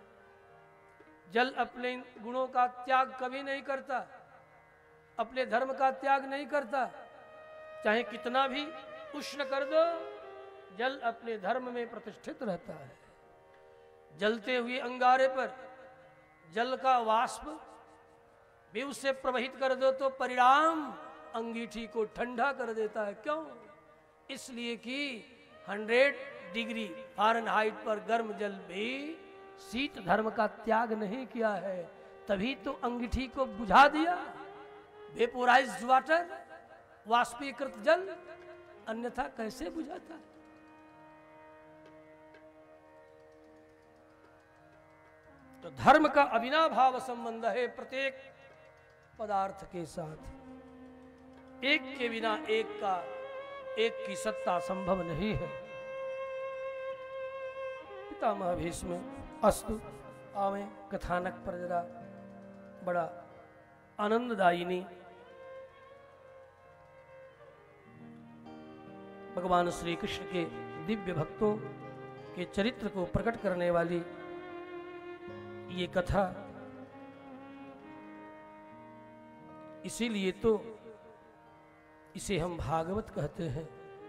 Speaker 4: जल अपने गुणों का त्याग कभी नहीं करता, अपने धर्म का त्याग नहीं करता। चाहे कितना भी उष्ण कर दो, जल अपने धर्म में प्रतिष्ठित रहता है। जलते हुए अंगारे पर जल का वाष्प भी उससे प्रवहित कर दो तो परिणाम अंगीठी को ठंडा कर देता है। क्यों? इसलिए कि 100 डिग्री फ़ारेनहाइट पर गर्म जल भी शीत धर्म का त्याग नहीं किया है, तभी तो अंगीठी को बुझा दिया। वेपोराइज्ड वाटर, वाष्पीकृत जल, अन्यथा कैसे बुझाता? तो धर्म का अविनाभाव संबंध है प्रत्येक पदार्थ के साथ। एक के बिना एक की सत्ता संभव नहीं है। पितामह भीष्म अस्तु आवे कथानक पर जरा बड़ा आनंददायिनी भगवान श्री कृष्ण के दिव्य भक्तों के चरित्र को प्रकट करने वाली ये कथा, इसीलिए तो इसे हम भागवत कहते हैं।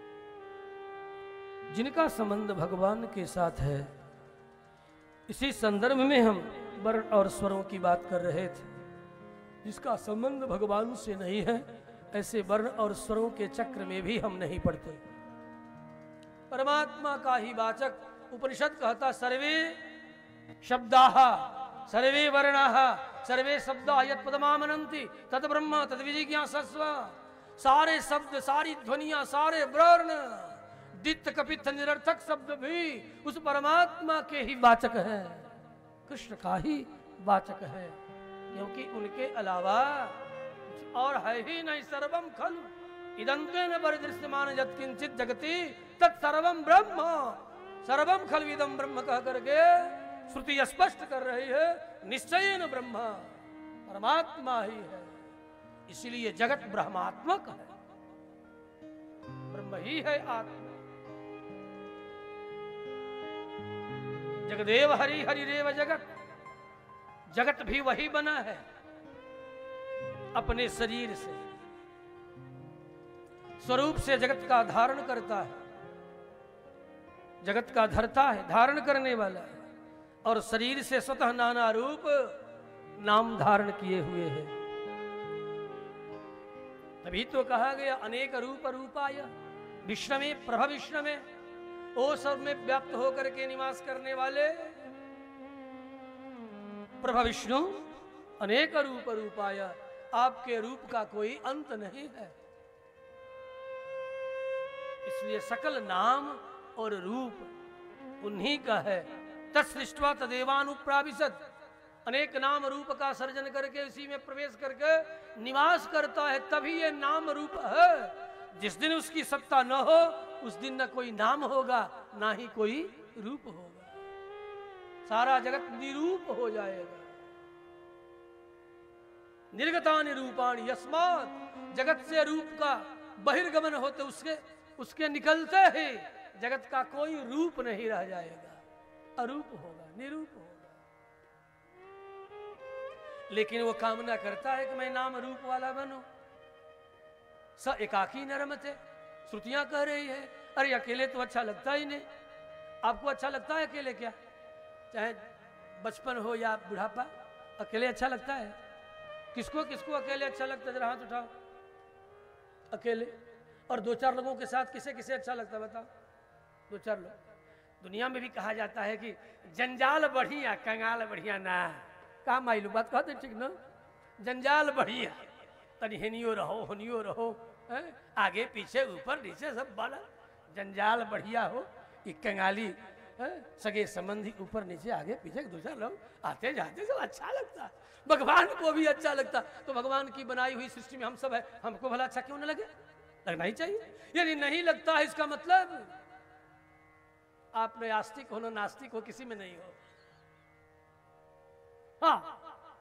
Speaker 4: जिनका संबंध भगवान के साथ है, इसी संदर्भ में हम वर्ण और स्वरों की बात कर रहे थे। जिसका संबंध भगवान से नहीं है, ऐसे वर्ण और स्वरों के चक्र में भी हम नहीं पड़ते। परमात्मा का ही वाचक उपनिषद कहता सर्वे शब्दाः सर्वे वर्णाः सर्वे शब्दाः यत् पदमामनन्ति तत् ब्रह्म तद् विजिज्ञासस्व। सारे शब्द, सारी ध्वनियां, सारे वर्ण, दित्त कपित्थ निरर्थक शब्द भी उस परमात्मा के ही वाचक हैं, कृष्ण का ही वाचक है। क्योंकि उनके अलावा कुछ और है ही नहीं। सर्वम खलु इदंतेन परिदृश्यमान यत्किंचित् जगति तत्सर्वम ब्रह्म। सर्वम खलु इदं ब्रह्म कह करके श्रुति स्पष्ट कर रही है, निश्चयेन ब्रह्म, परमात्मा ही है। इसलिए जगत ब्रह्मात्मक है, ब्रह्म ही है आत्मा। जगदेव हरि हरिरेव जगत, जगत भी वही बना है अपने शरीर से, स्वरूप से जगत का धारण करता है, जगत का धरता है, धारण करने वाला है, और शरीर से स्वतः नाना रूप नाम धारण किए हुए हैं। तभी तो कहा गया अनेक रूप रूपाय विष्णवे प्रभ विष्णवे, ओ सब में व्याप्त होकर के निवास करने वाले प्रभ विष्णु अनेक रूप रूपाय, आपके रूप का कोई अंत नहीं है। इसलिए सकल नाम और रूप उन्हीं का है। तत्सृष्ट्वा तदेवानुप्राविशत्, अनेक नाम रूप का सर्जन करके उसी में प्रवेश करके निवास करता है, तभी ये नाम रूप है। जिस दिन उसकी सत्ता न हो उस दिन न कोई नाम होगा ना ही कोई रूप होगा, सारा जगत निरूप हो जाएगा। निर्गतानि रूपाणि यस्मात्, जगत से रूप का बहिर्गमन होते उसके निकलते ही जगत का कोई रूप नहीं रह जाएगा, अरूप होगा, निरूप होगा। लेकिन वो कामना करता है कि मैं नाम रूप वाला बनूं। स एकाकी न रमते, श्रुतियां कह रही है। अरे अकेले तो अच्छा लगता ही नहीं। आपको अच्छा लगता है अकेले? क्या चाहे बचपन हो या बुढ़ापा, अकेले अच्छा लगता है? किसको किसको अकेले अच्छा लगता है? जरा हाथ उठाओ। अकेले और दो चार लोगों के साथ किसे किसे अच्छा लगता है बताओ? दो चार लोग। दुनिया में भी कहा जाता है कि जंजाल बढ़िया कंगाल बढ़िया ना। कहा माइलू बात कहते ठीक ना? जंजाल बढ़िया, तनी हेनियो रहो होनियो रहो, आगे पीछे ऊपर नीचे सब बाला। जंजाल बढ़िया हो, ये कंगाली सगे संबंधी ऊपर नीचे आगे पीछे दूसरा लोग आते जाते सब अच्छा लगता। भगवान को भी अच्छा लगता। तो भगवान की बनाई हुई सृष्टि में हम सब है, हमको भला अच्छा क्यों न लगे? लगना ही चाहिए। यदि नहीं लगता है इसका मतलब आप में आस्तिक हो ना नास्तिक हो, किसी में नहीं हो। हाँ,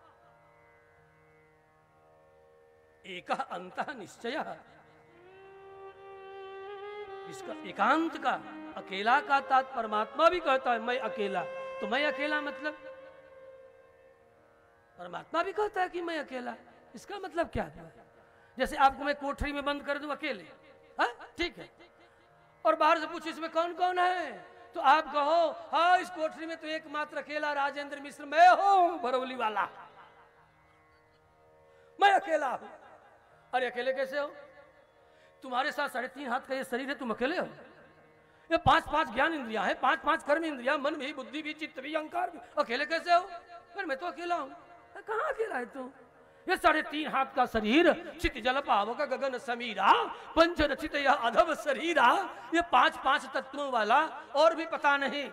Speaker 4: एक अंतः निश्चय, इसका एकांत का अकेला का तात परमात्मा भी कहता है मैं अकेला। तो मैं अकेला मतलब परमात्मा भी कहता है कि मैं अकेला। इसका मतलब क्या है? जैसे आपको मैं कोठरी में बंद कर दूं अकेले, ठीक है, और बाहर से पूछो इसमें कौन कौन है, तो आप कहो हाँ इस कोठरी में तो एकमात्र अकेला राजेंद्र मिश्र मैं हूं, बरौली वाला, मैं अकेला हूं। अरे अकेले कैसे हो? तुम्हारे साथ 3.5 हाथ का ये शरीर है, तुम अकेले हो? ये 5 ज्ञान इंद्रियां हैं, 5 कर्म इंद्रियां, मन भी, बुद्धि भी, चित्त भी, अहंकार भी, अकेले कैसे हो? फिर मैं तो अकेला हूं। कहां अकेला है तू? ये 3.5 हाथ का शरीर, चित जल पावक गगन समीरा, पंच रचित यह अधव शरीरा, ये 5 तत्वों वाला, और भी पता नहीं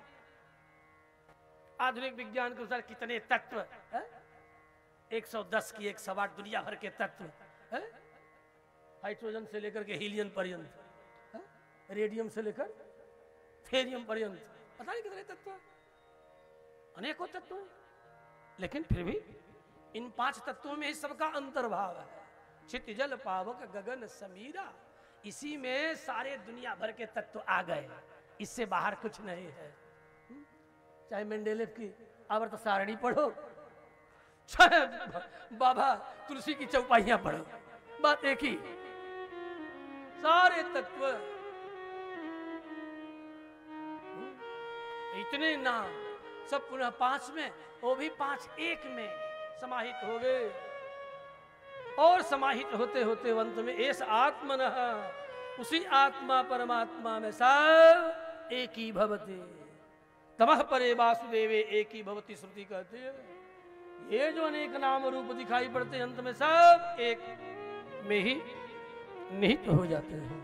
Speaker 4: आधुनिक विज्ञान के अनुसार कितने तत्व है? 110 की 108 दुनिया भर के तत्व है? हाइड्रोजन से लेकर के हीलियम पर्यंत, रेडियम से लेकर थेरियम पर्यंत, पता नहीं कितने तत्व, अनेकों तत्व। लेकिन फिर भी इन 5 तत्वों में ही सबका अंतर्भाव है। चित जल पावक गगन समीरा, इसी में सारे दुनिया भर के तत्व आ गए, इससे बाहर कुछ नहीं है। चाहे मेंडेलेव की आवर्त सारणी पढ़ो, चाहे बाबा तुलसी की चौपाइयां पढ़ो, बात एक ही, सारे तत्व इतने नाम सब पुनः 5 में, वो भी 5 एक में समाहित हो गए। और समाहित होते होते अंत में एस आत्मनः, उसी आत्मा परमात्मा में सब एक ही भवते। तमः परे वासुदेवे एक ही भवती श्रुति कहते हैं। ये जो अनेक नाम रूप दिखाई पड़ते अंत में सब एक में ही निहित हो जाते हैं।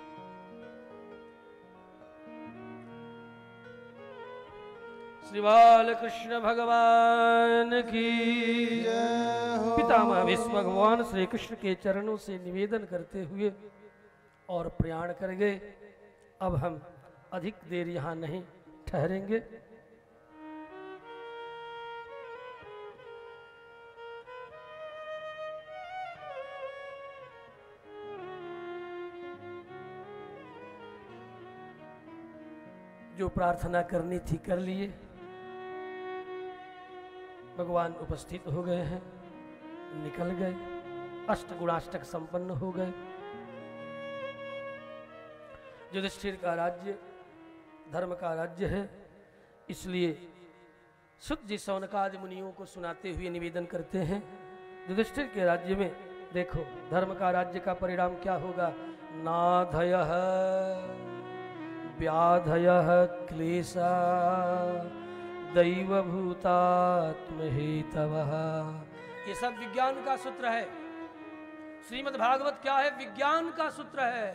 Speaker 4: श्री बाल कृष्ण भगवान की पितामह विश्व भगवान श्री कृष्ण के चरणों से निवेदन करते हुए और प्रयाण कर गए। अब हम अधिक देर यहाँ नहीं ठहरेंगे। जो प्रार्थना करनी थी कर लिए, भगवान उपस्थित हो गए हैं, निकल गए, अष्टगुणाष्टक संपन्न हो गए। युधिष्ठिर का राज्य धर्म का राज्य है, इसलिए सुत जी शौनकादि मुनियों को सुनाते हुए निवेदन करते हैं। युधिष्ठिर के राज्य में देखो धर्म का राज्य का परिणाम क्या होगा। नाधयः व्याधयः क्लेशा दैवभूतात्महेतवः। ये सब विज्ञान का सूत्र है। श्रीमद् भागवत क्या है? विज्ञान का सूत्र है।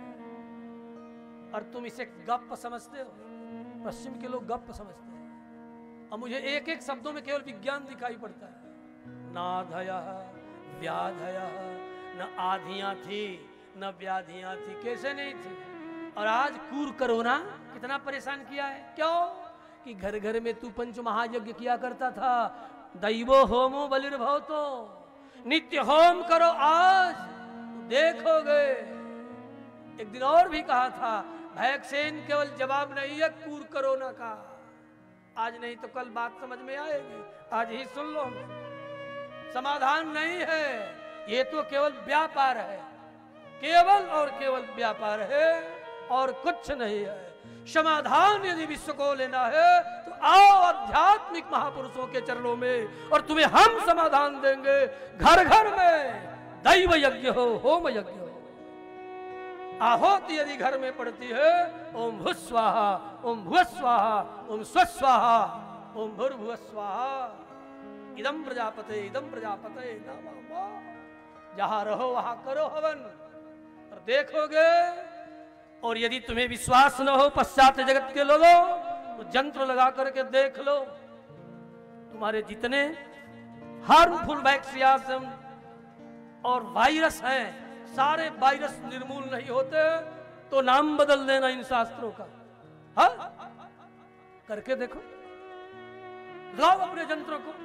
Speaker 4: और तुम इसे गप समझते हो, पश्चिम के लोग गप समझते हैं। और मुझे एक एक शब्दों में केवल विज्ञान दिखाई पड़ता है। नाधयः व्याधयः, न आधियां थी न व्याधियां थी, कैसे नहीं थी। और आज कूर कोरोना कितना परेशान किया है। क्यों? कि घर घर में तू पंच महायज्ञ किया करता था। दैवो होमो बलिर्भव, तो नित्य होम करो, आज देखोगे। एक दिन और भी कहा था वैक्सीन केवल जवाब नहीं है कूर कोरोना का। आज नहीं तो कल बात समझ में आएगी, आज ही सुन लो। समाधान नहीं है, ये तो केवल व्यापार है, केवल और केवल व्यापार है और कुछ नहीं है। समाधान यदि विश्व को लेना है तो आओ आध्यात्मिक महापुरुषों के चरणों में, और तुम्हें हम समाधान देंगे। घर घर में दैव यज्ञ हो, होम यज्ञ हो। आहुति यदि घर में पड़ती है, ओम भू स्वाहा, ओम भुव स्वाहा, ओम स्व स्वाहा, ओम भूर्भुव स्वाहा, इदम प्रजापते नमः। जहां रहो वहां करो हवन, और देखोगे। और यदि तुम्हें विश्वास न हो पश्चात जगत के लोगों, तो यंत्र लगा करके देख लो, तुम्हारे जितने हार्मफुल बैक्टीरियाजम और वायरस हैं, सारे वायरस निर्मूल नहीं होते तो नाम बदल देना इन शास्त्रों का। हाँ, करके देखो, लाओ अपने यंत्रों को।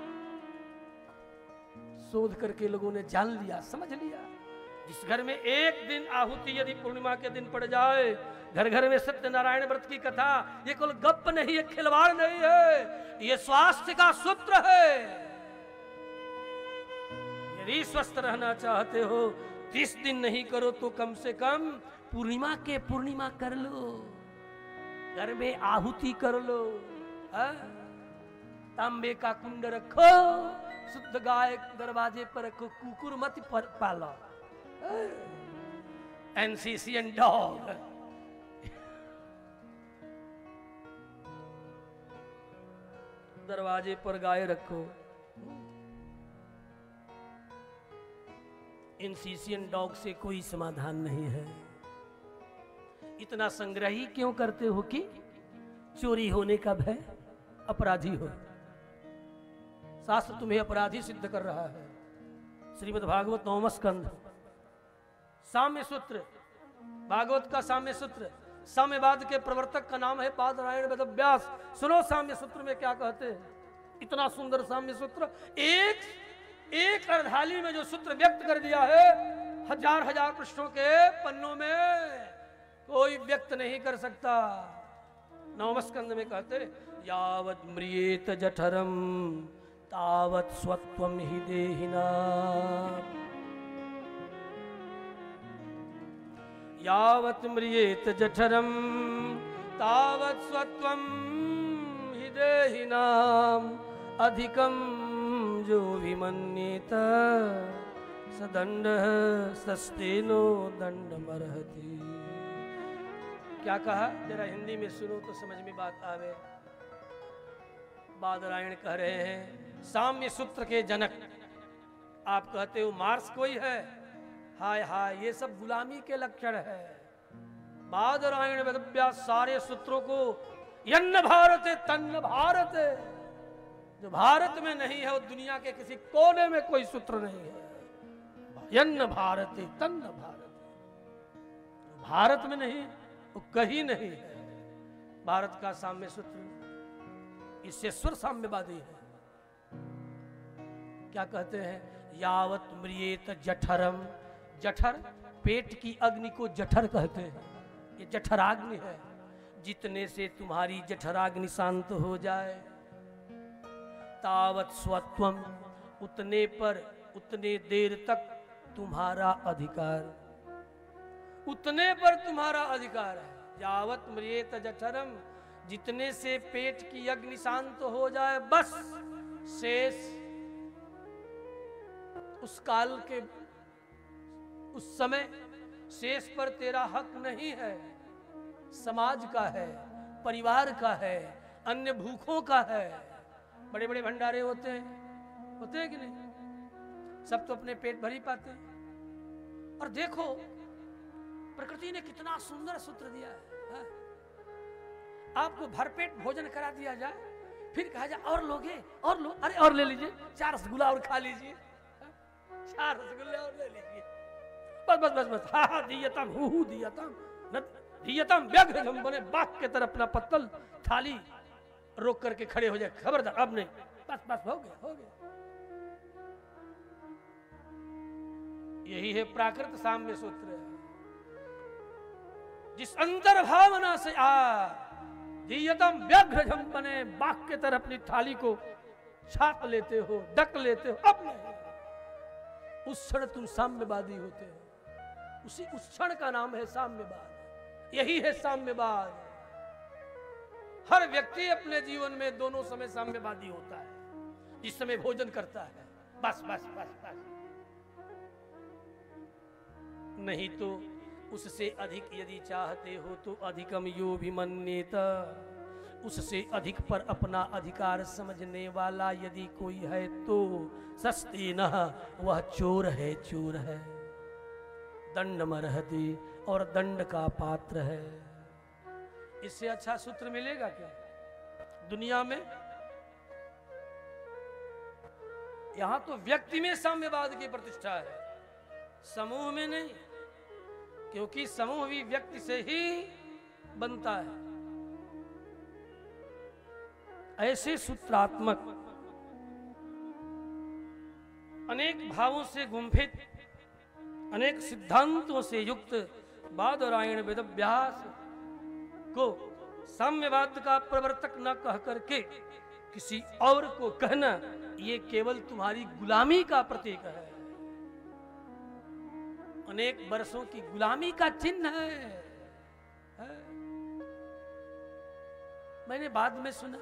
Speaker 4: शोध करके लोगों ने जान लिया, समझ लिया। जिस घर में एक दिन आहुति यदि पूर्णिमा के दिन पड़ जाए, घर घर में सत्यनारायण व्रत की कथा, ये कोई गप नहीं है, खिलवाड़ नहीं है, ये स्वास्थ्य का सूत्र है। यदि स्वस्थ रहना चाहते हो, 30 दिन नहीं करो तो कम से कम पूर्णिमा के पूर्णिमा कर लो, घर में आहुति कर लो। तांबे का कुंड रखो, शुद्ध गाय दरवाजे पर रखो, कुकुर मत पालो। एनसीसीएन डॉग, दरवाजे पर गाय रखो। एनसीसीएन डॉग से कोई समाधान नहीं है। इतना संग्रह ही क्यों करते हो कि चोरी होने का भय, अपराधी हो। शास्त्र तुम्हें अपराधी सिद्ध कर रहा है। श्रीमद् भागवत 9वां स्कंध, साम्य सूत्र, भागवत का साम्य सूत्र, साम्यवाद के प्रवर्तक का नाम है बादरायण वेदव्यास। सुनो साम्य सूत्र में क्या कहते हैं, इतना सुंदर साम्य सूत्र, एक अर्धाली में जो सूत्र व्यक्त कर दिया है, हजार पृष्ठों के पन्नों में कोई व्यक्त नहीं कर सकता। 9वें स्कंद में कहते, यावत् म्रियेत जठरम तावत् स्वत्वम हि देहिना, यावत् म्रियेत जठरम तावत् स्वत्वम हि देहिना, अधिकम जो विमन्येत सदंड सस्तेनो दंडमर्हति। क्या कहा, जरा हिंदी में सुनो तो समझ में बात आवे। बादरायण कह रहे हैं, साम्य सूत्र के जनक आप कहते हो मार्क्स कोई है, हाय हाय, ये सब गुलामी के लक्षण है। बादरायण वेदव्यास सारे सूत्रों को, यन्न भारत तन्न भारत, जो भारत में नहीं है वो दुनिया के किसी कोने में कोई सूत्र नहीं है। यन्न भारत तन्न भारत, भारत में नहीं वो कहीं नहीं है। भारत का साम्य सूत्र ईश्वर साम्यवादी है। क्या कहते हैं, यावत म्रियेत जठरम, जठर पेट की अग्नि को जठर कहते हैं, ये जठराग्नि है। जितने से तुम्हारी जठराग्नि शांत हो जाए, तावत स्वत्वम, उतने पर उतने देर तक तुम्हारा अधिकार, उतने पर तुम्हारा अधिकार है। यावत म्रियेत जठरम, जितने से पेट की अग्नि शांत हो जाए, बस शेष उस काल के उस समय शेष पर तेरा हक नहीं है। समाज का है, परिवार का है, अन्य भूखों का है। बड़े बड़े भंडारे होते हैं कि नहीं, सब तो अपने पेट भर ही पाते हैं। और देखो प्रकृति ने कितना सुंदर सूत्र दिया है। आपको भरपेट भोजन करा दिया जाए, फिर कहा जाए और लोगे, और लो, अरे और ले लीजिए, 4 रसगुल्ला और खा लीजिए, 4 रसगुल्ले और ले लीजिए, बस बस बस बस, हा दियतम हु दियतम न दियतम, व्याघ्र हम बने बाघ के तरह अपना पत्तल थाली रोक करके खड़े हो जाए, खबरदार अब नहीं, बस बस हो गया हो गया। यही है प्राकृत साम्य सूत्र, जिस अंतर भावना से दियतम व्याघ्र हम बने बाघ के तरह अपनी थाली को छाप लेते हो, डक लेते हो, अब नहीं, उस क्षण तुम साम्यवादी होते हो। उस क्षण का नाम है साम्यवाद। यही है साम्यवाद। हर व्यक्ति अपने जीवन में दोनों समय साम्यवादी होता है। जिस समय भोजन करता है, बस बस बस बस, नहीं तो उससे अधिक यदि चाहते हो तो अधिकम यो भी मन्येत, उससे अधिक पर अपना अधिकार समझने वाला यदि कोई है तो सस्ती न, वह चोर है, चोर है, दंड मरहति, और दंड का पात्र है। इससे अच्छा सूत्र मिलेगा क्या दुनिया में? यहां तो व्यक्ति में साम्यवाद की प्रतिष्ठा है, समूह में नहीं, क्योंकि समूह भी व्यक्ति से ही बनता है। ऐसे सूत्रात्मक अनेक भावों से गुंफित, अनेक सिद्धांतों से युक्त बादरायण वेदव्यास को साम्यवाद का प्रवर्तक न कह करके किसी और को कहना, ये केवल तुम्हारी गुलामी का प्रतीक है, अनेक वर्षों की गुलामी का चिन्ह है। मैंने बाद में सुना,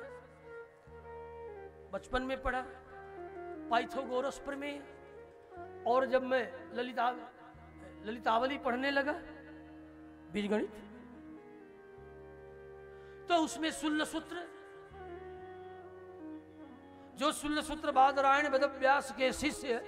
Speaker 4: बचपन में पढ़ा पाइथागोरस प्रमेय, और जब मैं ललितावली पढ़ने लगा बीजगणित, तो उसमें शूल्य सूत्र, जो शूल्य सूत्र बादरायण वेदव्यास के शिष्य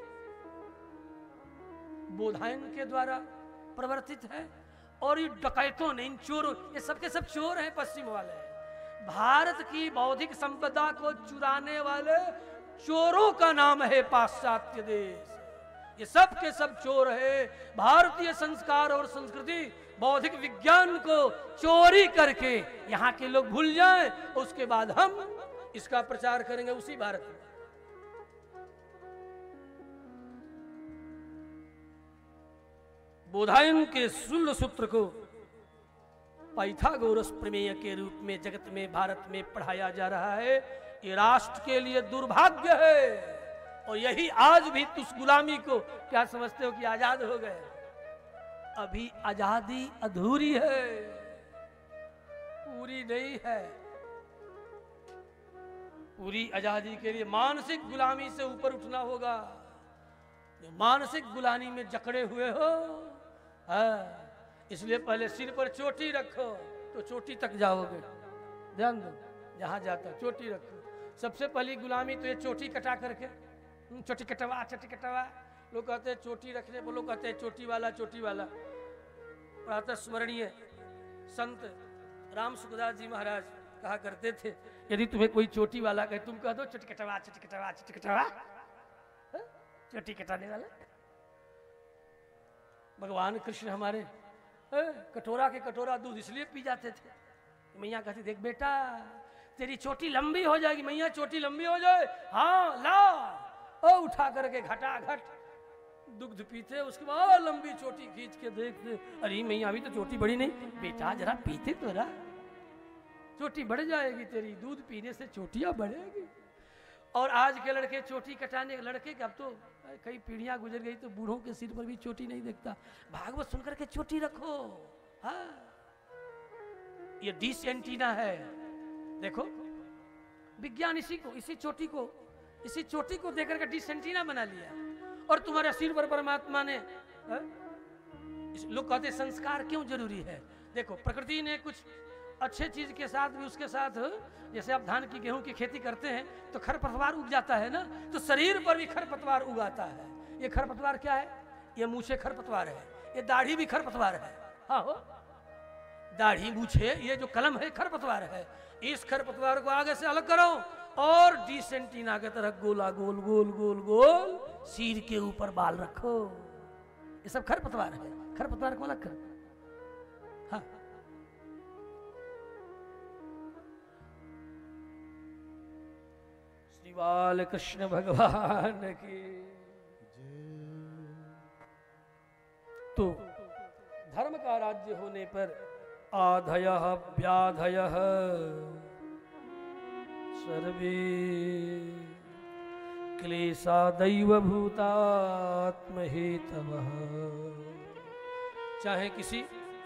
Speaker 4: बोधायन के द्वारा प्रवर्तित है, और ये डकैतों ने, इन चोरों, ये सबके सब चोर हैं, पश्चिम वाले, भारत की बौद्धिक संपदा को चुराने वाले चोरों का नाम है पाश्चात्य देश। ये सब के सब चोर है। भारतीय संस्कार और संस्कृति, बौद्धिक विज्ञान को चोरी करके यहाँ के लोग भूल जाएं, उसके बाद हम इसका प्रचार करेंगे उसी भारत में। बोधायन के शूल्य सूत्र को पाइथागोरस प्रमेय के रूप में जगत में, भारत में पढ़ाया जा रहा है। ये राष्ट्र के लिए दुर्भाग्य है, और यही आज भी उस गुलामी को क्या समझते हो कि आजाद हो गए? अभी आजादी अधूरी है, पूरी नहीं है। पूरी आजादी के लिए मानसिक गुलामी से ऊपर उठना होगा। जो मानसिक गुलामी में जकड़े हुए हो, इसलिए पहले सिर पर चोटी रखो तो चोटी तक जाओगे। ध्यान दो, जहां जाता चोटी रखो। सबसे पहली गुलामी तो ये चोटी कटा करके, चोटी कटवा, चोटी कटवा। लोग कहते हैं चोटी रखने, वो लोग कहते हैं चोटी वाला, चोटी वाला। प्रातः स्मरणीय संत राम सुखदास जी महाराज कहा करते थे, यदि तुम्हें कोई चोटी वाला कहे, तुम कह दो चोटी कटवा, चोटी कटवा, चोटी कटवा, चोटी कटाने वाला। भगवान कृष्ण हमारे कटोरा के कटोरा दूध इसलिए पी जाते थे। मैया कहती, देख बेटा तेरी चोटी लंबी हो जाएगी। मैया चोटी लंबी हो जाए, हाँ ला, ओ उठा करके घटाघट दुग्ध पीते, उसके बाद लंबी चोटी खींच के देखते, अरे मैया अभी तो चोटी बड़ी नहीं, बेटा जरा पीते तो रहा, चोटी बढ़ जाएगी तेरी, दूध पीने से चोटियां बढ़ेगी। और आज के लड़के चोटी कटाने, लड़के के अब तो कई पीढ़ियां गुजर गई तो बूढ़ों के सिर पर भी चोटी नहीं देखता। भागवत सुनकर के चोटी रखो। हाँ, ये डिश एंटीना है। देखो विज्ञान इसी चोटी को देकर के डिश एंटीना बना लिया, और तुम्हारे सिर पर परमात्मा ने, लोग कहते संस्कार क्यों जरूरी है? देखो प्रकृति ने कुछ अच्छे चीज के साथ भी, उसके साथ जैसे आप धान की, गेहूं की खेती करते हैं तो खरपतवार उग जाता है ना, तो शरीर पर भी खरपतवार उगाता है। ये खरपतवार क्या है? ये मूछे खरपतवार है, ये दाढ़ी भी खरपतवार है। हाँ हो, दाढ़ी मूछे, ये जो कलम है खरपतवार है। इस खरपतवार को आगे से अलग करो और डिश एंटीना की तरह गोला गोल गोल गोल गोल सिर के ऊपर बाल रखो। ये सब खरपतवार है, खरपतवार को अलग करो। हाँ, श्री बाल कृष्ण भगवान की। तो धर्म का राज्य होने पर आधयः व्याधयः सर्वे क्लेशादैव भूतात्महेतवः। चाहे किसी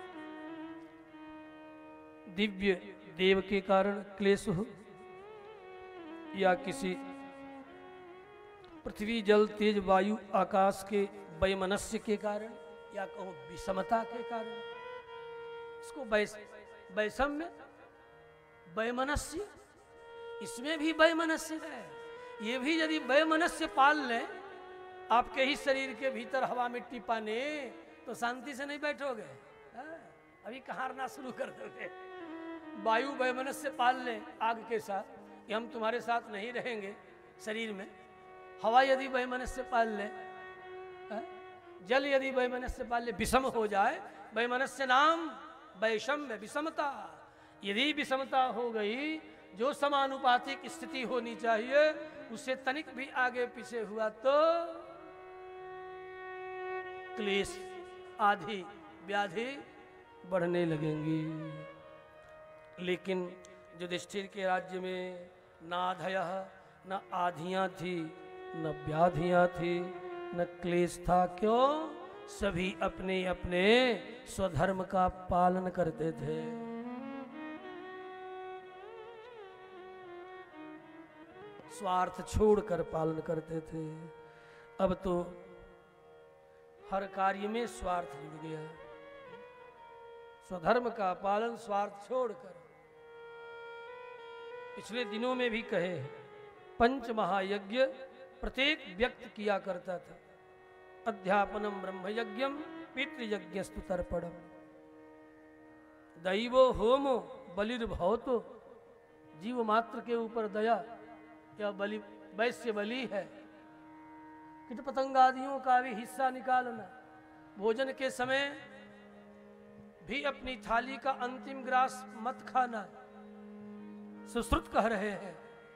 Speaker 4: दिव्य देव के कारण क्लेश हो, या किसी पृथ्वी जल तेज वायु आकाश के वैमनस्य के कारण, या कहूं विषमता के कारण। इसको वैषम्य, वैमनस्य, इसमें भी वैमनस्य है। ये भी यदि वैमनस्य पाल लें आपके ही शरीर के भीतर हवा मिट्टी पाने, तो शांति से नहीं बैठोगे। अभी कहारना शुरू कर दोगे। वायु वैमनस्य पाल लें आग के साथ कि हम तुम्हारे साथ नहीं रहेंगे शरीर में। हवा यदि वैमनस्य पाल ले, जल यदि वैमनस्य पाल ले, विषम हो जाए। वैमनस्य नाम वैषम्य, विषमता। यदि विषमता हो गई, जो समानुपातिक स्थिति होनी चाहिए उससे तनिक भी आगे पीछे हुआ तो क्लेश आदि व्याधि बढ़ने लगेंगी। लेकिन युधिष्ठिर के राज्य में नाधयः, न आधियां थी, न व्याधियां थी, न क्लेश था। क्यों? सभी अपने अपने स्वधर्म का पालन करते थे। स्वार्थ छोड़कर पालन करते थे। अब तो हर कार्य में स्वार्थ जुड़ गया। स्वधर्म का पालन स्वार्थ छोड़कर। पिछले दिनों में भी कहे, पंच महायज्ञ प्रत्येक व्यक्त किया करता था। अध्यापनम ब्रह्मयज्ञम पितृयज्ञस्तु तर्पणम, दैवो होमो बलिर्भवतो। जीव मात्र के ऊपर दया या बलि, वैश्य बलि है। कीट पतंगादियों का भी हिस्सा निकालना। भोजन के समय भी अपनी थाली का अंतिम ग्रास मत खाना। सुश्रुत कह रहे हैं,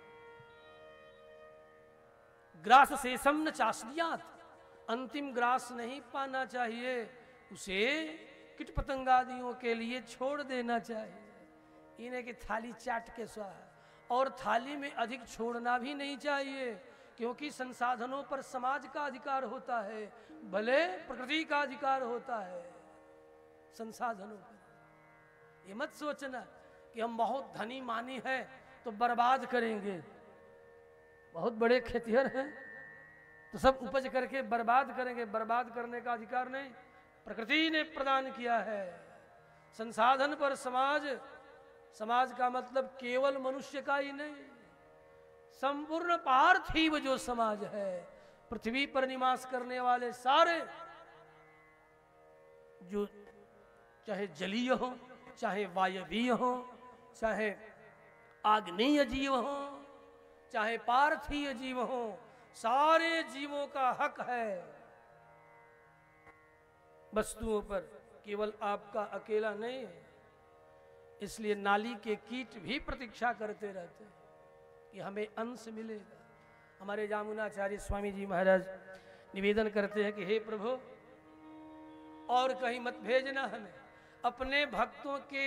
Speaker 4: ग्रास शेषम न चास्यात्, अंतिम ग्रास नहीं पाना चाहिए, उसे कीट पतंगादियों के लिए छोड़ देना चाहिए। इन्हें कि थाली चाट के स्वाहा। और थाली में अधिक छोड़ना भी नहीं चाहिए, क्योंकि संसाधनों पर समाज का अधिकार होता है, भले प्रकृति का अधिकार होता है संसाधनों पर। ये मत सोचना कि हम बहुत धनी मानी है तो बर्बाद करेंगे। बहुत बड़े खेतिहर हैं तो सब उपज करके बर्बाद करेंगे। बर्बाद करने का अधिकार नहीं, प्रकृति ने प्रदान किया है। संसाधन पर समाज, समाज का मतलब केवल मनुष्य का ही नहीं, संपूर्ण पार्थिव जो समाज है, पृथ्वी पर निवास करने वाले सारे, जो चाहे जलीय हो, चाहे वायवीय हो, चाहे आग्नेय जीव हो, चाहे पार्थिव जीव हो, सारे जीवों का हक है वस्तुओं पर, केवल आपका अकेला नहीं है। इसलिए नाली के कीट भी प्रतीक्षा करते रहते हैं कि हमें अंश मिलेगा। हमारे जामुनाचार्य स्वामी जी महाराज निवेदन करते हैं कि हे प्रभु, और कहीं मत भेजना हमें। अपने भक्तों के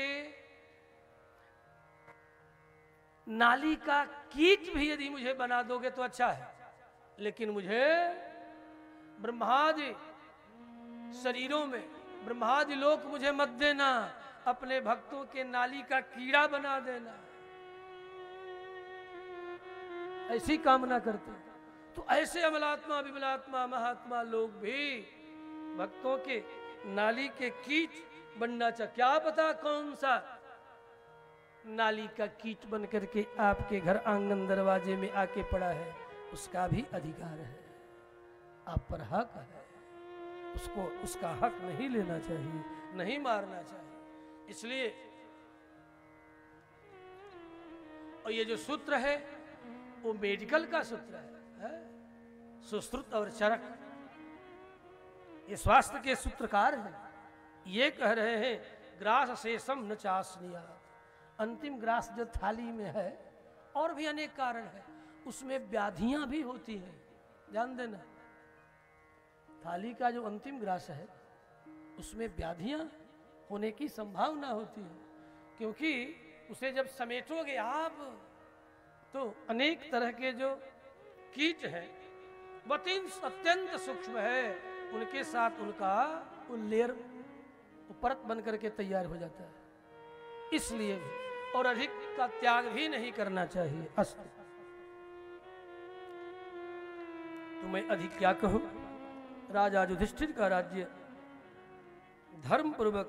Speaker 4: नाली का कीट भी यदि मुझे बना दोगे तो अच्छा है, लेकिन मुझे ब्रह्मादि शरीरों में, ब्रह्मादि लोक मुझे मत देना। अपने भक्तों के नाली का कीड़ा बना देना, ऐसी कामना करते। तो ऐसे अमलात्मा, विमलात्मा, महात्मा लोग भी भक्तों के नाली के कीट बनना चाह। क्या पता कौन सा नाली का कीट बन करके आपके घर आंगन दरवाजे में आके पड़ा है, उसका भी अधिकार है, आप पर हक है। उसको उसका हक नहीं लेना चाहिए, नहीं मारना चाहिए। इसलिए और ये जो सूत्र है वो मेडिकल का सूत्र है, सुश्रुत और चरक, ये स्वास्थ्य के सूत्रकार हैं। ये कह रहे हैं ग्रास शेषम न चासनिया, अंतिम ग्रास जो थाली में है, और भी अनेक कारण है, उसमें व्याधियां भी होती हैं, ध्यान देना। थाली का जो अंतिम ग्रास है उसमें व्याधियां होने की संभावना होती है, क्योंकि उसे जब समेटोगे आप तो अनेक तरह के जो कीट हैं वो अत्यंत सूक्ष्म है, उनके साथ उनका लेयर परत बन करके तैयार हो जाता है। इसलिए और अधिक का त्याग भी नहीं करना चाहिए। अस्तु, तो मैं अधिक क्या कहूं। राजा युधिष्ठिर का राज्य धर्म पूर्वक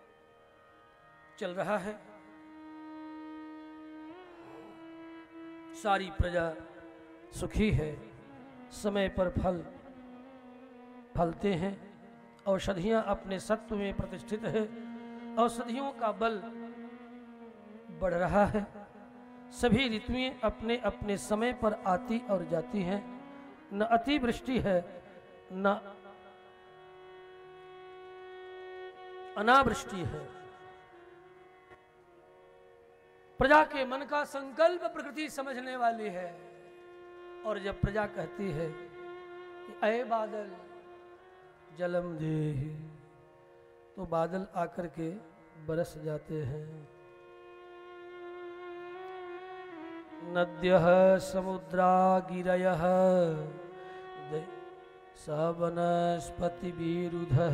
Speaker 4: चल रहा है। सारी प्रजा सुखी है, समय पर फल फलते हैं, औषधियां अपने सत्व में प्रतिष्ठित है, औषधियों का बल बढ़ रहा है। सभी ऋतुएं अपने अपने समय पर आती और जाती हैं। न अतिवृष्टि है न अनावृष्टि है। प्रजा के मन का संकल्प प्रकृति समझने वाली है। और जब प्रजा कहती है कि अय बादल जलम देहि, तो बादल आकर के बरस जाते हैं। नद्यः समुद्रा गिरयः स वनस्पतिभिरुधः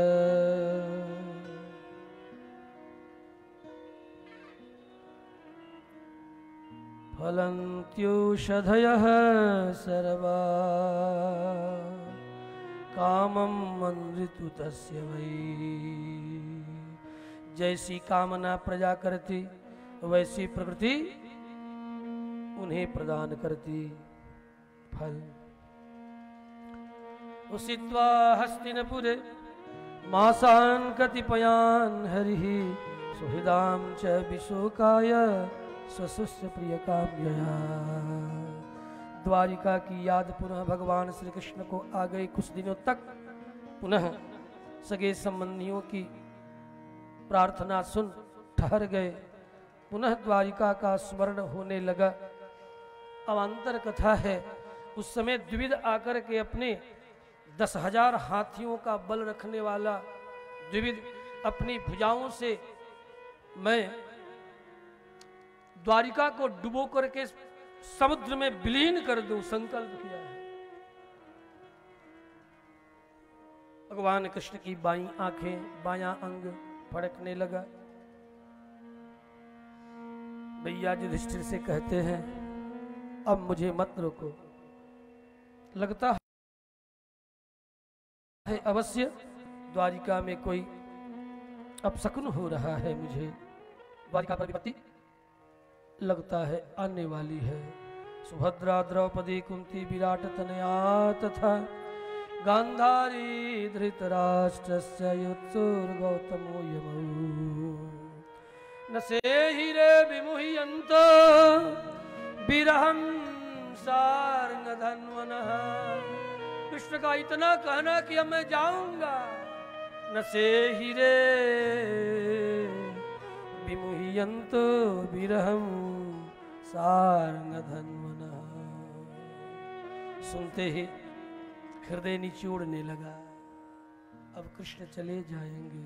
Speaker 4: फलन्त्योषधयः सर्वा कामं मन्वितु तस्य वै। जैसी कामना प्रजा करती वैसी प्रकृति उन्हें प्रदान करती फल। उषित्वा हस्तिनपुरे मासान् कतिपयान् हरिः सुहृदां च विशोकाय स्वसुस्य प्रिय काम्यया। द्वारिका की याद पुनः भगवान श्री कृष्ण को आ गई। कुछ दिनों तक पुनः सगे संबंधियों की प्रार्थना सुन ठहर गए। पुनः द्वारिका का स्मरण होने लगा। अवान्तर कथा है, उस समय द्विविद आकर के अपने 10,000 हाथियों का बल रखने वाला द्विविद अपनी भुजाओं से मैं द्वारिका को डुबो करके समुद्र में विलीन कर दूं संकल्प किया है। भगवान कृष्ण की बाईं आंखें बायां अंग फड़कने लगा। भैया युधिष्ठिर से कहते हैं अब मुझे मत रोको। लगता है अवश्य द्वारिका में कोई अपशकुन हो रहा है। मुझे द्वारिका पर विपत्ति लगता है आने वाली है। सुभद्रा द्रौपदी कुंती विराट तनया तथा गांधारी धृतराष्ट्रस्य युत्सुर गौतमो यमौ न से हिरे विमुह्यन्त विरहं सार्ंगधन्वनः। कृष्ण का इतना कहना कि अब मैं जाऊंगा। न से हिरे विमुह्यन्तो विरहं सार्ंगधन्वनः। सुनते ही हृदय निचोड़ने लगा। अब कृष्ण चले जाएंगे।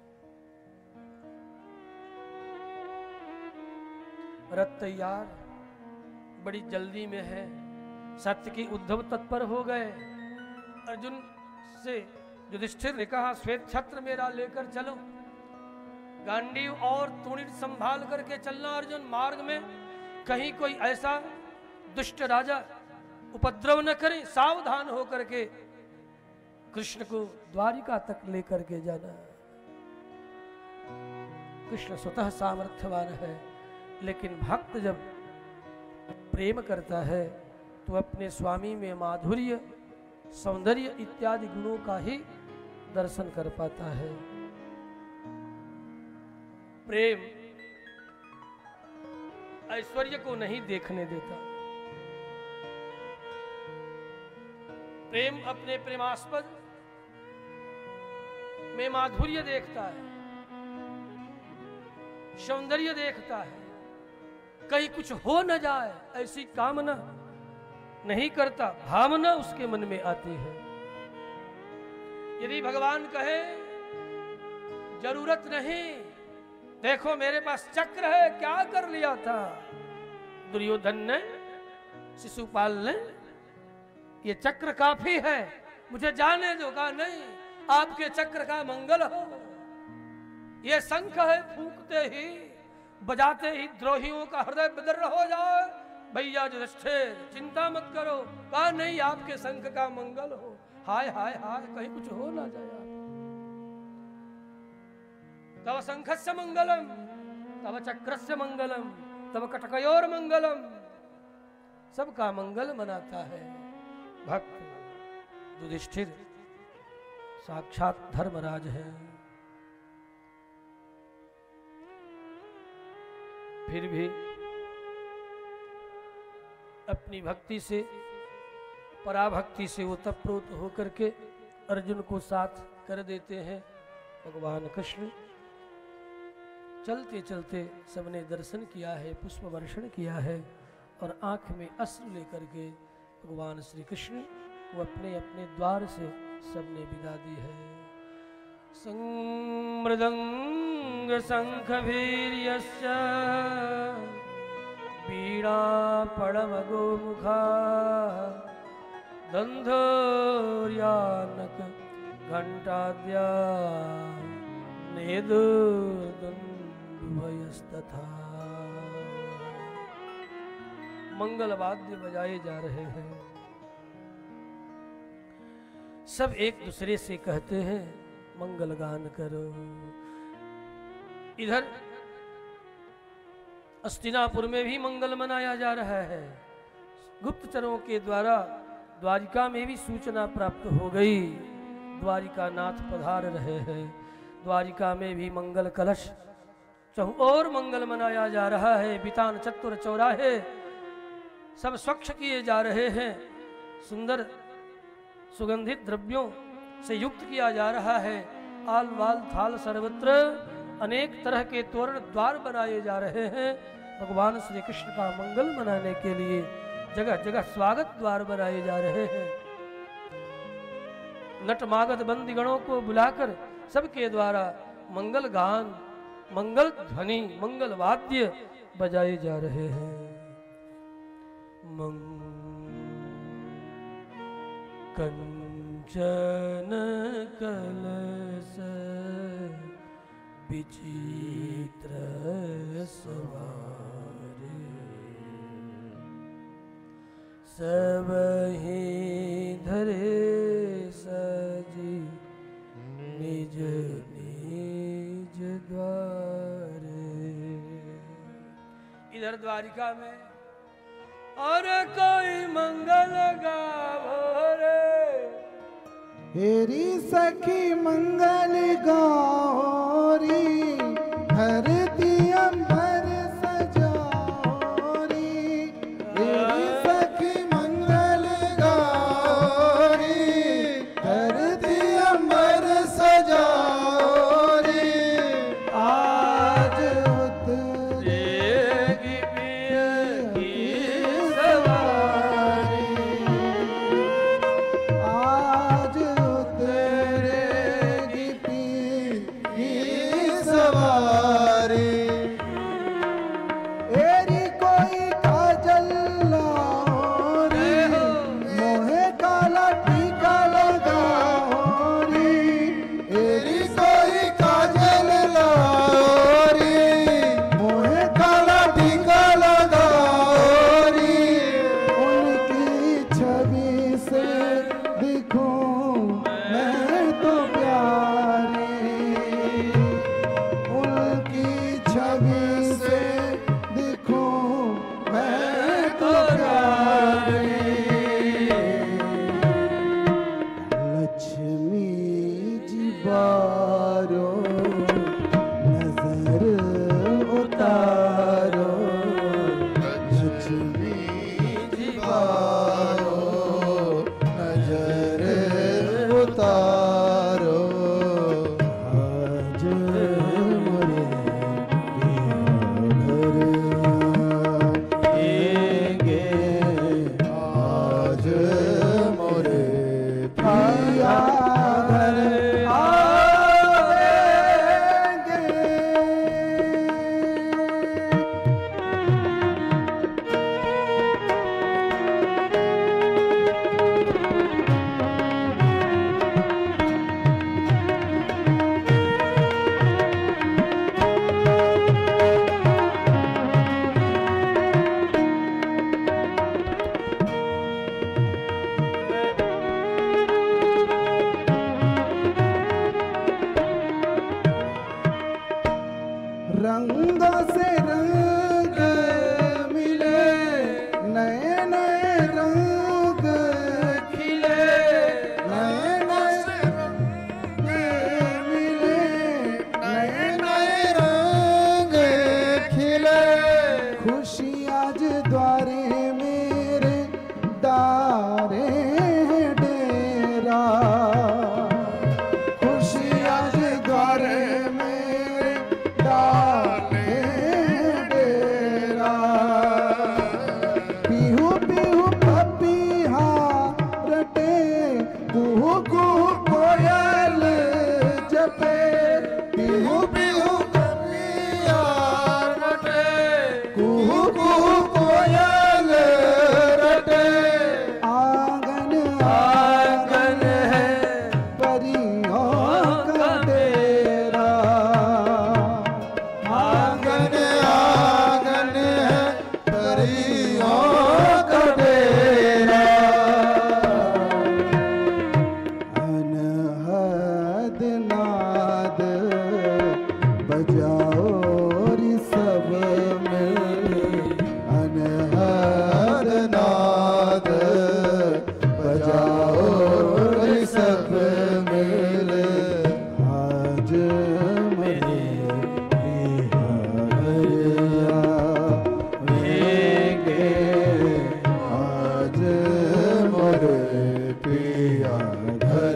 Speaker 4: रथ तैयार, बड़ी जल्दी में है। सत्य की उद्धव तत्पर हो गए। अर्जुन से युधिष्ठिर ने कहा श्वेत छत्र मेरा लेकर चलो, गांडीव और तूणीर संभाल करके चलना। अर्जुन मार्ग में कहीं कोई ऐसा दुष्ट राजा उपद्रव न करे, सावधान होकर के कृष्ण को द्वारिका तक लेकर के जाना। कृष्ण स्वतः सामर्थ्यवान है, लेकिन भक्त जब प्रेम करता है तो अपने स्वामी में माधुर्य सौंदर्य इत्यादि गुणों का ही दर्शन कर पाता है। प्रेम ऐश्वर्य को नहीं देखने देता। प्रेम अपने प्रेमास्पद में माधुर्य देखता है, सौंदर्य देखता है। कहीं कुछ हो न जाए ऐसी कामना नहीं करता, भावना उसके मन में आती है। यदि भगवान कहे जरूरत नहीं, देखो मेरे पास चक्र है, क्या कर लिया था दुर्योधन ने, शिशुपाल ने, ये चक्र काफी है, मुझे जाने दो। कहा नहीं, आपके चक्र का मंगल हो। ये शंख है, फूंकते ही बजाते ही द्रोहियों का हृदय विदीर्ण हो जाए। भैया युधिष्ठिर चिंता मत करो। कहा नहीं, आपके शंख का मंगल हो। हाय हाय हाय, कहीं कुछ हो ना जाए। तव शंखस्य मंगलम, तव चक्रस्य मंगलम, तव कटकयोर मंगलम। सबका मंगल मनाता है भक्त युधिष्ठिर, साक्षात धर्मराज है। फिर भी अपनी भक्ति से, पराभक्ति से ओतप्रोत होकर के अर्जुन को साथ कर देते हैं भगवान कृष्ण। चलते चलते सबने दर्शन किया है, पुष्प वर्षण किया है और आंख में अश्रु लेकर के भगवान श्री कृष्ण वो अपने अपने द्वार से सबने विदा दी है। मृदंग शंख वीर्यश्च वीणा पड़म गोमुखा दंधोर्यानक घंटाद्या नेदुर्दुंदुभयस्तथा। मंगल वाद्य बजाए जा रहे हैं। सब एक दूसरे से कहते हैं मंगल गान करो। इधर अस्तिनापुर में भी मंगल मनाया जा रहा है। गुप्तचरों के द्वारा द्वारिका में भी सूचना प्राप्त हो गई, द्वारिका नाथ पधार रहे हैं। द्वारिका में भी मंगल कलश चहु और मंगल मनाया जा रहा है। बितान चतुर चौराहे सब स्वच्छ किए जा रहे हैं। सुंदर सुगंधित द्रव्यों से युक्त किया जा रहा है। आल वाल थाल सर्वत्र अनेक तरह के तोरण द्वार बनाए जा रहे हैं। भगवान श्री कृष्ण का मंगल मनाने के लिए जगह जगह स्वागत द्वार बनाए जा रहे हैं। नटमागत बंदीगणों को बुलाकर सबके द्वारा मंगल गान, मंगल ध्वनि, मंगल वाद्य बजाए जा रहे हैं। कंचन कलश विचित्र सवारे सबहि धरे सजी निज निज द्वारे। इधर द्वारिका में और कोई मंगल गावो रे,
Speaker 2: हेरी सखी मंगल गौरी धरती अंबर सजारी। हेरी सखी मंगल गौरी धरती अंबर सजारी। आज
Speaker 4: उतरेगी पिया की सवारी,
Speaker 2: आज उतरेगी पी की सवारी।
Speaker 4: आंगन है
Speaker 2: परियों का डेरा, आंगन आंगन है परियों का डेरा, अनहद नाद बजाओ रे सब में, अनहद नाद बजाओ रे सब मिल, आज मेरे पिया वेगे, आज मोरे पिया घर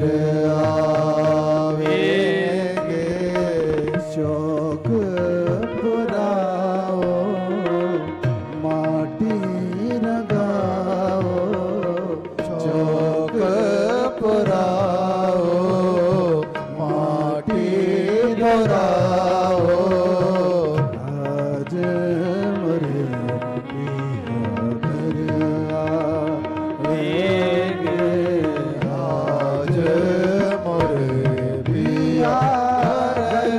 Speaker 2: आवेगे, शौक पुराओ माटी लगाओ, चौक पुराओ माटी दोराओ, आज मोरे पिया घर आवेगे, आज मोरे पिया घर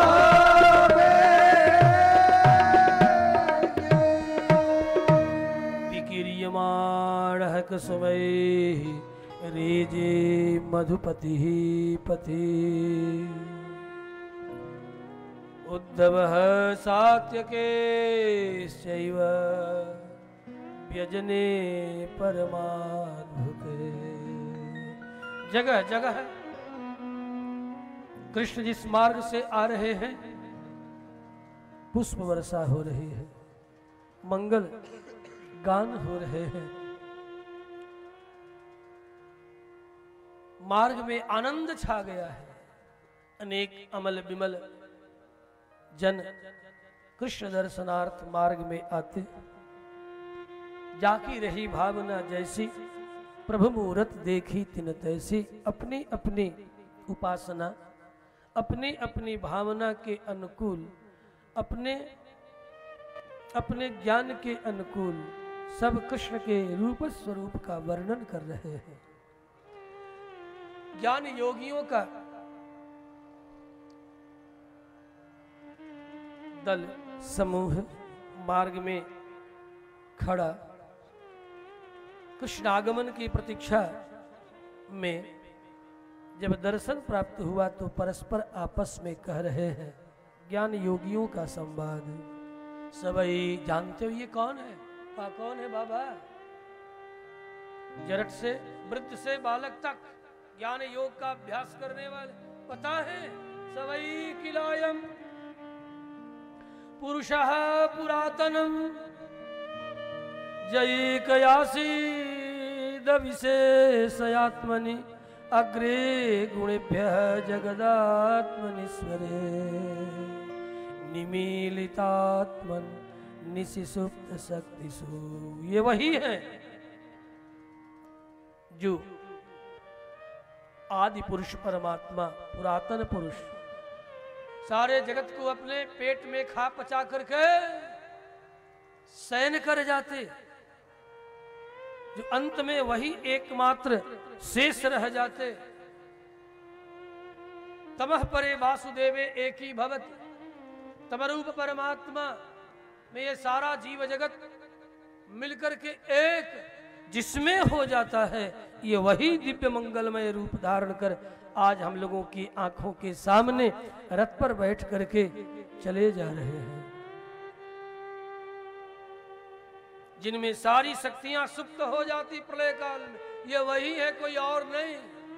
Speaker 2: आवेगे।
Speaker 4: विकीर्यमाणः कुसुमै रेजे मधुपति पति, उद्धवः सात्यकेश्चैव व्यजने परमाद्भुते। जगह जगह कृष्ण जिस मार्ग से आ रहे हैं पुष्प वर्षा हो रही है, मंगल गान हो रहे हैं, मार्ग में आनंद छा गया है। अनेक अमल विमल जन कृष्ण दर्शनार्थ मार्ग में आते, जाकी रही भावना जैसी, प्रभु मूरत देखी तिन तैसी। अपनी अपनी उपासना, अपनी अपनी भावना के अनुकूल, अपने अपने ज्ञान के अनुकूल सब कृष्ण के रूप स्वरूप का वर्णन कर रहे हैं। ज्ञान योगियों का दल समूह मार्ग में खड़ा कृष्ण आगमन की प्रतीक्षा में जब दर्शन प्राप्त हुआ तो परस्पर आपस में कह रहे हैं, ज्ञान योगियों का संवाद। सबई जानते हो ये कौन है? कौन है बाबा? जरट से वृद्ध से बालक तक ज्ञान योग का अभ्यास करने वाले पता है। सबई किलायम पुरुषः पुरातनम जैकयासीद विशेषयात्मनि अग्रे गुणेभ्यः जगदात्मनीश्वरे निमीलितात्मन निशिसुप्त शक्तिषु। ये वही है जो आदि पुरुष परमात्मा, पुरातन पुरुष, सारे जगत को अपने पेट में खा पचा करके शयन कर जाते, जो अंत में वही एकमात्र शेष रह जाते। तमः परे वासुदेवे एकी भवति, तमरूप परमात्मा में ये सारा जीव जगत मिलकर के एक जिसमें हो जाता है। ये वही दिव्य मंगलमय रूप धारण कर आज हम लोगों की आंखों के सामने रथ पर बैठ करके चले जा रहे हैं, जिनमें सारी शक्तियां सुप्त हो जाती प्रलय काल में। ये वही है, कोई और नहीं।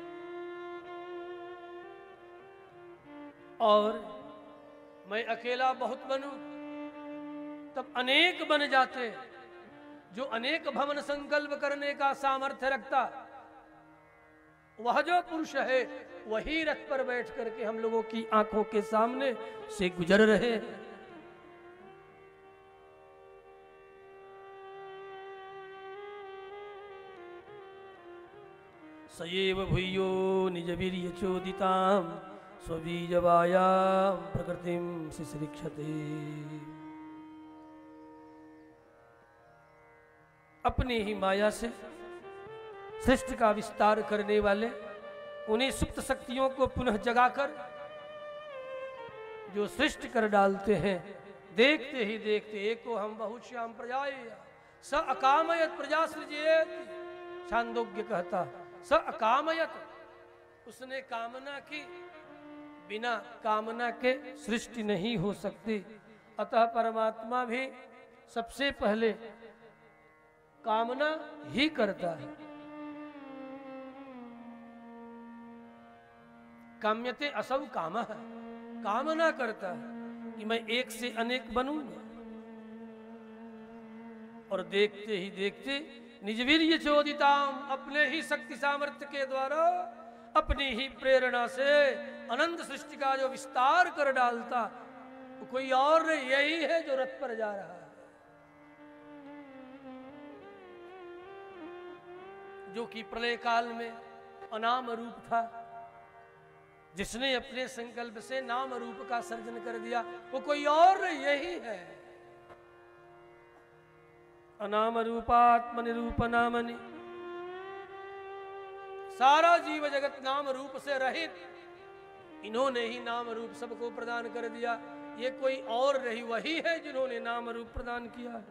Speaker 4: और मैं अकेला बहुत बनूं तब अनेक बन जाते। जो अनेक भवन संकल्प करने का सामर्थ्य रखता, वह जो पुरुष है वही रथ पर बैठ करके हम लोगों की आंखों के सामने से गुजर रहे हैं। सयेव भूयो निज वीर्य चोदितां स्वबीजवायां प्रकृतिं शिश्रिक्षते। अपनी ही माया से सृष्टि का विस्तार करने वाले, उन्हीं सुप्त शक्तियों को पुनः जगाकर जो सृष्टि कर डालते हैं, देखते ही देखते एको हम बहुश्याम प्रजाय स अकामयत प्रजा सृजेत। छांदोग्य कहता स अकामयत, उसने कामना की, बिना कामना के सृष्टि नहीं हो सकती। अतः परमात्मा भी सबसे पहले कामना ही करता है। काम्यते असौ कामः, कामना करता है कि मैं एक से अनेक बनूंगा। और देखते ही देखते निजवीर्य चोदिताम, अपने ही शक्ति सामर्थ्य के द्वारा, अपनी ही प्रेरणा से अनंत सृष्टि का जो विस्तार कर डालता, वो कोई और नहीं, यही है जो रथ पर जा रहा है, जो कि प्रलय काल में अनाम रूप था, जिसने अपने संकल्प से नाम रूप का सर्जन कर दिया, वो कोई और नहीं, यही है। अनाम रूपात्म निरूप नामनि, सारा जीव जगत नाम रूप से रहित, इन्होंने ही नाम रूप सबको प्रदान कर दिया। ये कोई और नहीं, वही है जिन्होंने नाम रूप प्रदान किया है।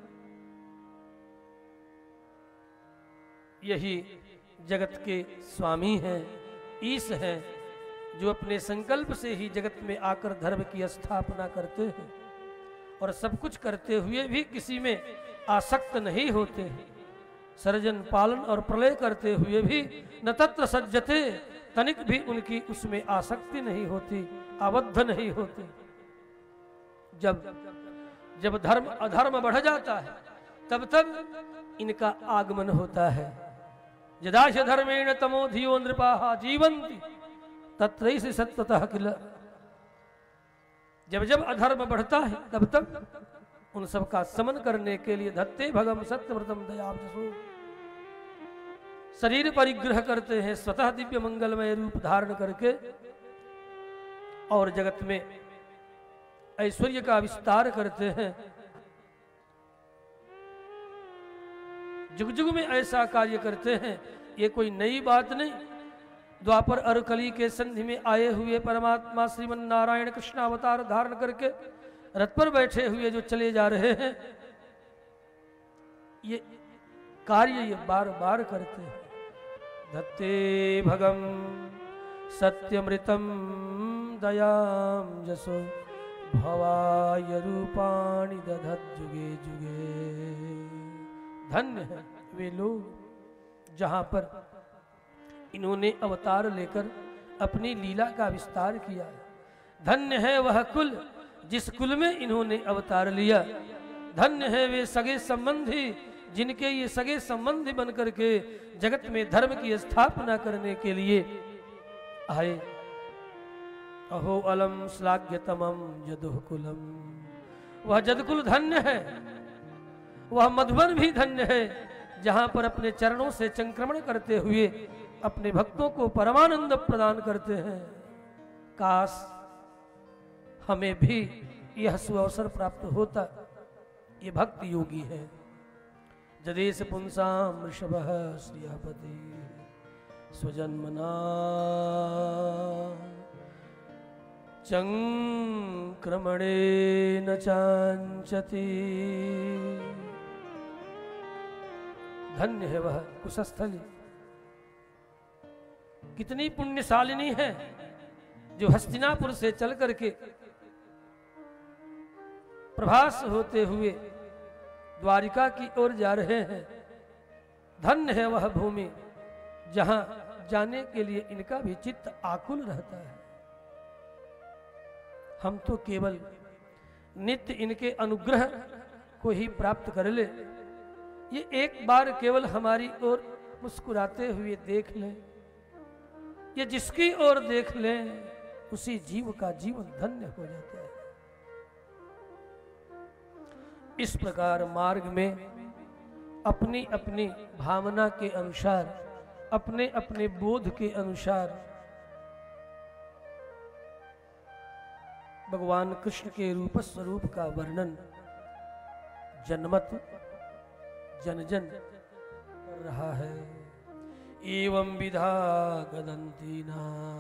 Speaker 4: यही जगत के स्वामी हैं, ईश हैं, जो अपने संकल्प से ही जगत में आकर धर्म की स्थापना करते हैं और सब कुछ करते हुए भी किसी में आसक्त नहीं होते हैं। सर्जन पालन और प्रलय करते हुए भी न तत्र सज्जते, तनिक भी उनकी उसमें आसक्ति नहीं होती, आबद्ध नहीं होती। जब धर्म अधर्म बढ़ जाता है, तब तब इनका आगमन होता है। यदाश धर्मेण तमोधियो नृपाः जीवन्ति तत्रैष सत्वतः किल। जब जब अधर्म बढ़ता है, तब तक उन सब का समन करने के लिए धत्ते भगम सत्यव्रतम दयाब्जसो, शरीर परिग्रह करते हैं, स्वतः दिव्य मंगलमय रूप धारण करके, और जगत में ऐश्वर्य का विस्तार करते हैं। जुग जुग में ऐसा कार्य करते हैं, ये कोई नई बात नहीं। द्वापर और कली के संधि में आए हुए परमात्मा श्रीमन नारायण कृष्ण अवतार धारण करके रथ पर बैठे हुए जो चले जा रहे हैं, ये कार्य ये बार बार करते हैं। धत्ते भगम सत्यमृतम दयाम जसो भवाय रूपाणि दधत जुगे जुगे। धन्य है वे लोग जहां पर इन्होंने अवतार लेकर अपनी लीला का विस्तार किया। धन्य है वह कुल जिस कुल में इन्होंने अवतार लिया। धन्य है वे सगे संबंधी जिनके ये सगे संबंधी बनकर के जगत में धर्म की स्थापना करने के लिए आए। अहो अलम श्लाघ्यतमम जदुकुलम, वह जदकुल धन्य है। वह मधुबन भी धन्य है जहां पर अपने चरणों से संक्रमण करते हुए अपने भक्तों को परमानंद प्रदान करते हैं। काश हमें भी यह सुअवसर प्राप्त होता। ये भक्त योगी है। जदेश पुंसाम ऋषभः श्रियपति स्वजन्मना चंक्रमणे न चांचति। धन्य है वह कुशस्थली, कितनी पुण्यशालिनी है जो हस्तिनापुर से चल करके प्रभास होते हुए द्वारिका की ओर जा रहे हैं। धन्य है वह भूमि जहां जाने के लिए इनका भी चित्त आकुल रहता है। हम तो केवल नित्य इनके अनुग्रह को ही प्राप्त कर ले। ये एक बार केवल हमारी ओर मुस्कुराते हुए देख लें, ये जिसकी ओर देख लें उसी जीव का जीवन धन्य हो जाता है। इस प्रकार मार्ग में अपनी अपनी भावना के अनुसार, अपने अपने बोध के अनुसार भगवान कृष्ण के रूप स्वरूप का वर्णन जनमत जन जन कर रहा है। एवं विधा गदंती ना।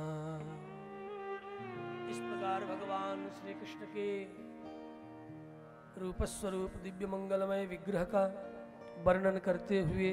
Speaker 4: इस प्रकार भगवान श्री कृष्ण के रूप स्वरूप दिव्य मंगलमय विग्रह का वर्णन करते हुए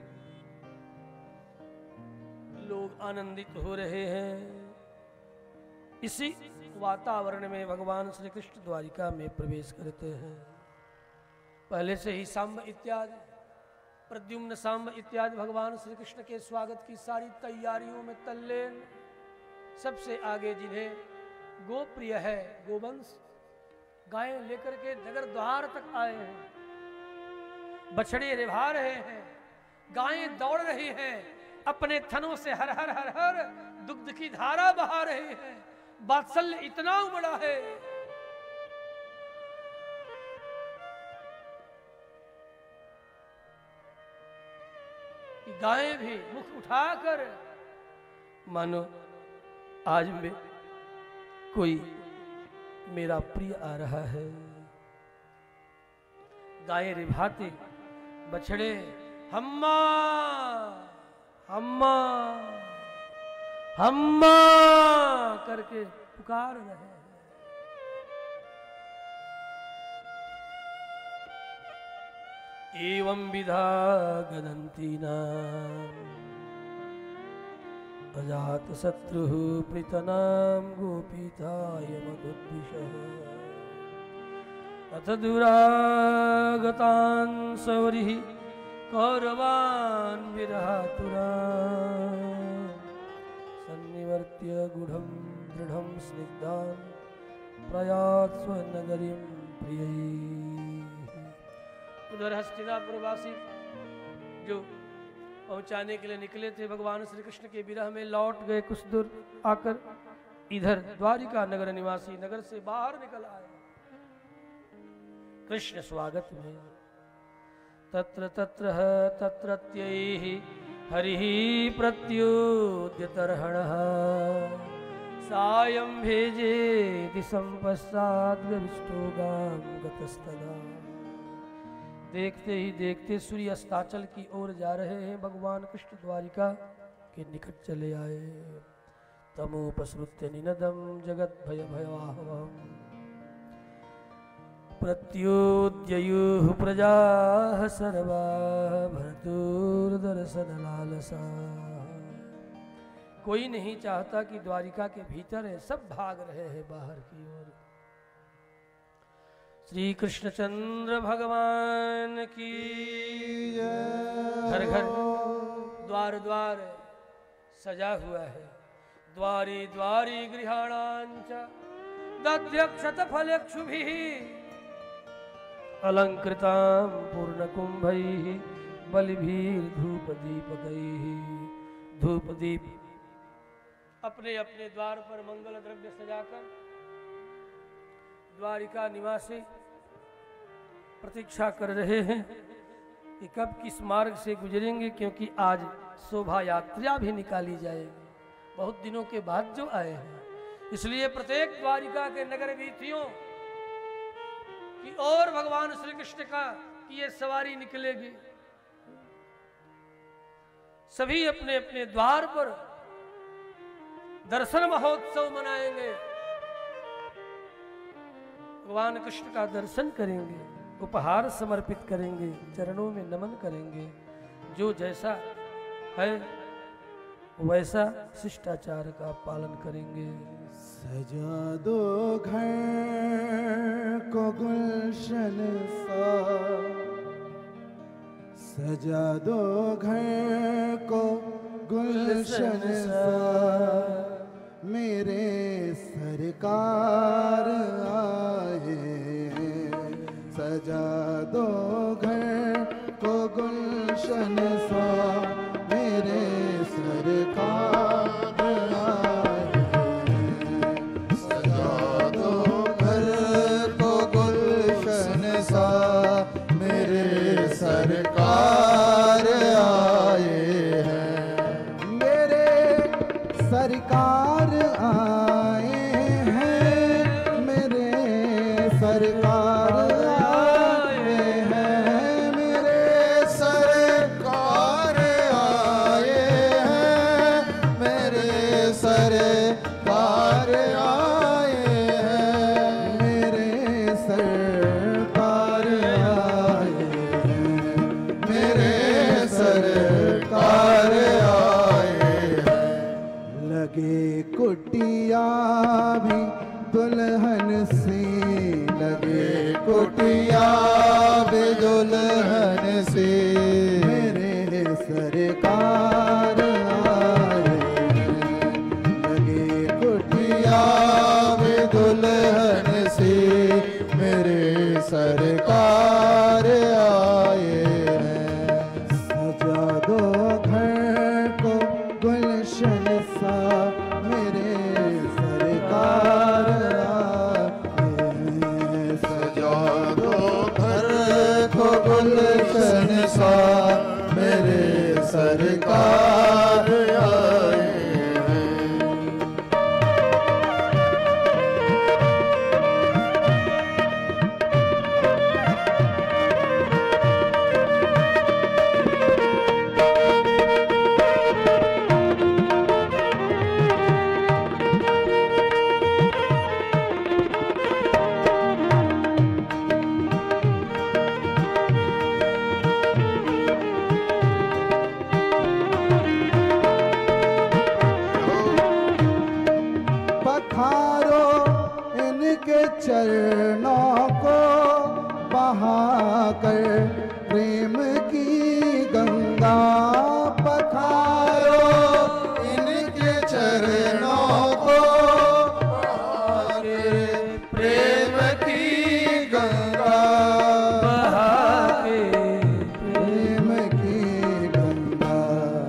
Speaker 4: लोग आनंदित हो रहे हैं। इसी वातावरण में भगवान श्री कृष्ण द्वारिका में प्रवेश करते हैं। पहले से ही सांब इत्यादि, प्रद्युम्न सांब इत्यादि भगवान श्री कृष्ण के स्वागत की सारी तैयारियों में तल्लीन। सबसे आगे जिन्हें गोप्रिय है, गोवंश गायें लेकर के नगर द्वार तक आए हैं। बछड़े रिभा रहे हैं, गायें दौड़ रही हैं, अपने थनों से हर हर हर हर दुग्ध की धारा बहा रहे हैं। वात्सल्य इतना बड़ा है कि गायें भी मुख उठाकर मानो आज में कोई मेरा प्रिय आ रहा है। गायें रिभाते, बछड़े हम्मा हम्मा हम्मा करके पुकार रहे हैं। एवं विधा गदंती नाम अजात शत्रु प्रीतनाम गोपीताय मधुद्विषः अथ दुरागतान् सौरिः कौरवान् विरहातुरान् सन्निवर्त्य गूढ़ं दृढ़ं स्निग्धान् प्रयात् स्वनगरीं प्रियैः। उधर हस्तिनापुरवासी जो पहुंचाने के लिए निकले थे भगवान श्री कृष्ण के विरह में, लौट गए। कुछ दूर आकर इधर द्वारिका नगर निवासी नगर से बाहर निकल आए कृष्ण स्वागत में। तत्र तत्र तत्रत्यैः हरिः प्रत्युद्यतर्हणः सायं भेजेति सम्पश्चाद्गविष्टो गां गतस्तदा। देखते ही देखते सूर्य अस्ताचल की ओर जा रहे हैं। भगवान कृष्ण द्वारिका के निकट चले आए। तमोपसृत्य निनदम जगत भय भयवाहवम् प्रत्युद्ययुः प्रजाः सर्वाः भर्तुर्दर्शन लालसा। कोई नहीं चाहता कि द्वारिका के भीतर है, सब भाग रहे हैं बाहर की ओर। श्री कृष्णचंद्र भगवान की घर घर द्वार द्वार सजा हुआ है। द्वारी द्वारी गृहाणांच दध्यक्षत फलक्षुभिः अलंकृतां पूर्णकुंभैः बलिभिर्धूपदीपकैः। धूप दीप अपने अपने द्वार पर मंगल द्रव्य सजाकर द्वारिका निवासी प्रतीक्षा कर रहे हैं कि कब किस मार्ग से गुजरेंगे, क्योंकि आज शोभा यात्रा भी निकाली जाएगी। बहुत दिनों के बाद जो आए हैं, इसलिए प्रत्येक द्वारिका के नगर वीथियों की ओर भगवान श्री कृष्ण का की ये सवारी निकलेगी। सभी अपने अपने द्वार पर दर्शन महोत्सव मनाएंगे। भगवान कृष्ण का दर्शन करेंगे, उपहार समर्पित करेंगे, चरणों में नमन करेंगे। जो जैसा है वैसा शिष्टाचार का पालन करेंगे।
Speaker 2: सजा दो घर को गुलशन सा, सजा दो घर को गुलशन सा, मेरे सरकार आए। सजा दो घर को गुलशन सा, मेरे सरकार आए। सजा दो घर को गुलशन सा, मेरे सरकार आए हैं। मेरे सरकार आए हैं, मेरे सरकार आए हैं, मेरे सरकार आए हैं, सरकार आए चरणों को बहाकर प्रेम की गंगा पखारो इनके चरणों को बहाकर प्रेम की गंगा प्रेम की गंगा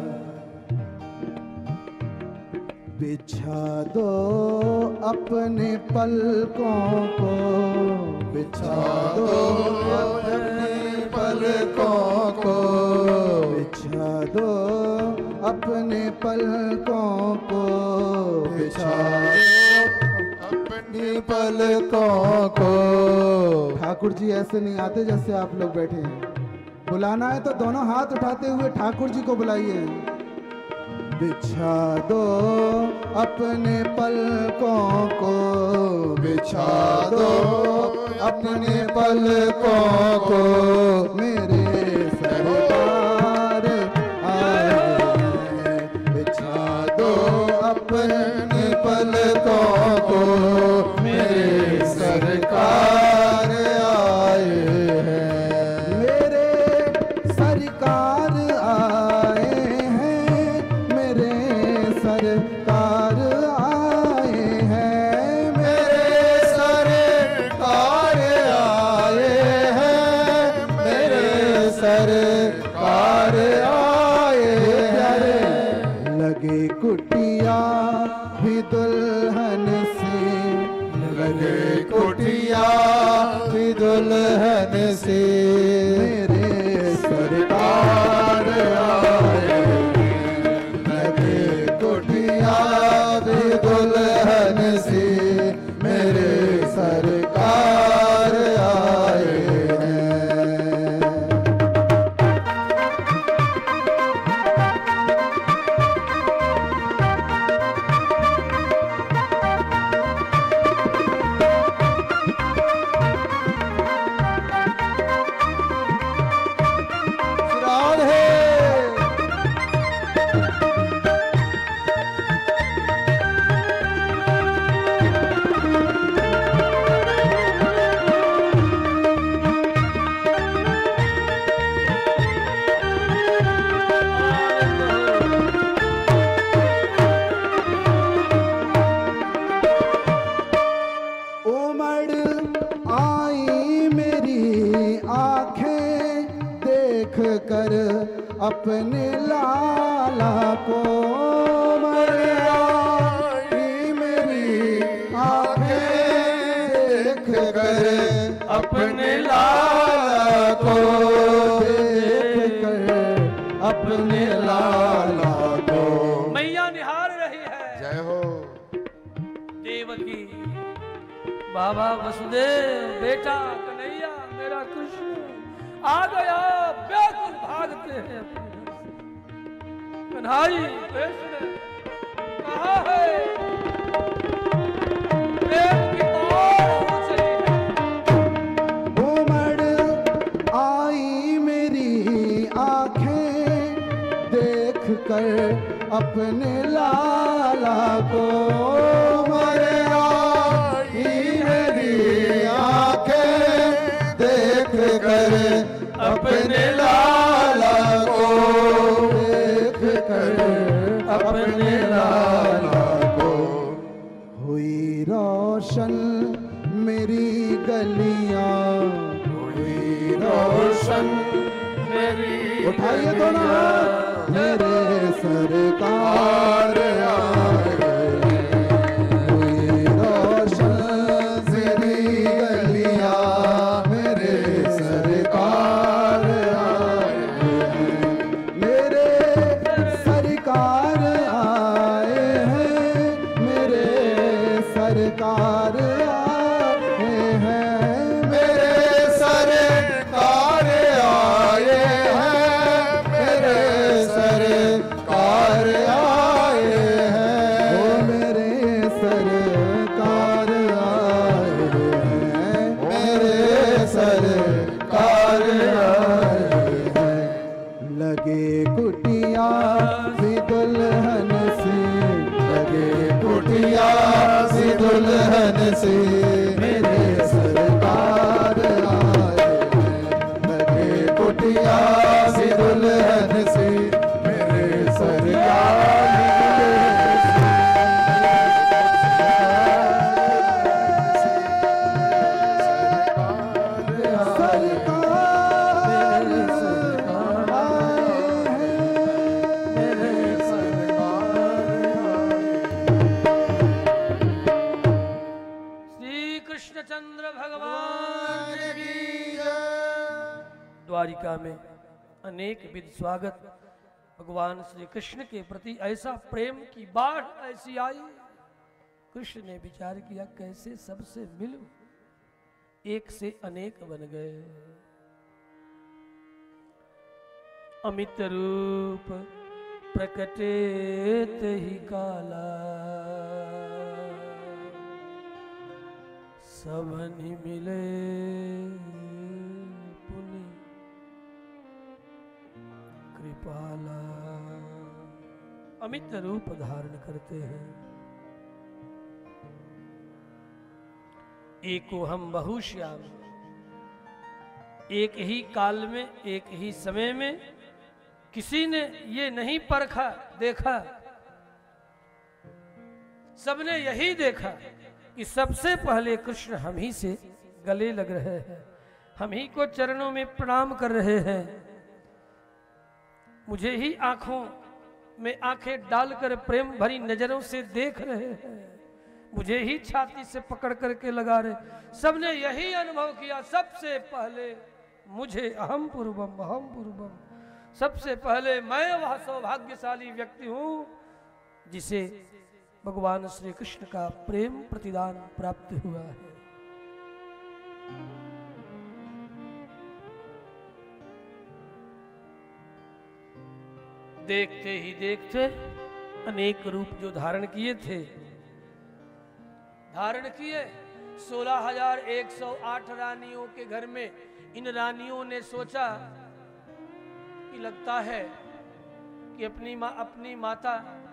Speaker 2: बिछा दो अपने पलकों को बिछा दो अपने पलकों को बिछा दो अपने पलकों को बिछा दो अपने पलकों को। ठाकुर जी ऐसे नहीं आते जैसे आप लोग बैठे हैं। बुलाना है तो दोनों हाथ उठाते हुए ठाकुर जी को बुलाइए। बिछा दो अपने पलकों को बिछा दो अपने पलकों को मेरे सरकार आए बिछा दो अपने पलकों को मेरे सरकार आए हैं मेरे सरकार आए सरकार आए हैं मेरे सरकार आए हैं मेरे सरकार आए हैं लगे कुटिया भी दुल्हन से लगे कुटिया भी दुल्हन से मेरे सरकार आए दुल्हन से मेरे सरकार आए हैं। राधे कर अपने लाला को मरिया मेरी आंखें देख कर अपने लाला को देख कर अपने लाला को
Speaker 4: मैया निहार रही है।
Speaker 2: जय हो
Speaker 4: देवकी बाबा वसुदेव बेटा कन्हैया मेरा कृष्ण आ गया व्याकुल भागते हैं कन्हाई कृष्ण कहाँ है प्रेम की तोड़ चली है।
Speaker 2: उमड़ आई मेरी आंखें देख कर अपने लाला को उमड़ आई मेरी आंखें देख कर अपने लाला को देख कर अपने लाला को हुई रोशन मेरी गलियां हुई रोशन मेरी उठाइए दोनों मेरे सरकार आए हुई रोशन मेरी गलियां मेरे सरकार दुल्हन से मेरे सरकार आए लगे कुटिया सी दुल्हन से मेरे सरकार
Speaker 4: द्वारिका में अनेक विध स्वागत। भगवान श्री कृष्ण के प्रति ऐसा प्रेम की बाढ़ ऐसी आई, कृष्ण ने विचार किया कैसे सबसे मिलूं, एक से अनेक बन गए। अमित रूप प्रकटेत ही काला, सबनि मिले पुनि कृपाला। अमित रूप धारण करते हैं। एको हम बहुश्याम, एक ही काल में एक ही समय में किसी ने ये नहीं परखा देखा, सबने यही देखा कि सबसे पहले कृष्ण हम ही से गले लग रहे हैं, हम ही को चरणों में प्रणाम कर रहे हैं, मुझे ही आंखों में आंखें डालकर प्रेम भरी नजरों से देख रहे हैं, मुझे ही छाती से पकड़ करके लगा रहे। सबने यही अनुभव किया, सबसे पहले मुझे अहम पूर्वम, सबसे पहले मैं वह सौभाग्यशाली व्यक्ति हूं जिसे भगवान श्री कृष्ण का प्रेम प्रतिदान प्राप्त हुआ है। देखते ही देखते अनेक रूप जो धारण किए थे, धारण किए 16,108 रानियों के घर में। इन रानियों ने सोचा कि लगता है कि अपनी माता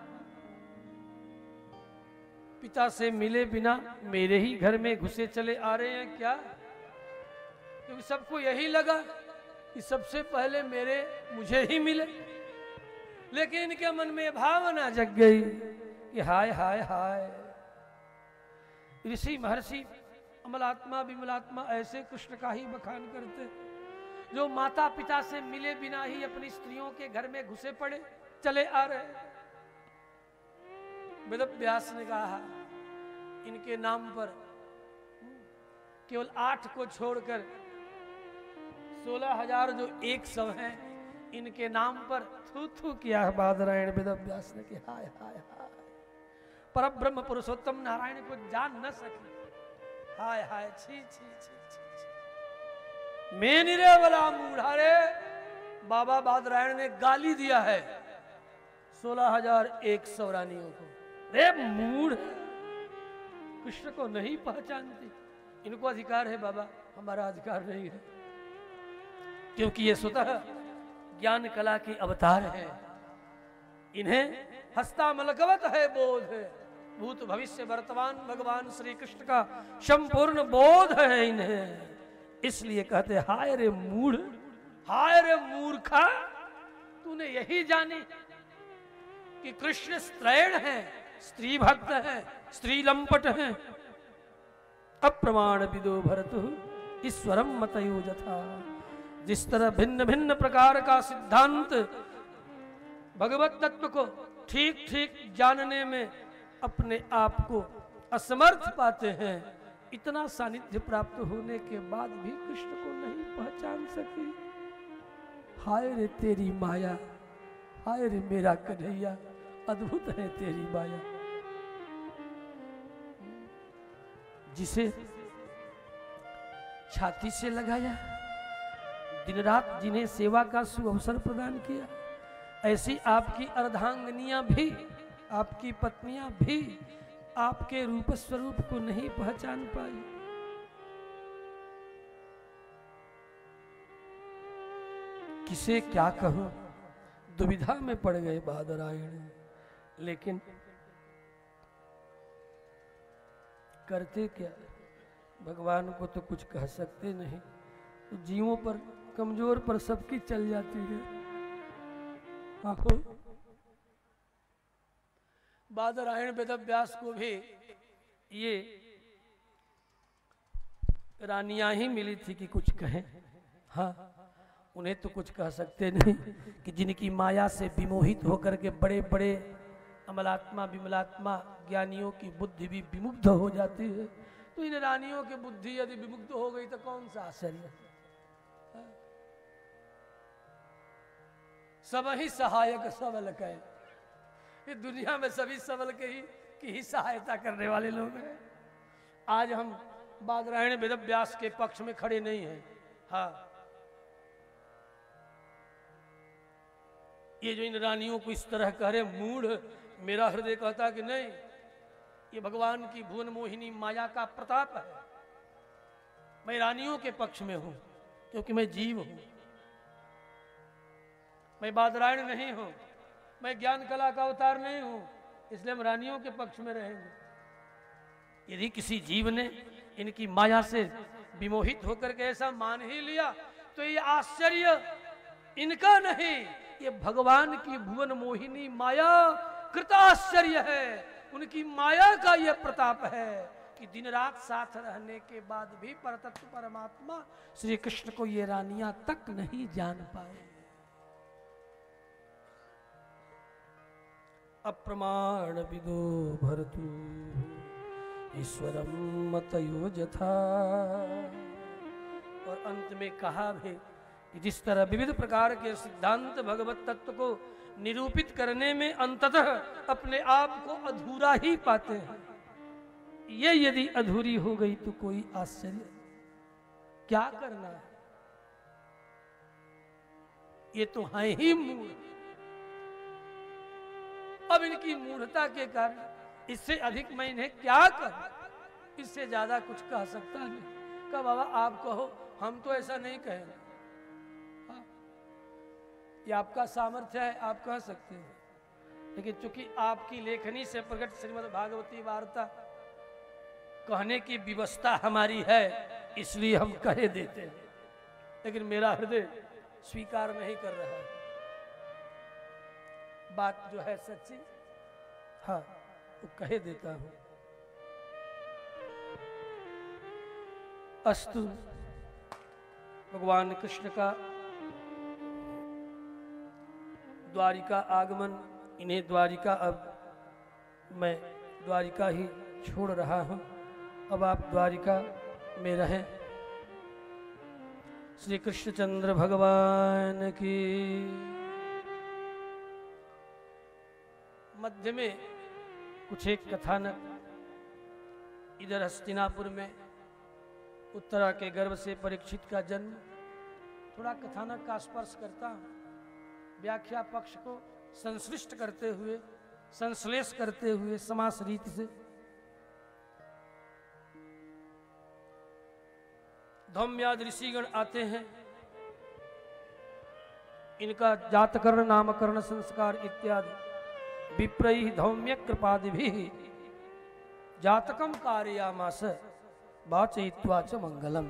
Speaker 4: पिता से मिले बिना मेरे ही घर में घुसे चले आ रहे हैं क्या, क्योंकि सबको यही लगा कि सबसे पहले मुझे ही मिले। लेकिन इनके मन में भावना जग गई कि हाय हाय हाय, ऋषि महर्षि अमलात्मा विमलात्मा ऐसे कृष्ण का ही बखान करते जो माता पिता से मिले बिना ही अपनी स्त्रियों के घर में घुसे पड़े चले आ रहे। वेद व्यास ने कहा इनके नाम पर केवल 8 को छोड़कर 16,000 जो 100 हैं, इनके नाम पर थू थू किया है बादरायण। वेद व्यास ने कि हाय हाय हाय, परब्रह्म पुरुषोत्तम नारायण को जान न सके, हाय हाय छी छी छी छी, मैं निरे वाला मूढ़ारे। बाबा बादरायण ने गाली दिया है 16,100 रानियों को, रे मूढ़, कृष्ण को नहीं पहचानती। इनको अधिकार है बाबा, हमारा अधिकार नहीं है, क्योंकि ये स्वतः ज्ञान कला के अवतार है। इन्हें हस्तामलकवत है बोध, भूत भविष्य वर्तमान भगवान श्री कृष्ण का संपूर्ण बोध है इन्हें। इसलिए कहते हाय रे मूढ़, हाय रे मूर्खा, तूने यही जाने कि कृष्ण स्त्रैण है, स्त्री भक्त है, स्त्री लंपट है। अप्रमाण विदो भरतु ईश्वरम मतयो जथा। जिस तरह भिन्न भिन्न प्रकार का सिद्धांत भगवत तत्व को ठीक ठीक जानने में अपने आप को असमर्थ पाते हैं, इतना सानिध्य प्राप्त होने के बाद भी कृष्ण को नहीं पहचान सके। हाय रे तेरी माया, हाय रे मेरा कन्हैया, अद्भुत है तेरी माया। जिसे छाती से लगाया, दिन रात जिन्हें सेवा का सुअवसर प्रदान किया, ऐसी आपकी अर्धांगनियां भी, आपकी पत्नियां भी आपके रूप स्वरूप को नहीं पहचान पाई। किसे क्या कहूं, दुविधा में पड़ गए बादरायण। लेकिन करते क्या? भगवान को तो कुछ कह सकते नहीं, तो जीवों पर, कमजोर पर सबकी चल जाती है। आहो, बादरायण वेदव्यास को भी ये रानियां ही मिली थी कि कुछ कहें। हाँ, उन्हें तो कुछ कह सकते नहीं कि जिनकी माया से विमोहित होकर के बड़े बड़े अमलात्मा विमलात्मा ज्ञानियों की बुद्धि भी विमुग्ध हो जाती है, तो इन रानियों की बुद्धि यदि विमुग्ध हो गई तो कौन सा आश्चर्य। सब ही सहायक सबल कहे, ये दुनिया में सभी सबल के ही सहायता करने वाले लोग हैं। आज हम बादरायण वेदव्यास के पक्ष में खड़े नहीं हैं। हाँ, ये जो इन रानियों को इस तरह कह रहे मूढ़, मेरा हृदय कहता कि नहीं, ये भगवान की भुवन मोहिनी माया का प्रताप है। मैं रानियों के पक्ष में हूं क्योंकि मैं जीव हूं, मैं बादरायण नहीं हूं, मैं ज्ञान कला का अवतार नहीं हूं, इसलिए हम रानियों के पक्ष में रहेंगे। यदि किसी जीव ने इनकी माया से विमोहित होकर के ऐसा मान ही लिया तो ये आश्चर्य इनका नहीं, ये भगवान की भुवन मोहिनी माया कृताश्चर्य है। उनकी माया का यह प्रताप है कि दिन रात साथ रहने के बाद भी परतत्व परमात्मा श्री कृष्ण को ये रानियां तक नहीं जान पाए। अप्रमाण विदो भरतु ईश्वरम मतयो जथा। और अंत में कहा भी कि जिस तरह विविध प्रकार के सिद्धांत भगवत तत्व को निरूपित करने में अंततः अपने आप को अधूरा ही पाते हैं, ये यदि अधूरी हो गई तो कोई आश्चर्य क्या करना है। ये तो है ही मूढ़। अब इनकी मूढ़ता के कारण इससे अधिक मैं इन्हें क्या करूं, इससे ज्यादा कुछ कह सकता नहीं। कहा बाबा आप कहो, हम तो ऐसा नहीं कहेंगे। हाँ, ये आपका सामर्थ्य है, आप कह सकते हैं, लेकिन चूंकि आपकी लेखनी से प्रकट श्रीमद् भागवती वार्ता कहने की व्यवस्था हमारी है, इसलिए हम कहे देते हैं, लेकिन मेरा हृदय स्वीकार नहीं कर रहा है। बात जो है सच्ची, हाँ, वो कहे देता हूं। अस्तु, भगवान कृष्ण का द्वारिका आगमन, इन्हें द्वारिका, अब मैं द्वारिका ही छोड़ रहा हूं, अब आप द्वारिका में रहें। श्री कृष्णचंद्र भगवान की। मध्य में कुछ एक कथानक, इधर हस्तिनापुर में उत्तरा के गर्भ से परीक्षित का जन्म, थोड़ा कथानक का स्पर्श करता हूं, व्याख्या पक्ष को संश्लिष्ट करते हुए, संश्लेष करते हुए समास रीति से। धौम्यादि ऋषिगण आते हैं, इनका जातकरण नामकरण संस्कार इत्यादि विप्रई धौम्य कृपादिभि जातकम कारयामास वाचयित्वा च मंगलम।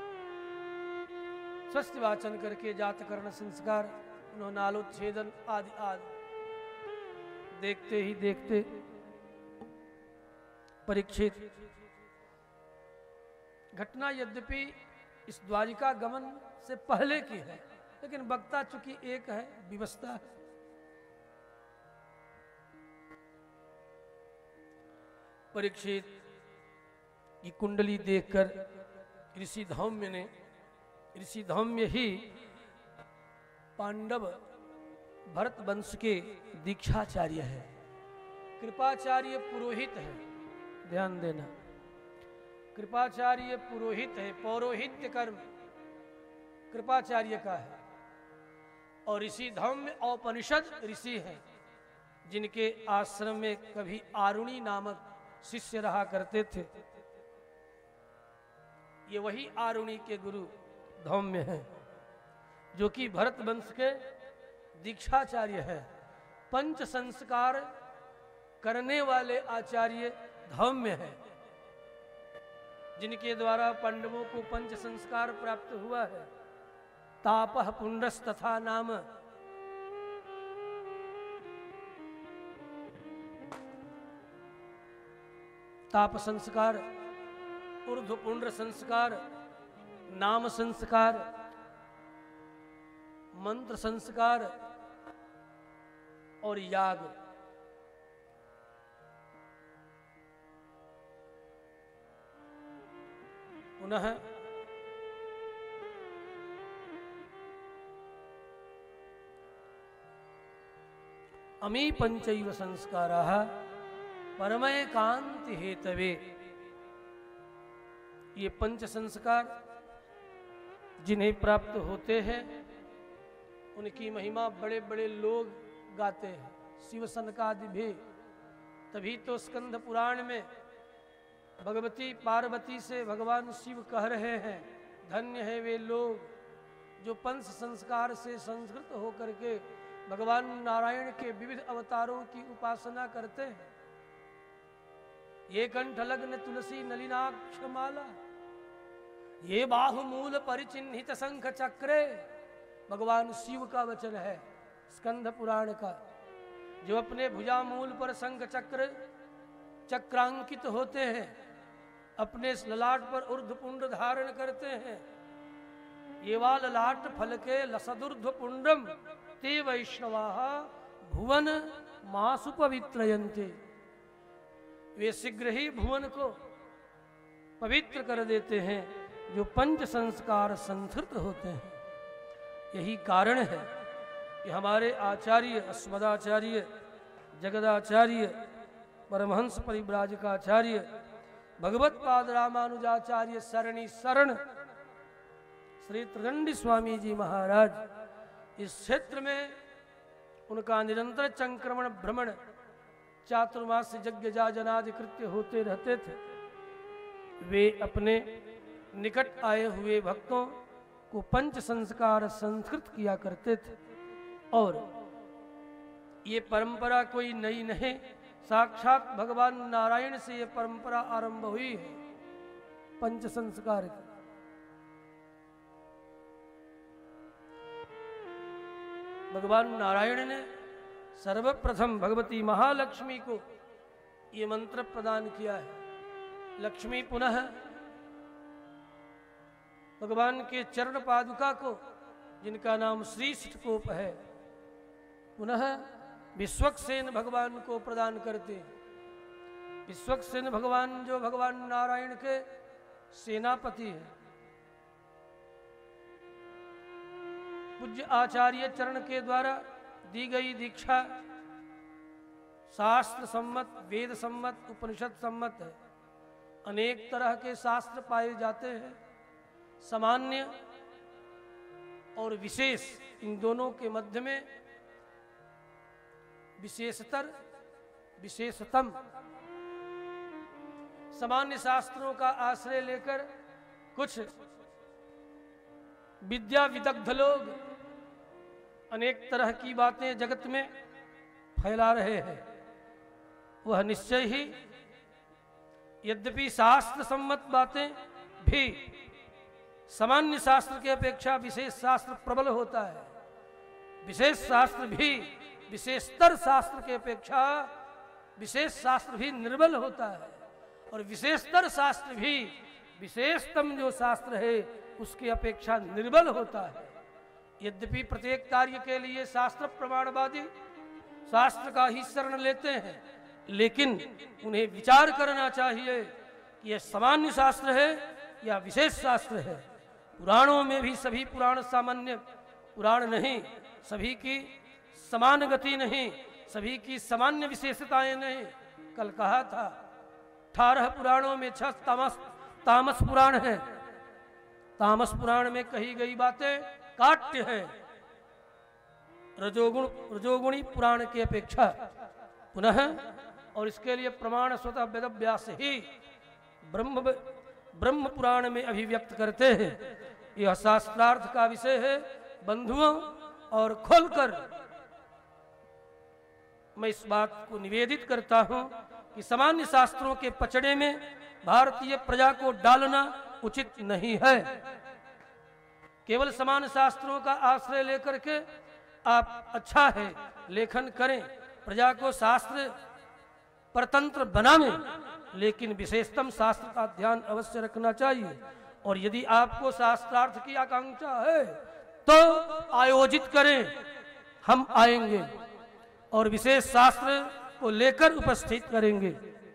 Speaker 4: स्वस्थ वाचन करके जातकरण संस्कार, उन्होंने नालोच्छेदन आदि आदि। देखते ही देखते परीक्षित, घटना यद्यपि इस द्वारिका गमन से पहले की है, लेकिन वक्ता चूंकि एक है, व्यवस्था है। परीक्षित की कुंडली देखकर ऋषि धौम्य ही पांडव भरत वंश के दीक्षाचार्य है, कृपाचार्य पुरोहित है। ध्यान देना, कृपाचार्य पुरोहित है, पौरोहित्य कर्म कृपाचार्य का है। और ऋषि धौम्य औपनिषद ऋषि हैं, जिनके आश्रम में कभी आरुणी नामक शिष्य रहा करते थे। ये वही आरुणी के गुरु धौम्य हैं, जो कि भरत वंश के दीक्षाचार्य है। पंच संस्कार करने वाले आचार्य धौम्य है। जिनके द्वारा पांडवों को पंच संस्कार प्राप्त हुआ है। तापः पुंड्रस तथा नाम, ताप संस्कार, ऊर्ध्व पुंड्र संस्कार, नाम संस्कार, मंत्र संस्कार और याग। पुनः अमी पंचैव संस्काराः परमैकान्ति हेतवे। ये पंच संस्कार जिन्हें प्राप्त होते हैं उनकी महिमा बड़े बड़े लोग गाते हैं, शिव सनकादि भी। तभी तो स्कंद पुराण में भगवती पार्वती से भगवान शिव कह रहे हैं, धन्य है वे लोग जो पंच संस्कार से संस्कृत होकर के भगवान नारायण के विविध अवतारों की उपासना करते हैं। ये कंठ लग्न तुलसी नलिनाक्ष माला, ये बाहुमूल परिचिन्हित शंख चक्रे, भगवान शिव का वचन है स्कंद पुराण का। जो अपने भुजामूल पर शंख चक्र चक्रांकित होते हैं, अपने ललाट पर ऊर्ध्वपुंड धारण करते हैं, ये वा ललाट फल के लसदुर्ध्वपुंडम ते वैष्णवाः भुवन मासु पवित्रयन्ते। वे शीघ्र ही भुवन को पवित्र कर देते हैं जो पंच संस्कार संस्कृत होते हैं। यही कारण है कि हमारे आचार्य अस्मदाचार्य जगदाचार्य परमहंस परिव्राजकाचार्य भगवत पाद रामानुजाचार्य सरणी शरण श्री त्रिदंडी स्वामी जी महाराज इस क्षेत्र में उनका निरंतर चंक्रमण भ्रमण चातुर्मास यज्ञ जाजनादि कृत्य होते रहते थे। वे अपने निकट आए हुए भक्तों को पंच संस्कार संस्कृत किया करते थे। और ये परंपरा कोई नई नहीं, साक्षात भगवान नारायण से ये परंपरा आरंभ हुई है पंच संस्कार की। भगवान नारायण ने सर्वप्रथम भगवती महालक्ष्मी को ये मंत्र प्रदान किया है। लक्ष्मी पुनः भगवान के चरण पादुका को, जिनका नाम श्री षटकोप है, पुनः विश्वक्सेन भगवान को प्रदान करते हैं। विश्वक्सेन भगवान जो भगवान नारायण के सेनापति हैं। पूज्य आचार्य चरण के द्वारा दी गई दीक्षा शास्त्र सम्मत, वेद सम्मत, उपनिषद सम्मत है। अनेक तरह के शास्त्र पाए जाते हैं, सामान्य और विशेष, इन दोनों के मध्य में विशेषतर विशेषतम सामान्य शास्त्रों का आश्रय लेकर कुछ विद्या विदग्ध लोग अनेक तरह की बातें जगत में फैला रहे हैं। वह निश्चय ही यद्यपि शास्त्र सम्मत बातें भी सामान्य शास्त्र की अपेक्षा विशेष शास्त्र प्रबल होता है, विशेष शास्त्र भी विशेषतर शास्त्र की अपेक्षा विशेष शास्त्र भी निर्बल होता है, और विशेषतर शास्त्र भी विशेषतम जो शास्त्र है उसकी अपेक्षा निर्बल होता है। यद्यपि प्रत्येक कार्य के लिए शास्त्र प्रमाणवादी शास्त्र का ही शरण लेते हैं, लेकिन उन्हें विचार करना चाहिए कि यह सामान्य शास्त्र है या विशेष शास्त्र है। पुराणों में भी सभी पुराण सामान्य पुराण नहीं, सभी की समान गति नहीं, सभी की सामान्य विशेषताएं नहीं। कल कहा था 18 पुराणों में 6 तामस पुराण है। तामस पुराण में कही गई बातें काट्य है रजोगुणी पुराण की अपेक्षा। पुनः और इसके लिए प्रमाण स्वतः वेदव्यास ही ब्रह्म पुराण में अभिव्यक्त करते हैं। यह शास्त्रार्थ का विषय है बंधुओं, और खोलकर मैं इस बात को निवेदित करता हूं कि सामान्य शास्त्रों के पचड़े में भारतीय प्रजा को डालना उचित नहीं है। केवल समान शास्त्रों का आश्रय लेकर के आप अच्छा है लेखन करें, प्रजा को शास्त्र परतंत्र बनावें, लेकिन विशेषतम शास्त्र का ध्यान अवश्य रखना चाहिए। और यदि आपको शास्त्रार्थ की आकांक्षा है तो आयोजित करें, हम आएंगे और विशेष शास्त्र को लेकर उपस्थित करेंगे।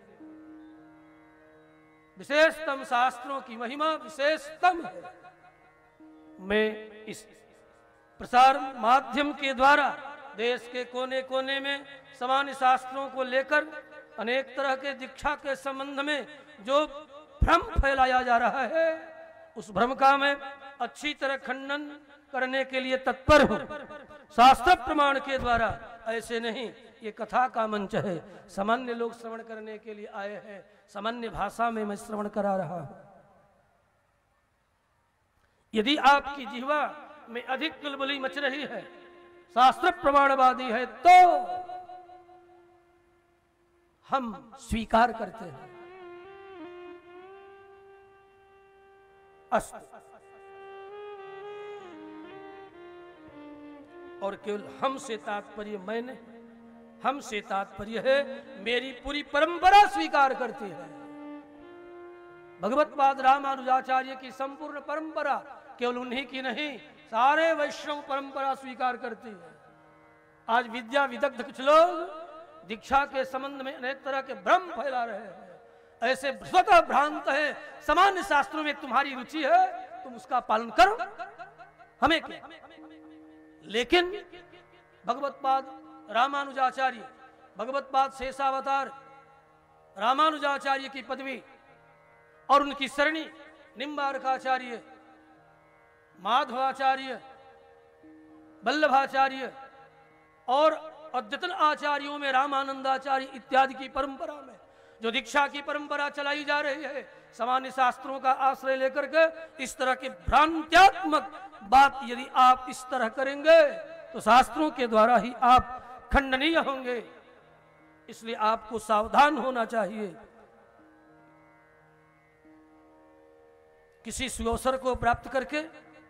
Speaker 4: विशेषतम शास्त्रों की महिमा विशेषतम है। मैं इस प्रसार माध्यम के द्वारा देश के कोने कोने में सामान्य शास्त्रों को लेकर अनेक तरह के दीक्षा के संबंध में जो भ्रम फैलाया जा रहा है, उस भ्रम का मैं अच्छी तरह खंडन करने के लिए तत्पर हूं। शास्त्र प्रमाण के द्वारा, ऐसे नहीं, ये कथा का मंच है, सामान्य लोग श्रवण करने के लिए आए हैं, सामान्य भाषा में मैं श्रवण करा रहा हूं। यदि आपकी जिह्वा में अधिक चुलबुली मच रही है, शास्त्र प्रमाणवादी है, तो हम स्वीकार करते हैं। अस्तु। और केवल हमसे तात्पर्य मैं नहीं, हमसे तात्पर्य है मेरी पूरी परंपरा स्वीकार करती है। भगवत्पाद रामानुजाचार्य की संपूर्ण परंपरा केवल उन्हीं की नहीं, सारे वैष्णव परंपरा स्वीकार करती है। आज विद्या विदग्ध कुछ लोग दीक्षा के संबंध में अनेक तरह के भ्रम फैला रहे हैं, ऐसे स्वतः भ्रांत है। सामान्य शास्त्रों में तुम्हारी रुचि है, तुम उसका पालन करो, हमें क्या। लेकिन भगवत्पाद रामानुजाचार्य, भगवत्पाद शेषावतार रामानुजाचार्य की पदवी और उनकी सरणी निम्बारकाचार्य, माधवाचार्य, वल्लभाचार्य और अद्यतन आचार्यों में रामानंदाचार्य इत्यादि की परंपरा में जो दीक्षा की परंपरा चलाई जा रही है, सामान्य शास्त्रों का आश्रय लेकर के इस तरह के भ्रांत्यात्मक बात यदि आप इस तरह करेंगे तो शास्त्रों के द्वारा ही आप खंडनीय होंगे। इसलिए आपको सावधान होना चाहिए। किसी सुअवसर को प्राप्त करके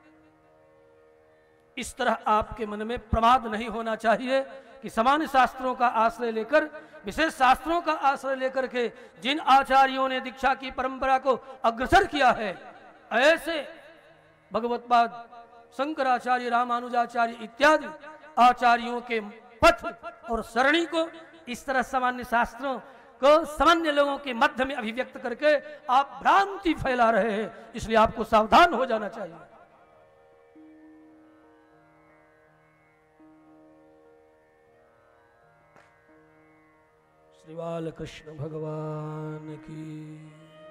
Speaker 4: इस तरह आपके मन में प्रमाद नहीं होना चाहिए कि सामान्य शास्त्रों का आश्रय लेकर, विशेष शास्त्रों का आश्रय लेकर के जिन आचार्यों ने दीक्षा की परंपरा को अग्रसर किया है, ऐसे भगवत्पाद शंकराचार्य, रामानुजाचार्य इत्यादि आचार्यों के पथ और सरणी को इस तरह सामान्य शास्त्रों को सामान्य लोगों के मध्य में अभिव्यक्त करके आप भ्रांति फैला रहे हैं। इसलिए आपको सावधान हो जाना चाहिए। श्री बाल कृष्ण भगवान की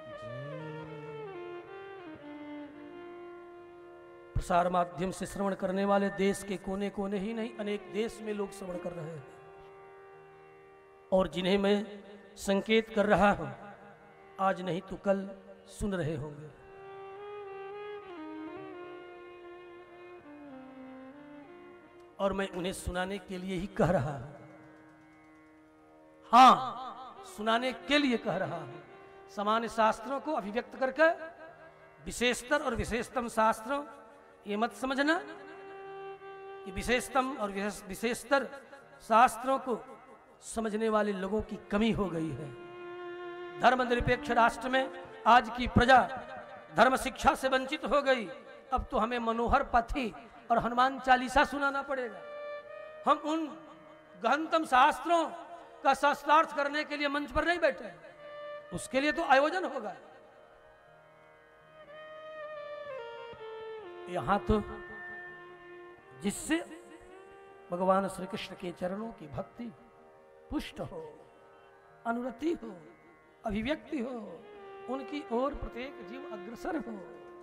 Speaker 4: प्रसार माध्यम से श्रवण करने वाले देश के कोने कोने ही नहीं, अनेक देश में लोग श्रवण कर रहे हैं। और जिन्हें मैं संकेत कर रहा हूं, आज नहीं तो कल सुन रहे होंगे। और मैं उन्हें सुनाने के लिए ही कह रहा हूं। हाँ, सुनाने के लिए कह रहा हूं। सामान्य शास्त्रों को अभिव्यक्त करके विशेषतर और विशेषतम शास्त्रों, ये मत समझना कि विशेषतम और विशेषतर शास्त्रों को समझने वाले लोगों की कमी हो गई है। धर्मनिरपेक्ष राष्ट्र में आज की प्रजा धर्म शिक्षा से वंचित हो गई। अब तो हमें मनोहर पथी और हनुमान चालीसा सुनाना पड़ेगा। हम उन गहनतम शास्त्रों का शास्त्रार्थ करने के लिए मंच पर नहीं बैठे, उसके लिए तो आयोजन होगा। यहां तो जिससे भगवान श्री कृष्ण के चरणों की भक्ति पुष्ट हो, अनुरति हो, अभिव्यक्ति हो, उनकी ओर प्रत्येक जीव अग्रसर हो।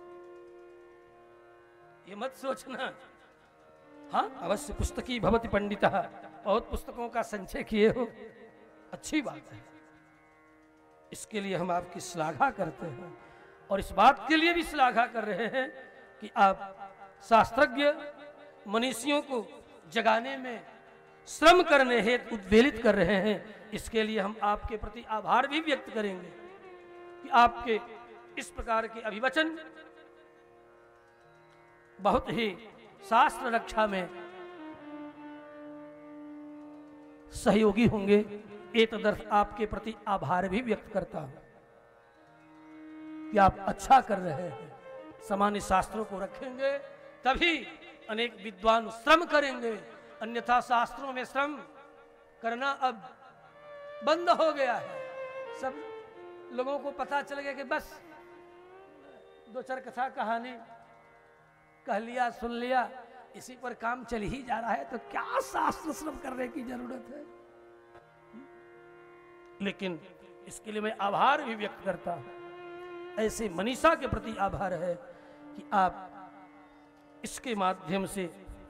Speaker 4: ये मत सोचना। हाँ, अवश्य पुस्तकी भवति पंडितः, बहुत पुस्तकों का संचय किए हो, अच्छी बात है। इसके लिए हम आपकी श्लाघा करते हैं और इस बात के लिए भी श्लाघा कर रहे हैं कि आप शास्त्रज्ञ मनीषियों को जगाने में श्रम करने हेतु उद्वेलित कर रहे हैं। इसके लिए हम आपके प्रति आभार भी व्यक्त करेंगे। कि आपके इस प्रकार के अभिवचन बहुत ही शास्त्र रक्षा में सहयोगी होंगे। एक तरफ आपके प्रति आभार भी व्यक्त करता हूं कि आप अच्छा कर रहे हैं। सामान्य शास्त्रों को रखेंगे तभी अनेक विद्वान श्रम करेंगे, अन्यथा शास्त्रों में श्रम करना अब बंद हो गया है। सब लोगों को पता चल गया कि बस दो चार कथा कहानी कह लिया, सुन लिया, इसी पर काम चल ही जा रहा है, तो क्या शास्त्र श्रम करने की जरूरत है। लेकिन इसके लिए मैं आभार भी व्यक्त करता हूं। ऐसे मनीषा के प्रति आभार है कि आप इसके माध्यम से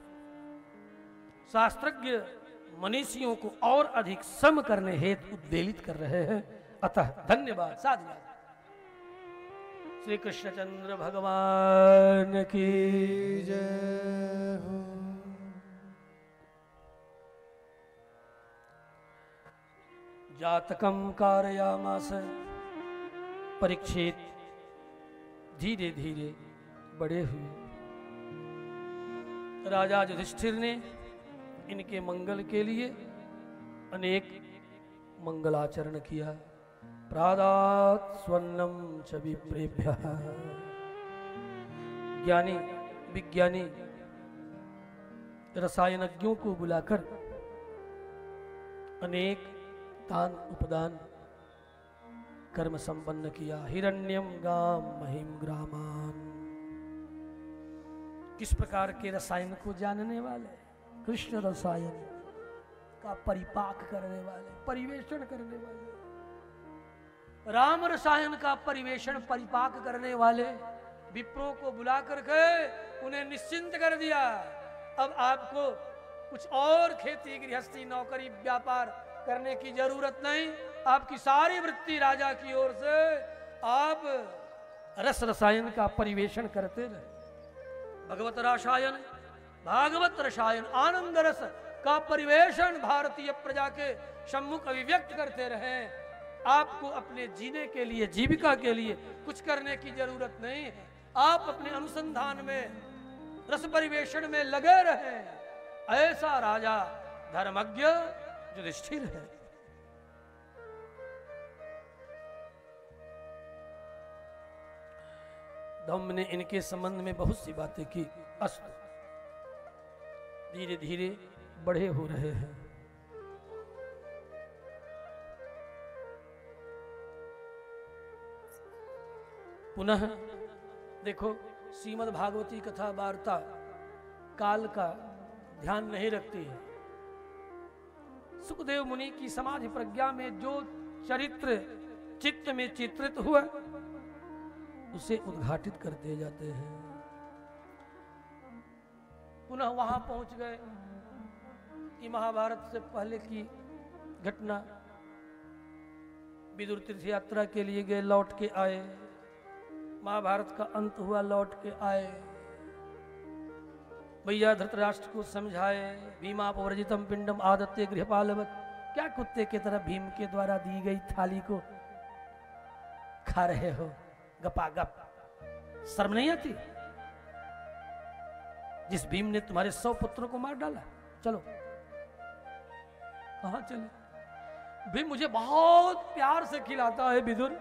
Speaker 4: शास्त्रज्ञ मनीषियों को और अधिक श्रम करने हेतु उद्वेलित कर रहे हैं। अतः धन्यवाद, साधुवाद। श्री कृष्णचंद्र भगवान की
Speaker 2: जय हो।
Speaker 4: जातकम कारयामास। परीक्षित धीरे धीरे बड़े हुए। राजा युधिष्ठिर ने इनके मंगल के लिए अनेक मंगलाचरण किया। प्रादात् स्वर्णम च विप्रेभ्यः। ज्ञानी विज्ञानी रसायनज्ञों को बुलाकर अनेक दान उपदान कर्म संपन्न किया। हिरण्यम गाम महिम ग्रामान। किस प्रकार के रसायन को जानने वाले, कृष्ण रसायन का परिपाक करने वाले, परिवेषण करने वाले, राम रसायन का परिवेषण परिपाक करने वाले विप्रों को बुला करके उन्हें निश्चिंत कर दिया। अब आपको कुछ और खेती गृहस्थी नौकरी व्यापार करने की जरूरत नहीं। आपकी सारी वृत्ति राजा की ओर से आप रस रसायन का परिवेषण करते रहे। भगवत रसायन, भागवत रसायन, आनंद रस का परिवेषण भारतीय प्रजा के सम्मुख अभिव्यक्त करते रहे। आपको अपने जीने के लिए, जीविका के लिए कुछ करने की जरूरत नहीं है। आप अपने अनुसंधान में, रस परिवेषण में लगे रहे। ऐसा राजा धर्मज्ञ युधिष्ठिर है। धम्म ने इनके संबंध में बहुत सी बातें की। अस्तु, धीरे धीरे बड़े हो रहे हैं। पुनः देखो, श्रीमद् भागवती कथा वार्ता काल का ध्यान नहीं रखती है। सुखदेव मुनि की समाधि प्रज्ञा में जो चरित्र चित्त में चित्रित हुआ उसे उद्घाटित करते जाते हैं। पुनः वहां पहुंच गए कि महाभारत से पहले की घटना। विदुर तीर्थ यात्रा के लिए गए, लौट के आए। महाभारत का अंत हुआ, लौट के आए। भैया धृतराष्ट्र को समझाए। भीमापवर्जितम पिंडम आदत्ते गृहपालवत। क्या कुत्ते की तरह भीम के द्वारा दी गई थाली को खा रहे हो गपागप? शर्म नहीं आती? जिस भीम ने तुम्हारे 100 पुत्रों को मार डाला। चलो, कहां चले? भीम मुझे बहुत प्यार से खिलाता है Vidur.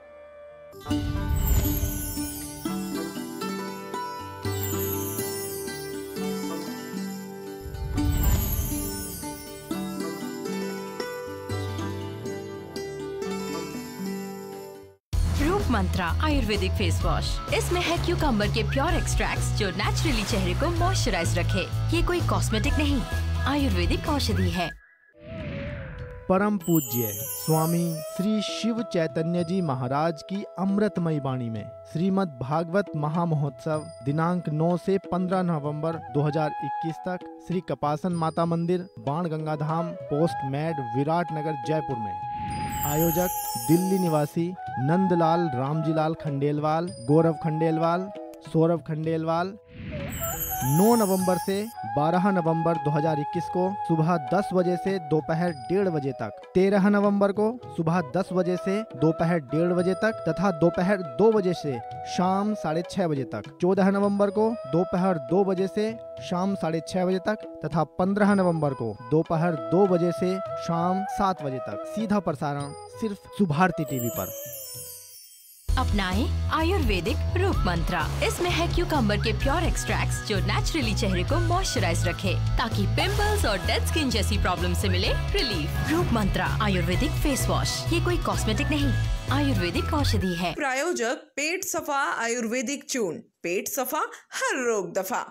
Speaker 5: Mantra ayurvedic face wash. इसमें है क्यूकम्बर के प्योर एक्सट्रैक्ट्स जो नेचुरली चेहरे को मॉइस्चराइज रखे। ये कोई कॉस्मेटिक नहीं, आयुर्वेदिक औषधि है।
Speaker 2: परम पूज्य स्वामी श्री शिव चैतन्य जी महाराज की अमृतमयी वाणी में श्रीमद् भागवत महामहोत्सव दिनांक 9 से 15 नवंबर 2021 तक श्री कपासन माता मंदिर, बाण गंगा धाम, पोस्ट मैड, विराट नगर, जयपुर में। आयोजक दिल्ली निवासी नंदलाल रामजीलाल खंडेलवाल, गौरव खंडेलवाल, सौरभ खंडेलवाल। 9 नवंबर से 12 नवंबर 2021 को सुबह 10 बजे से दोपहर 1:30 बजे तक, 13 नवंबर को सुबह 10 बजे से दोपहर 1:30 बजे तक तथा दोपहर 2 बजे से शाम 6:30 बजे तक, 14 नवंबर को दोपहर 2 बजे से शाम 6:30 बजे तक तथा 15 नवंबर को दोपहर 2 बजे से शाम 7 बजे तक। सीधा प्रसारण सिर्फ सुभारती टीवी पर।
Speaker 5: अपनाएं आयुर्वेदिक रूप मंत्रा। इसमें है क्यूकम्बर के प्योर एक्सट्रैक्ट्स जो नेचुरली चेहरे को मॉइस्चराइज रखे ताकि पिंपल्स और डेड स्किन जैसी प्रॉब्लम से मिले रिलीफ। रूप मंत्रा आयुर्वेदिक फेस वॉश, ये कोई कॉस्मेटिक नहीं, आयुर्वेदिक औषधि है।
Speaker 6: प्रायोजक पेट सफा आयुर्वेदिक चूर्ण, पेट सफा हर रोग दफा।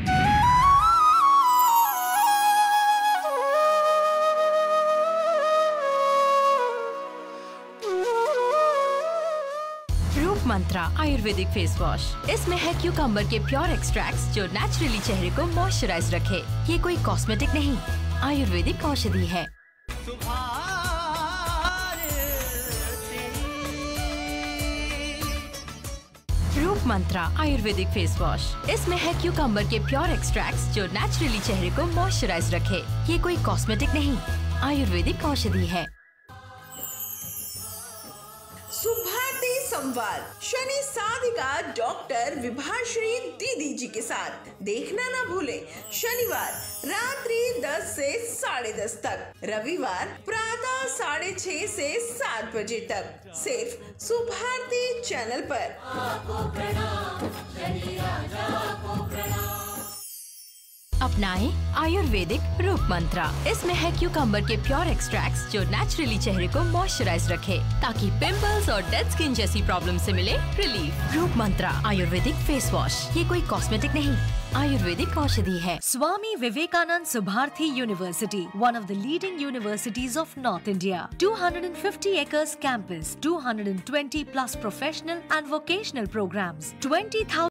Speaker 5: मंत्रा आयुर्वेदिक फेस वॉश, इसमें है क्यूकम्बर के प्योर एक्सट्रैक्ट्स जो नेचुरली चेहरे को मॉइस्चराइज रखे। ये कोई कॉस्मेटिक नहीं, आयुर्वेदिक औषधि है। रूप मंत्रा आयुर्वेदिक फेस वॉश, इसमें है क्यूकम्बर के प्योर एक्सट्रैक्ट्स जो नेचुरली चेहरे को मॉइस्चराइज रखे। ये कोई कॉस्मेटिक नहीं, आयुर्वेदिक औषधि है।
Speaker 6: सुभारती संवाद शनि साधिका डॉक्टर विभाश्री दीदी जी के साथ देखना ना भूले। शनिवार रात्रि 10 से 10:30 तक, रविवार प्रातः 6:30 से 7 बजे तक, सिर्फ सुभारती चैनल पर।
Speaker 5: अपनाएं आयुर्वेदिक रूप मंत्रा। इसमें है क्यूकम्बर के प्योर एक्सट्रैक्ट्स जो नेचुरली चेहरे को मॉइस्चराइज रखे ताकि पिंपल्स और डेड स्किन जैसी प्रॉब्लम से मिले रिलीफ। रूप मंत्रा आयुर्वेदिक फेस वॉश, ये कोई कॉस्मेटिक नहीं, आयुर्वेदिक औषधि है।
Speaker 7: Swami Vivekanand Subharthi University, one of the leading universities of North India. 250 acres campus, 220 plus professional and vocational programs, 20,000